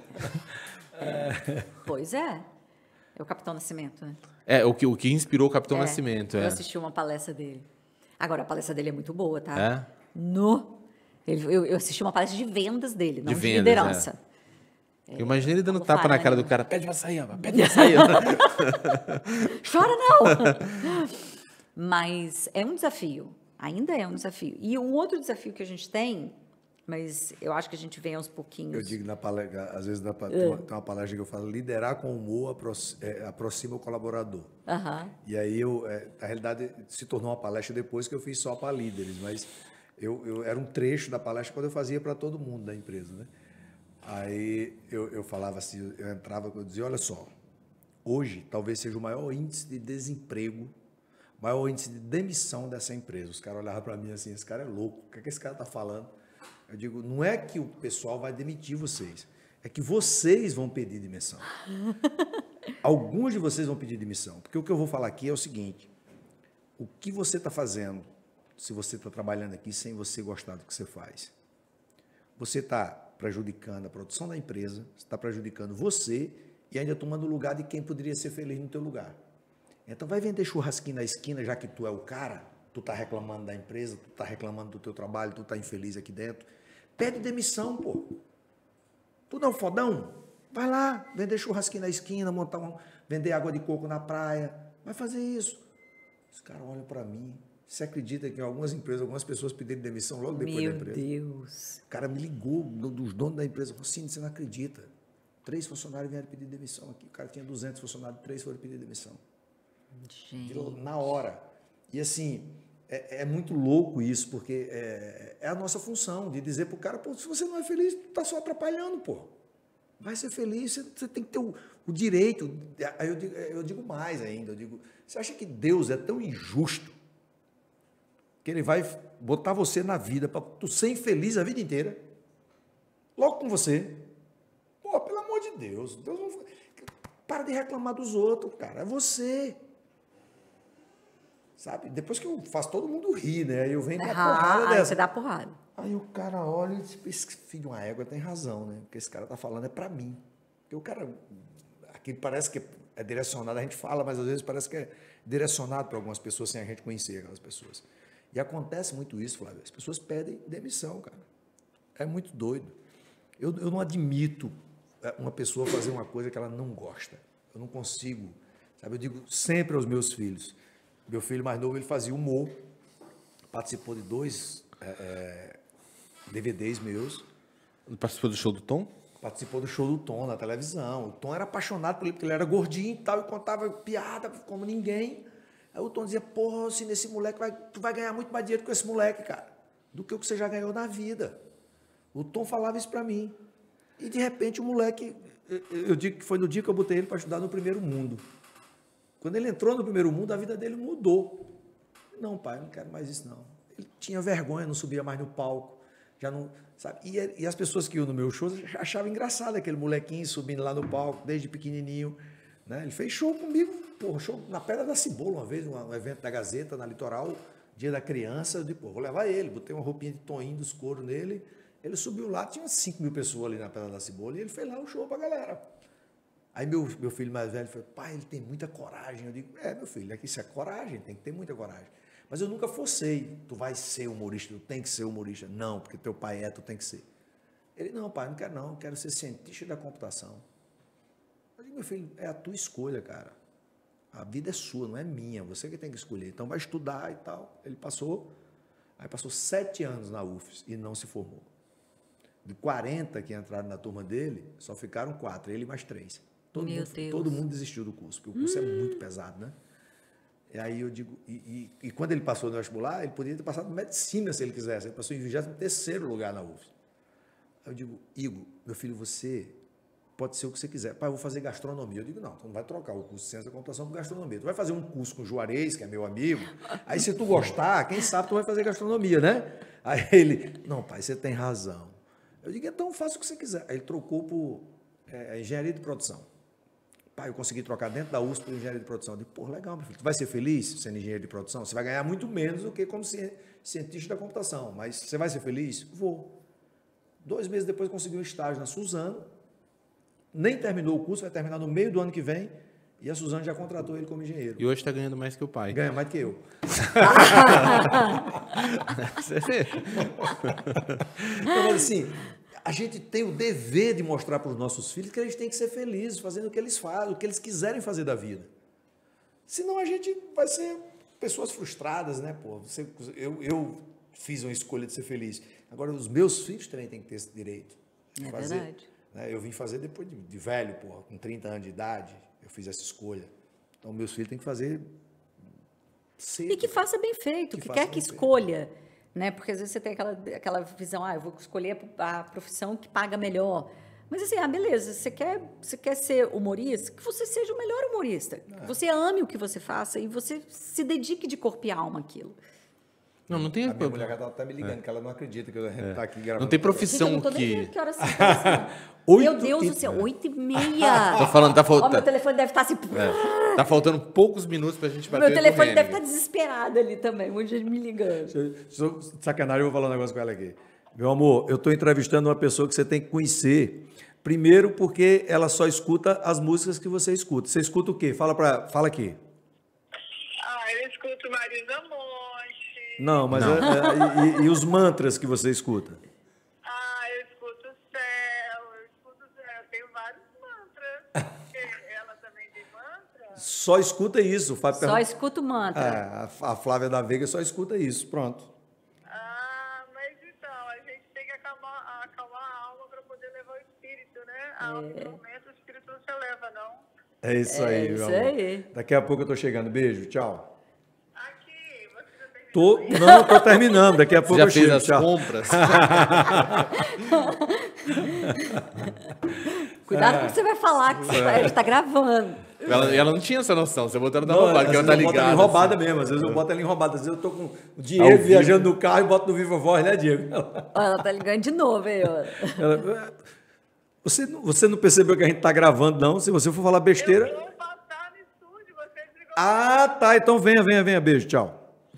Pois é. É o Capitão Nascimento, né? O que inspirou o Capitão Nascimento. Eu assisti uma palestra dele. Agora, a palestra dele é muito boa, tá? É? Eu assisti uma palestra de vendas dele, não de vendas, liderança. Eu imagino ele dando Paulo tapa na cara Farani. do cara. Pede pra sair, pede pra sair. Chora não! Mas é um desafio. Ainda é um desafio. E um outro desafio que a gente tem, mas eu acho que a gente vem aos pouquinhos. Eu digo na palestra, às vezes tem uma palestra que eu falo, liderar com humor aproxima o colaborador. E aí na realidade se tornou uma palestra depois que eu fiz só para líderes, mas eu era um trecho da palestra quando eu fazia para todo mundo da empresa, né? Aí eu falava assim, eu entrava, eu dizia, olha só, hoje talvez seja o maior índice de desemprego, maior índice de demissão dessa empresa. Os caras olhavam para mim assim, esse cara é louco, o que é que esse cara está falando? Eu digo, não é que o pessoal vai demitir vocês, é que vocês vão pedir demissão. Alguns de vocês vão pedir demissão, porque o que eu vou falar aqui é o seguinte, o que você está fazendo, se você está trabalhando aqui sem você gostar do que você faz? Você está prejudicando a produção da empresa, está prejudicando você e ainda tomando o lugar de quem poderia ser feliz no teu lugar. Então vai vender churrasquinho na esquina, já que tu é o cara, tu está reclamando da empresa, tu está reclamando do teu trabalho, tu está infeliz aqui dentro. Pede demissão, pô. Tu não é um fodão? Vai lá, vender churrasquinho na esquina, vender água de coco na praia. Vai fazer isso. Os caras olham para mim. Você acredita que em algumas empresas, algumas pessoas pediram demissão logo depois da empresa? Meu Deus. O cara me ligou, dos donos da empresa, falou assim, você não acredita. 3 funcionários vieram pedir demissão aqui. O cara tinha 200 funcionários, 3 foram pedir demissão. Gente. Na hora. E assim, é muito louco isso, porque é a nossa função de dizer pro cara, pô, se você não é feliz, tu tá só atrapalhando, pô. Vai ser feliz, você tem que ter o direito. Aí eu digo mais ainda, você acha que Deus é tão injusto que ele vai botar você na vida para tu ser infeliz a vida inteira? Logo com você. Pô, pelo amor de Deus. Deus não... Para de reclamar dos outros, cara. É você. Sabe? Depois que eu faço todo mundo rir, né? Aí eu venho com a porrada dessa. Aí você dá porrada. Aí o cara olha e diz, esse filho de uma égua tem razão, né? O que esse cara tá falando é para mim. Porque o cara... Aqui parece que é direcionado, a gente fala, mas às vezes parece que é direcionado para algumas pessoas sem a gente conhecer aquelas pessoas. E acontece muito isso, Flávio. As pessoas pedem demissão, cara. É muito doido. Eu não admito uma pessoa fazer uma coisa que ela não gosta. Eu não consigo. Sabe? Eu digo sempre aos meus filhos. Meu filho mais novo, ele fazia humor. Participou de 2 DVDs meus. Participou do show do Tom? Participou do show do Tom na televisão. O Tom era apaixonado por ele, porque ele era gordinho e tal, e contava piada como ninguém. Aí o Tom dizia, porra, assim, nesse moleque, tu vai ganhar muito mais dinheiro com esse moleque, cara, do que o que você já ganhou na vida. O Tom falava isso pra mim. E, de repente, o moleque, eu digo que foi no dia que eu botei ele para estudar no Primeiro Mundo. Quando ele entrou no Primeiro Mundo, a vida dele mudou. Não, pai, eu não quero mais isso, não. Ele tinha vergonha, não subia mais no palco. Já não, sabe? E as pessoas que iam no meu show achavam engraçado aquele molequinho subindo lá no palco, desde pequenininho. Né? Ele fez show comigo, porra, show na Pedra da Cibola, uma vez, um evento da Gazeta, na Litoral, Dia da Criança. Eu disse, pô, vou levar ele. Botei uma roupinha de Toninho dos couro nele. Ele subiu lá, tinha 5 mil pessoas ali na Pedra da Cibola, e ele fez lá um show pra galera. Aí meu filho mais velho falou, pai, ele tem muita coragem. Eu digo, meu filho, aqui isso é coragem, tem que ter muita coragem. Mas eu nunca forcei, tu vai ser humorista, tu tem que ser humorista. Não, porque teu pai tu tem que ser. Ele, não, pai, não quero não, quero ser cientista da computação. Eu digo, meu filho, é a tua escolha, cara. A vida é sua, não é minha, você que tem que escolher. Então vai estudar e tal. Ele passou 7 anos na UFES e não se formou. De 40 que entraram na turma dele, só ficaram 4, ele mais 3. Todo mundo desistiu do curso, porque o curso é muito pesado, né? E aí eu digo, e quando ele passou no vestibular, ele poderia ter passado medicina se ele quisesse. Ele passou em 23º lugar na UFES. Aí eu digo, Igor, meu filho, você pode ser o que você quiser. Pai, eu vou fazer gastronomia. Eu digo, não, tu não vai trocar o curso de ciência da computação por gastronomia. Tu vai fazer um curso com o Juarez, que é meu amigo. Aí se tu gostar, quem sabe tu vai fazer gastronomia, né? Aí ele, não, pai, você tem razão. Eu digo, então faça o que você quiser. Aí ele trocou por engenharia de produção. Pai, eu consegui trocar dentro da USP por engenharia de produção. Eu digo, pô, legal, meu filho. Tu vai ser feliz sendo engenheiro de produção? Você vai ganhar muito menos do que como cientista da computação. Mas você vai ser feliz? Vou. 2 meses depois consegui um estágio na Suzano. Nem terminou o curso, vai terminar no meio do ano que vem. E a Suzano já contratou ele como engenheiro. E hoje está ganhando mais que o pai. Ganha mais que eu. Então, mas assim, a gente tem o dever de mostrar para os nossos filhos que eles têm que ser felizes fazendo o que eles fazem, o que eles quiserem fazer da vida. Senão a gente vai ser pessoas frustradas, né? Pô, eu fiz uma escolha de ser feliz. Agora, os meus filhos também têm que ter esse direito de fazer. Verdade. Né? Eu vim fazer depois de velho, pô, com 30 anos de idade, eu fiz essa escolha. Então, meus filhos têm que fazer cedo. E que faça bem feito, que quer que escolha. Né? Porque às vezes você tem aquela visão, eu vou escolher a profissão que paga melhor. Mas assim, beleza, você quer ser humorista, que você seja o melhor humorista. Que você ame o que você faça e você se dedique de corpo e alma àquilo. Não tem... A minha mulher já tá me ligando, que ela não acredita que a gente tá aqui gravando. Não tem profissão Gente, eu não tô nem que... vendo que horas são. Meu Deus do céu, 8h30. Tô falando, tá faltando... Meu telefone deve estar assim... Tá faltando poucos minutos pra gente bater. Meu telefone deve estar desesperado ali também, um monte de gente me ligando. Sacanagem, eu vou falar um negócio com ela aqui. Meu amor, eu estou entrevistando uma pessoa que você tem que conhecer. Primeiro porque ela só escuta as músicas que você escuta. Você escuta o quê? Fala aqui. Eu escuto Marisa Monte. Não, mas e os mantras que você escuta? Eu escuto céu, eu tenho vários mantras. Ela também tem mantra? Só escuta isso. Só escuta o mantra. A Flávia da Veiga só escuta isso, pronto. Mas então, a gente tem que acalmar a alma para poder levar o espírito, né? A alma no momento, o espírito não se eleva, não. É isso aí, meu amor. Aí. Daqui a pouco eu tô chegando. Beijo, tchau. Aqui, você já terminou? Não, tô terminando. Daqui a pouco Já eu fez chego. as Tchau. compras? Cuidado com o que você vai falar, que a gente tá gravando. Ela não tinha essa noção. Você botou ela na roubada, que ela tá Eu boto ela ligada. em roubada assim. mesmo. Às vezes eu boto ela em roubada. Às vezes eu tô com o Diego viajando no carro e boto no Viva Voz, né, Diego? Ela tá ligando de novo, aí, ó. Você não percebeu que a gente tá gravando, não? Se você for falar besteira... Eu vou passar no estúdio, você desligou. Tá. Então venha. Beijo, tchau.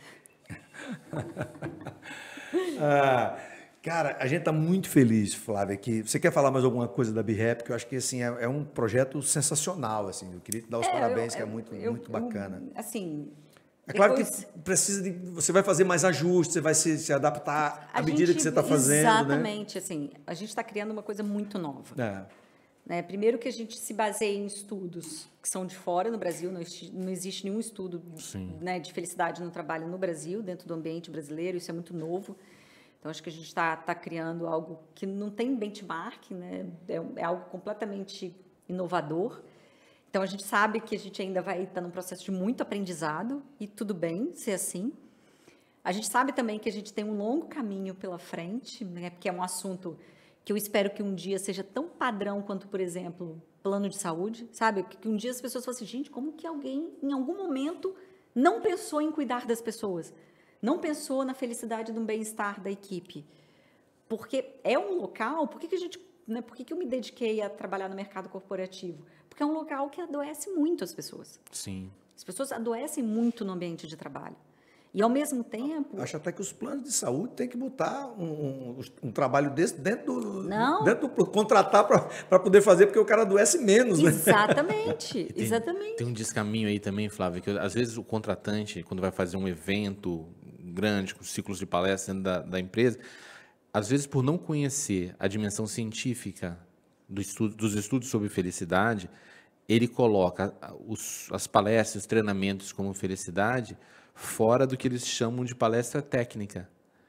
Cara, a gente está muito feliz, Flávia, que você quer falar mais alguma coisa da BeRap, que eu acho que assim, é um projeto sensacional, assim, eu queria te dar os parabéns, que é muito bacana. Assim, é claro que precisa de, você vai fazer mais ajustes, você vai se adaptar à medida que você está fazendo, exatamente, assim, a gente está criando uma coisa muito nova. Né? Primeiro que a gente se baseia em estudos que são de fora no Brasil, não existe nenhum estudo, né, de felicidade no trabalho no Brasil, dentro do ambiente brasileiro, isso é muito novo. Então, acho que a gente está criando algo que não tem benchmark, né? É algo completamente inovador. Então, a gente sabe que a gente ainda vai estar num processo de muito aprendizado, e tudo bem ser assim. A gente sabe também que a gente tem um longo caminho pela frente, né? Porque é um assunto que eu espero que um dia seja tão padrão quanto, por exemplo, plano de saúde, sabe? Que um dia as pessoas falem assim, gente, como que alguém, em algum momento, não pensou em cuidar das pessoas? Não pensou na felicidade e no bem-estar da equipe. Porque é um local... Por que eu me dediquei a trabalhar no mercado corporativo? Porque é um local que adoece muito as pessoas. Sim. As pessoas adoecem muito no ambiente de trabalho. E, ao mesmo tempo... Acho até que os planos de saúde têm que botar um trabalho desse dentro do contratar para poder fazer, porque o cara adoece menos, né? Exatamente, exatamente. Tem um descaminho aí também, Flávia, que às vezes o contratante, quando vai fazer um evento grande, com ciclos de palestra dentro da empresa, às vezes por não conhecer a dimensão científica dos estudos sobre felicidade, ele coloca as palestras, os treinamentos como felicidade fora do que eles chamam de palestra técnica.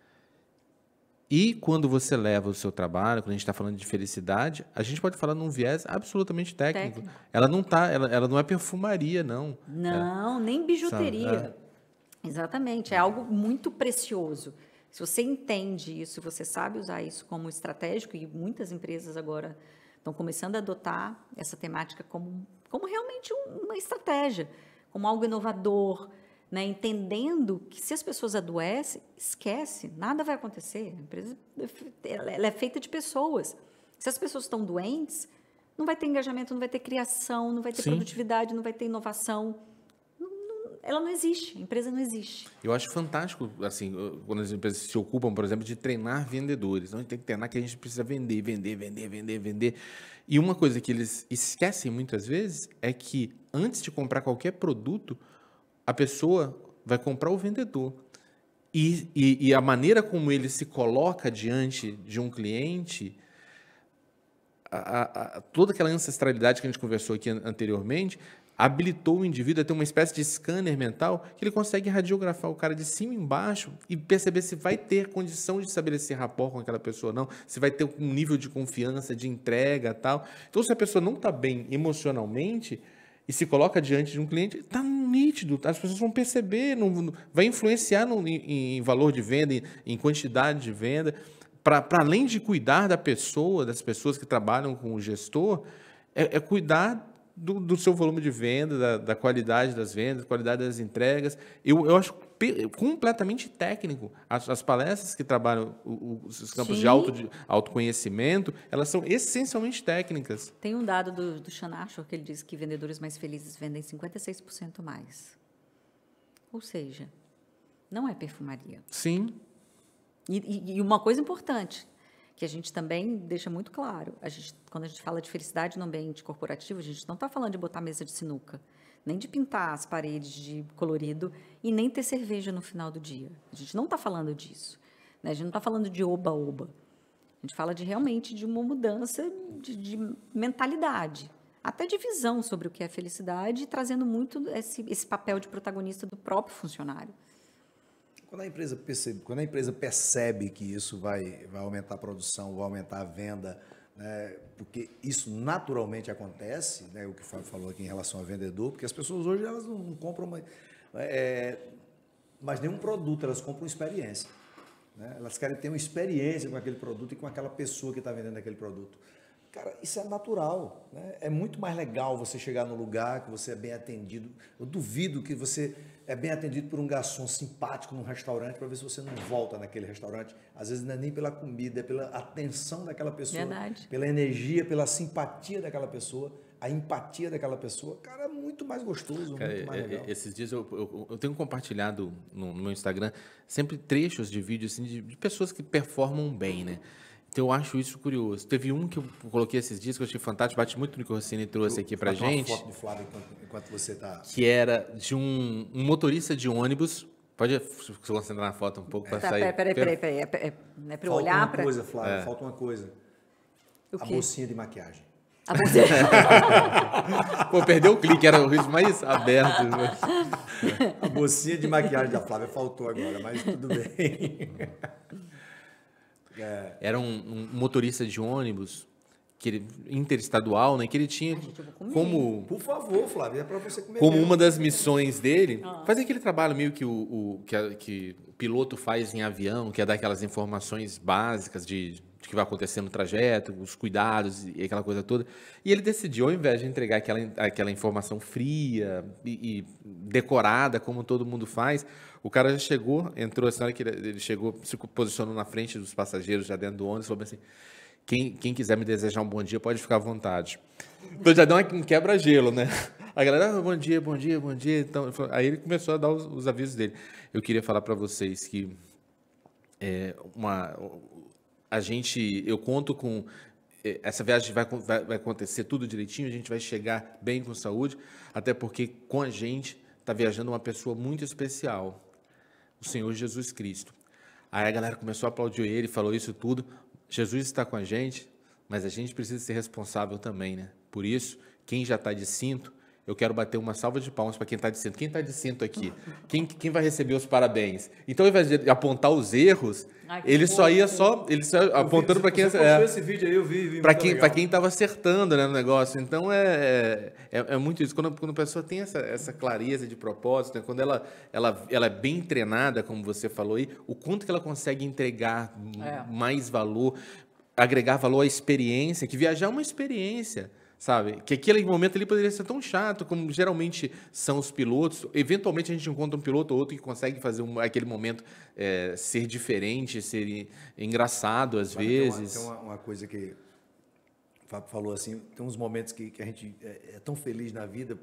E quando você leva o seu trabalho, quando a gente está falando de felicidade, a gente pode falar num viés absolutamente técnico. Ela não é perfumaria, não. Não, nem bijuteria. Sabe? Exatamente, é algo muito precioso. Se você entende isso, você sabe usar isso como estratégico, e muitas empresas agora estão começando a adotar essa temática como realmente uma estratégia, como algo inovador, né? Entendendo que se as pessoas adoecem, esquece, nada vai acontecer. A empresa ela é feita de pessoas. Se as pessoas estão doentes, não vai ter engajamento, não vai ter criação, não vai ter produtividade, não vai ter inovação. Ela não existe, a empresa não existe. Eu acho fantástico, assim, quando as empresas se ocupam, por exemplo, de treinar vendedores. Então, a gente tem que treinar que a gente precisa vender. E uma coisa que eles esquecem muitas vezes é que antes de comprar qualquer produto, a pessoa vai comprar o vendedor. E a maneira como ele se coloca diante de um cliente, toda aquela ancestralidade que a gente conversou aqui anteriormente, habilitou o indivíduo a ter uma espécie de scanner mental que ele consegue radiografar o cara de cima e embaixo e perceber se vai ter condição de estabelecer rapport com aquela pessoa ou não, se vai ter um nível de confiança, de entrega e tal. Então, se a pessoa não está bem emocionalmente e se coloca diante de um cliente, está nítido, as pessoas vão perceber, vai influenciar em valor de venda, em quantidade de venda. Para além de cuidar da pessoa, das pessoas que trabalham com o gestor, é cuidar do seu volume de venda, da qualidade das vendas, da qualidade das entregas. Eu acho completamente técnico. As palestras que trabalham os campos de autoconhecimento, elas são essencialmente técnicas. Tem um dado do Sean Ashore que ele diz que vendedores mais felizes vendem 56% mais. Ou seja, não é perfumaria. Sim. E uma coisa importante, que a gente também deixa muito claro, quando a gente fala de felicidade no ambiente corporativo, a gente não está falando de botar mesa de sinuca, nem de pintar as paredes de colorido e nem ter cerveja no final do dia. A gente não está falando disso, né? A gente não está falando de oba-oba. A gente fala realmente de uma mudança de mentalidade, até de visão sobre o que é felicidade, trazendo muito esse papel de protagonista do próprio funcionário. Quando a empresa percebe que isso vai aumentar a produção, vai aumentar a venda, né, porque isso naturalmente acontece, né, o que o Fábio falou aqui em relação ao vendedor, porque as pessoas hoje elas não compram mais nenhum produto, elas compram experiência. Né? Elas querem ter uma experiência com aquele produto e com aquela pessoa que está vendendo aquele produto. Cara, isso é natural, né? É muito mais legal você chegar num lugar que você é bem atendido. Eu duvido que você é bem atendido por um garçom simpático num restaurante para ver se você não volta naquele restaurante. Às vezes não é nem pela comida, é pela atenção daquela pessoa, Verdade. Pela energia, pela simpatia daquela pessoa, a empatia daquela pessoa. Cara, é muito mais gostoso, Cara, muito mais legal. Esses dias eu tenho compartilhado no meu Instagram sempre trechos de vídeos assim, de pessoas que performam bem, né? Então, eu acho isso curioso. Teve um que eu coloquei esses dias que eu achei fantástico, bate muito no que o Rossini trouxe aqui pra gente. Uma foto do Flávio enquanto você está... Que era de um motorista de ônibus. Pode se concentrar na foto um pouco para sair. Peraí. É para eu olhar para... Falta uma coisa, Flávio, falta uma coisa. O A quê? bolsinha de maquiagem. Pô, perdeu o clique, era o risco mais aberto. A bolsinha de maquiagem da Flávia faltou agora, mas tudo bem. Era um motorista de ônibus interestadual, né? Que ele tinha como... Por favor, Flávia, é para você comer. Como mesmo. uma das missões dele, fazer aquele trabalho meio que que o piloto faz em avião, que é dar aquelas informações básicas de que vai acontecer no trajeto, os cuidados e aquela coisa toda. E ele decidiu, ao invés de entregar aquela informação fria e decorada, como todo mundo faz, o cara já chegou, entrou, assim, na hora que ele chegou, se posicionou na frente dos passageiros, já dentro do ônibus, falou assim: quem quiser me desejar um bom dia, pode ficar à vontade. Então já deu um quebra-gelo, né? A galera, bom dia. Então, aí ele começou a dar os avisos dele. Eu queria falar para vocês que eu conto com... Essa viagem vai acontecer tudo direitinho, a gente vai chegar bem com saúde, até porque com a gente está viajando uma pessoa muito especial, o Senhor Jesus Cristo. Aí a galera começou a aplaudir ele, falou isso tudo. Jesus está com a gente, mas a gente precisa ser responsável também, né? Por isso, quem já está de cinto, eu quero bater uma salva de palmas para quem está de cinto. Quem está de cinto aqui? Quem vai receber os parabéns? Então, ao invés de apontar os erros, ele só ia apontando para quem... esse vídeo aí, eu vi para quem estava acertando, né, no negócio. Então, é muito isso. Quando a pessoa tem essa clareza de propósito, né, quando ela é bem treinada, como você falou aí, o quanto que ela consegue entregar mais valor, agregar valor à experiência, que viajar é uma experiência, sabe? Que aquele momento ali poderia ser tão chato, como geralmente são os pilotos. Eventualmente a gente encontra um piloto ou outro que consegue fazer aquele momento ser diferente, ser engraçado às vezes. Tem uma coisa que o Fábio falou assim, tem uns momentos que a gente é tão feliz na vida,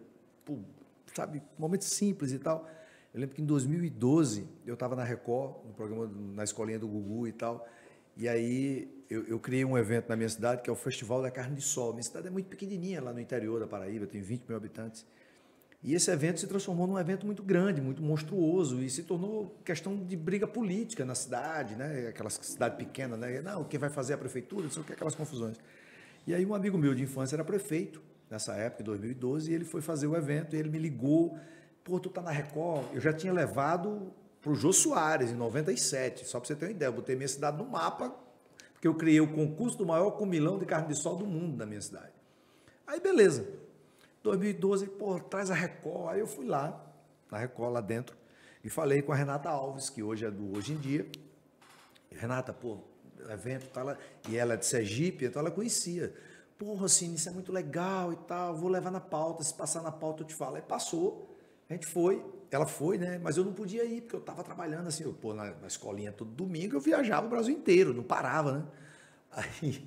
sabe? Momentos simples e tal. Eu lembro que em 2012 eu estava na Record, no programa, na escolinha do Gugu e tal, e aí eu criei um evento na minha cidade, que é o Festival da Carne de Sol. Minha cidade é muito pequenininha, lá no interior da Paraíba, tem 20 mil habitantes. E esse evento se transformou num evento muito grande, muito monstruoso, e se tornou questão de briga política na cidade, né? Aquela cidade pequena, né? Não, quem vai fazer é a prefeitura, não sei o que, aquelas confusões. E aí um amigo meu de infância era prefeito, nessa época, em 2012, e ele foi fazer o evento, e ele me ligou, pô, tu tá na Record? Eu já tinha levado pro Jô Soares, em 97, só para você ter uma ideia, eu botei minha cidade no mapa, porque eu criei o concurso do maior comilão de carne de sol do mundo na minha cidade. Aí, beleza. 2012, pô, traz a Record. Aí eu fui lá, na Record, lá dentro, e falei com a Renata Alves, que hoje é do Hoje em Dia. E, Renata, pô, evento, tá lá, e ela é de Sergipe, então ela conhecia. Porra, assim, isso é muito legal e tal, vou levar na pauta, se passar na pauta eu te falo. Aí passou, a gente foi, ela foi, né? Mas eu não podia ir, porque eu estava trabalhando assim, na escolinha todo domingo, eu viajava o Brasil inteiro, não parava, né? Aí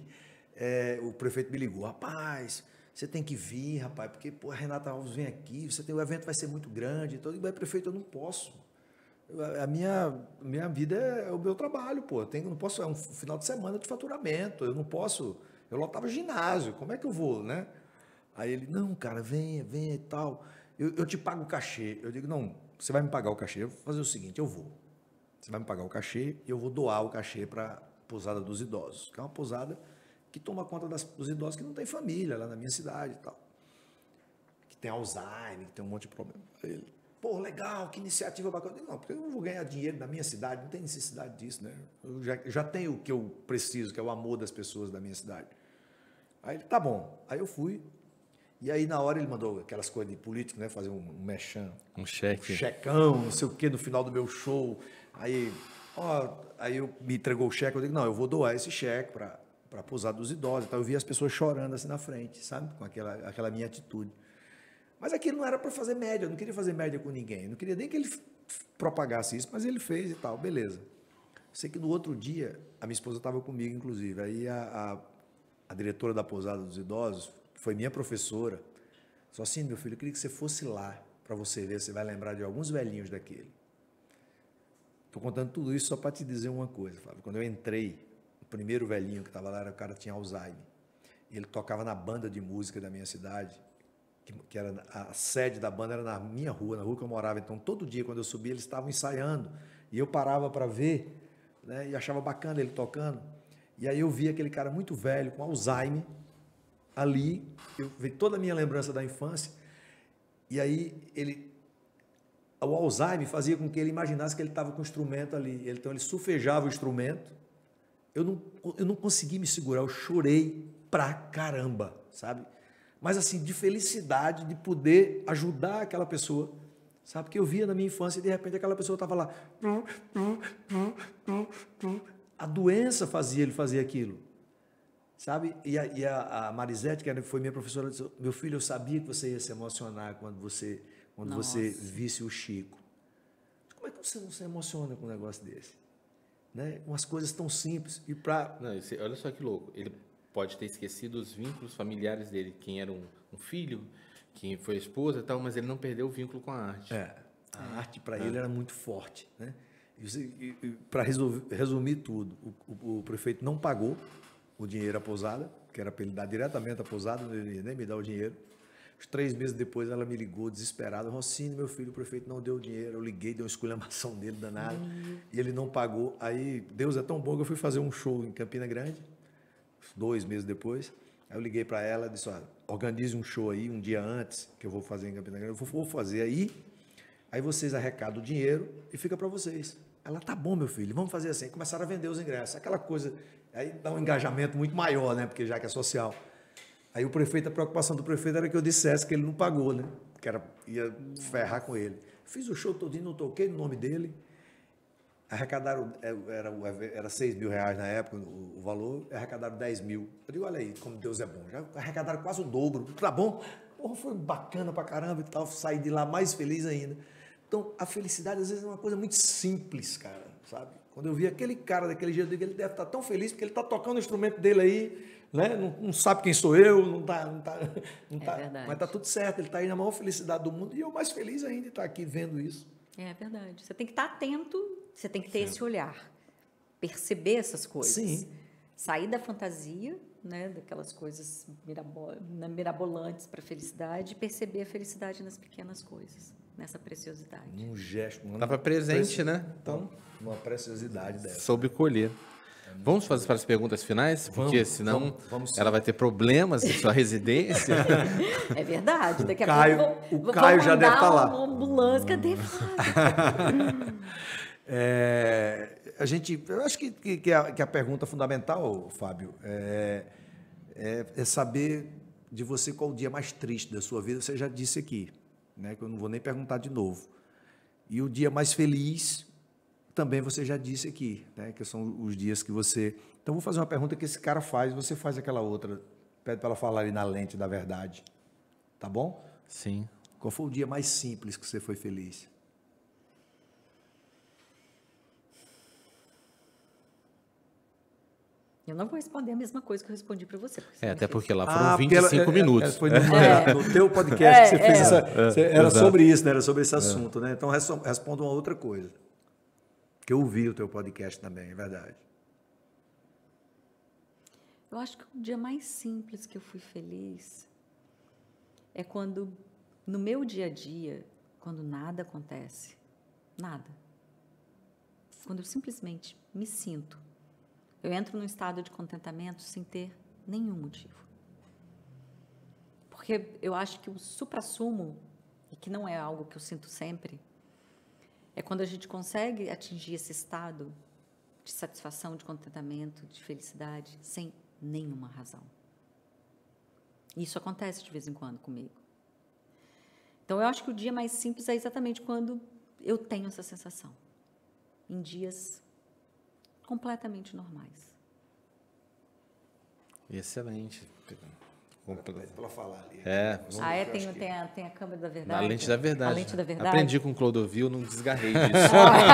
o prefeito me ligou, rapaz, você tem que vir, rapaz, porque pô, a Renata Alves vem aqui, o evento vai ser muito grande, então eu digo, prefeito, eu não posso. A minha vida é o meu trabalho, pô, não posso, é um final de semana de faturamento, eu não posso, eu lotava ginásio, como é que eu vou, né? Aí ele, não, cara, venha e tal. Eu te pago o cachê. Eu digo, não, você vai me pagar o cachê. Eu vou fazer o seguinte, eu vou. Você vai me pagar o cachê e eu vou doar o cachê para a pousada dos idosos, que é uma pousada que toma conta dos idosos que não tem família lá na minha cidade e tal. Que tem Alzheimer, que tem um monte de problema. Aí ele, pô, legal, que iniciativa bacana. Eu digo, não, porque eu não vou ganhar dinheiro na minha cidade, não tem necessidade disso, né? Eu já tenho o que eu preciso, que é o amor das pessoas da minha cidade. Aí ele, tá bom. Aí eu fui. E aí, na hora, ele mandou aquelas coisas de político, né? Fazer um merchan. Um cheque. Um checão, não sei o quê, no final do meu show. Aí eu me entregou o cheque. Eu digo, não, eu vou doar esse cheque para a pousada dos idosos. Então, eu vi as pessoas chorando assim na frente, sabe? Com aquela minha atitude. Mas aquilo não era para fazer média. Eu não queria fazer média com ninguém. Eu não queria nem que ele propagasse isso, mas ele fez e tal. Beleza. Sei que no outro dia, a minha esposa estava comigo, inclusive. Aí a diretora da pousada dos idosos foi minha professora, só assim, meu filho, eu queria que você fosse lá, para você ver, você vai lembrar de alguns velhinhos daquele. Estou contando tudo isso só para te dizer uma coisa, Flávio. Quando eu entrei, o primeiro velhinho que estava lá, o cara tinha Alzheimer. Ele tocava na banda de música da minha cidade, que era a sede da banda era na minha rua, na rua que eu morava. Então, todo dia, quando eu subia, eles estavam ensaiando, e eu parava para ver, né, e achava bacana ele tocando. E aí eu vi aquele cara muito velho, com Alzheimer, ali, eu vi toda a minha lembrança da infância, e aí o Alzheimer fazia com que ele imaginasse que ele estava com o instrumento ali, então ele sufejava o instrumento, eu não consegui me segurar, eu chorei pra caramba, sabe? Mas assim, de felicidade de poder ajudar aquela pessoa, sabe? Que eu via na minha infância e de repente aquela pessoa estava lá, a doença fazia ele fazer aquilo. Sabe? E a Marisete, que foi minha professora, disse, meu filho, eu sabia que você ia se emocionar quando você visse o Chico. Como é que você não se emociona com um negócio desse? Né? Umas coisas tão simples. Olha só que louco. Ele pode ter esquecido os vínculos familiares dele, quem era um filho, quem foi a esposa e tal, mas ele não perdeu o vínculo com a arte. A arte para ele era muito forte. Né? Para resumir tudo, o prefeito não pagou o dinheiro à pousada, que era para ele dar diretamente à pousada, ele nem me dá o dinheiro. Uns 3 meses depois ela me ligou desesperada. Rossini, meu filho, o prefeito não deu dinheiro. Eu liguei, dei uma esculhambação nele danada. E ele não pagou. Aí, Deus é tão bom que eu fui fazer um show em Campina Grande, 2 meses depois. Aí eu liguei para ela e disse, olha, organize um show aí um dia antes, que eu vou fazer em Campina Grande. Eu vou fazer aí vocês arrecadam o dinheiro e fica para vocês. Ela, tá bom, meu filho, vamos fazer assim. Começaram a vender os ingressos, aquela coisa, aí dá um engajamento muito maior, né? Porque já que é social. Aí o prefeito, a preocupação do prefeito era que eu dissesse que ele não pagou, né? Que ia ferrar com ele. Fiz o show todinho, não toquei no nome dele. Arrecadaram, era 6 mil reais na época o valor, arrecadaram 10 mil. Eu digo, olha aí, como Deus é bom. Já arrecadaram quase o dobro. Tá bom? Porra, foi bacana pra caramba e tal. Saí de lá mais feliz ainda. Então, a felicidade às vezes é uma coisa muito simples, cara, sabe? Quando eu vi aquele cara daquele jeito, eu digo, ele deve estar tão feliz porque ele está tocando o instrumento dele aí, né? Não sabe quem sou eu, não tá, mas está tudo certo, ele está aí na maior felicidade do mundo e eu mais feliz ainda de estar aqui vendo isso. É verdade. Você tem que estar atento, você tem que ter esse olhar, perceber essas coisas. Sim. Sair da fantasia, né, daquelas coisas mirabolantes para a felicidade e perceber a felicidade nas pequenas coisas, nessa preciosidade. Um gesto. Estava presente, né? Então, uma preciosidade dessa. Soube colher. Vamos fazer para as perguntas finais? Porque senão ela vai ter problemas em sua residência. É verdade. Daqui a Caio, pouco o Caio já deve estar lá. Uma ambulância, cadê? Eu acho que a pergunta fundamental, Fábio, é saber de você qual o dia mais triste da sua vida. Você já disse aqui, né? Que eu não vou nem perguntar de novo. E o dia mais feliz também você já disse aqui, né? Que são os dias que você... Então, vou fazer uma pergunta que esse cara faz, você faz aquela outra. Pede para ela falar ali na lente da verdade. Tá bom? Sim. Qual foi o dia mais simples que você foi feliz? Eu não vou responder a mesma coisa que eu respondi para você. Até porque lá foram 25 minutos. Foi no teu podcast que você fez era sobre isso, né? Era sobre esse assunto, né? Então, responda uma outra coisa. Que eu ouvi o teu podcast também, é verdade. Eu acho que o dia mais simples que eu fui feliz é quando, no meu dia a dia, quando nada acontece, nada. Quando eu simplesmente me sinto. Eu entro num estado de contentamento sem ter nenhum motivo. Porque eu acho que o suprassumo, e que não é algo que eu sinto sempre, é quando a gente consegue atingir esse estado de satisfação, de contentamento, de felicidade, sem nenhuma razão. Isso acontece de vez em quando comigo. Então, eu acho que o dia mais simples é exatamente quando eu tenho essa sensação. Em dias completamente normais. Excelente. Para falar ali. Tem a câmera da verdade? A lente da verdade. A lente da verdade. Aprendi com o Clodovil, não desgarrei disso.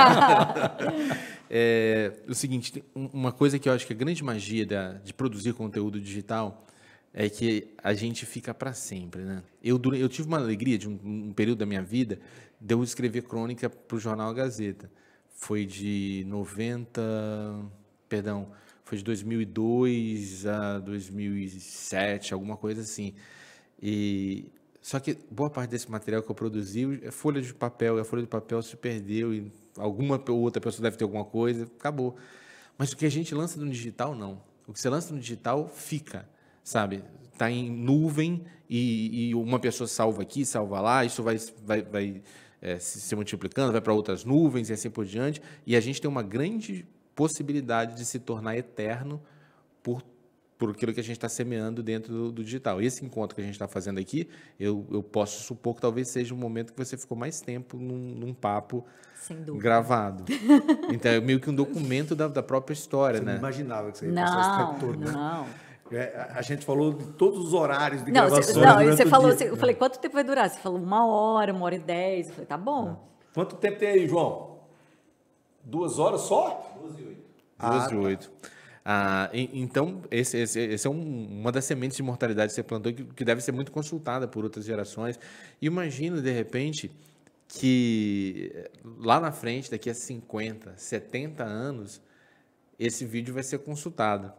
O seguinte, tem uma coisa que eu acho que a grande magia de produzir conteúdo digital é que a gente fica para sempre, né? Eu tive uma alegria de um período da minha vida de eu escrever crônica para o jornal A Gazeta. Foi de 2002 a 2007, alguma coisa assim. Só que boa parte desse material que eu produzi é folha de papel, e a folha de papel se perdeu, e alguma outra pessoa deve ter alguma coisa, acabou. Mas o que a gente lança no digital, não. O que você lança no digital, fica, sabe? Está em nuvem e uma pessoa salva aqui, salva lá, isso vai se multiplicando, vai para outras nuvens e assim por diante, e a gente tem uma grande possibilidade de se tornar eterno por aquilo que a gente está semeando dentro do digital. Esse encontro que a gente está fazendo aqui, eu posso supor que talvez seja um momento que você ficou mais tempo num papo gravado. Então, é meio que um documento da própria história, você né? Não imaginava que você ia passar esse tempo todo, né? Não. A gente falou de todos os horários de gravação. Você falou assim, eu falei, quanto tempo vai durar? Você falou 1h10. Eu falei, tá bom. Quanto tempo tem aí, João? 2 horas só? 2h08. Então, esse é uma das sementes de mortalidade que você plantou que deve ser muito consultada por outras gerações. E imagina, de repente, que lá na frente, daqui a 50, 70 anos, esse vídeo vai ser consultado.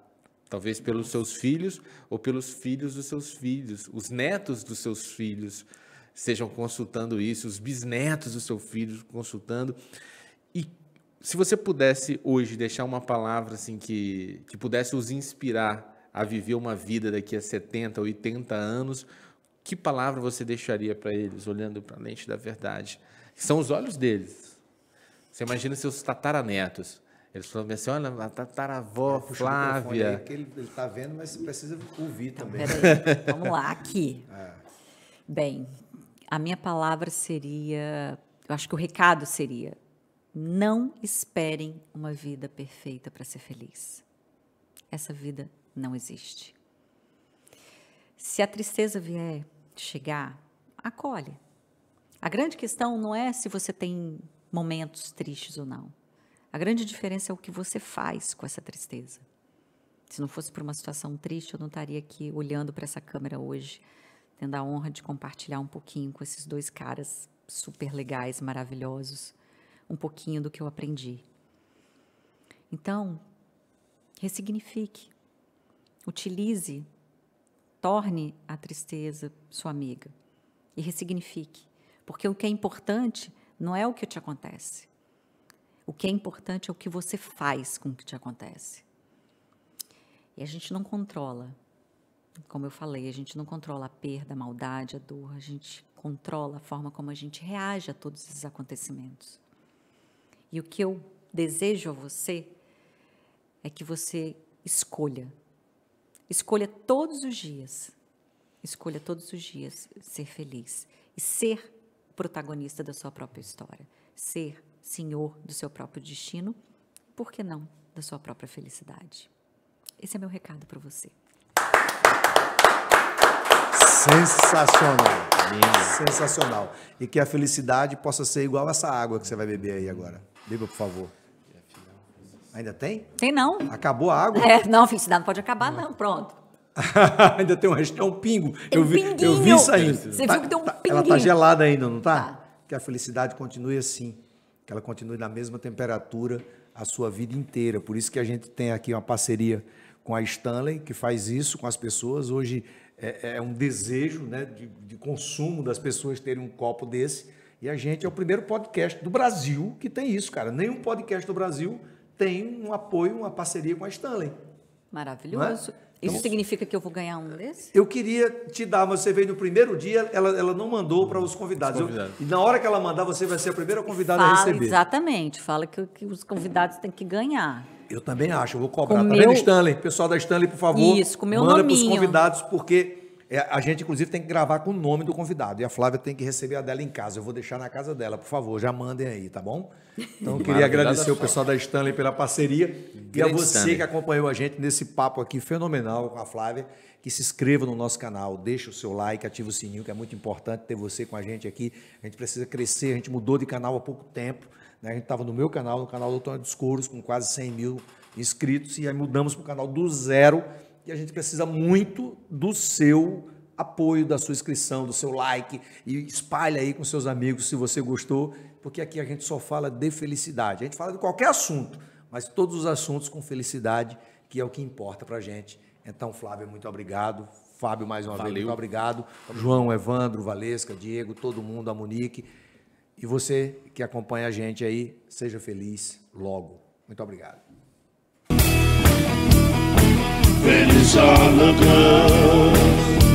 Talvez pelos seus filhos ou pelos filhos dos seus filhos. Os netos dos seus filhos estejam consultando isso, os bisnetos dos seus filhos consultando. E se você pudesse hoje deixar uma palavra assim, que pudesse os inspirar a viver uma vida daqui a 70, 80 anos, que palavra você deixaria para eles, olhando para a lente da verdade? Que são os olhos deles. Você imagina seus tataranetos. Eles falam assim, olha, a tataravó Flávia. Aí, que ele está vendo, mas você precisa ouvir também. Peraí, vamos lá, aqui. Bem, a minha palavra seria, eu acho que o recado seria, não esperem uma vida perfeita para ser feliz. Essa vida não existe. Se a tristeza vier chegar, acolhe. A grande questão não é se você tem momentos tristes ou não. A grande diferença é o que você faz com essa tristeza. Se não fosse por uma situação triste, eu não estaria aqui olhando para essa câmera hoje, tendo a honra de compartilhar um pouquinho com esses dois caras super legais, maravilhosos, um pouquinho do que eu aprendi. Então, ressignifique, utilize, torne a tristeza sua amiga e ressignifique, porque o que é importante não é o que te acontece. O que é importante é o que você faz com o que te acontece. E a gente não controla, como eu falei, a gente não controla a perda, a maldade, a dor, a gente controla a forma como a gente reage a todos esses acontecimentos. E o que eu desejo a você é que você escolha todos os dias ser feliz e ser protagonista da sua própria história, ser senhor do seu próprio destino, por que não da sua própria felicidade? Esse é meu recado para você. Sensacional. Sensacional. E que a felicidade possa ser igual essa água que você vai beber aí agora. Beba, por favor. Ainda tem? Tem não. Acabou a água? Não, felicidade não pode acabar não, pronto. Ainda tem um pingo. Tem eu vi pinguinho. isso aí. Você viu que tem um pinguinho. Ela tá gelada ainda, não tá? Tá. Que a felicidade continue assim. Que ela continue na mesma temperatura a sua vida inteira. Por isso que a gente tem aqui uma parceria com a Stanley, que faz isso com as pessoas. Hoje é um desejo, né, de consumo das pessoas terem um copo desse. E a gente é o primeiro podcast do Brasil que tem isso, cara. Nenhum podcast do Brasil tem um apoio, uma parceria com a Stanley. Maravilhoso. Não é? Isso Então, significa que eu vou ganhar um desses? eu queria te dar, mas você veio no primeiro dia, ela não mandou para os convidados. E na hora que ela mandar, você vai ser a primeira convidada a receber. Exatamente. Fala que os convidados têm que ganhar. Eu também acho, eu vou cobrar. Com Tá vendo, Stanley? Pessoal da Stanley, por favor, Isso, com meu manda para os nominho. convidados, porque a gente, inclusive, tem que gravar com o nome do convidado. E a Flávia tem que receber a dela em casa. Eu vou deixar na casa dela, por favor, já mandem aí, tá bom? Então, eu queria agradecer o pessoal da Stanley pela parceria e a você Stanley. que acompanhou a gente nesse papo aqui fenomenal com a Flávia, que se inscreva no nosso canal, deixa o seu like, ativa o sininho, que é muito importante ter você com a gente aqui. A gente precisa crescer, a gente mudou de canal há pouco tempo, né? A gente estava no meu canal, no canal do Antônio dos Couros, com quase 100 mil inscritos, e aí mudamos para o canal do zero, e a gente precisa muito do seu apoio, da sua inscrição, do seu like, e espalha aí com seus amigos se você gostou, porque aqui a gente só fala de felicidade. A gente fala de qualquer assunto, mas todos os assuntos com felicidade, que é o que importa para a gente. Então, Flávio, muito obrigado. Fábio, mais uma vez, muito obrigado. João, Evandro, Valesca, Diego, todo mundo, a Monique. E você que acompanha a gente aí, seja feliz logo. Muito obrigado. Feliz are the girls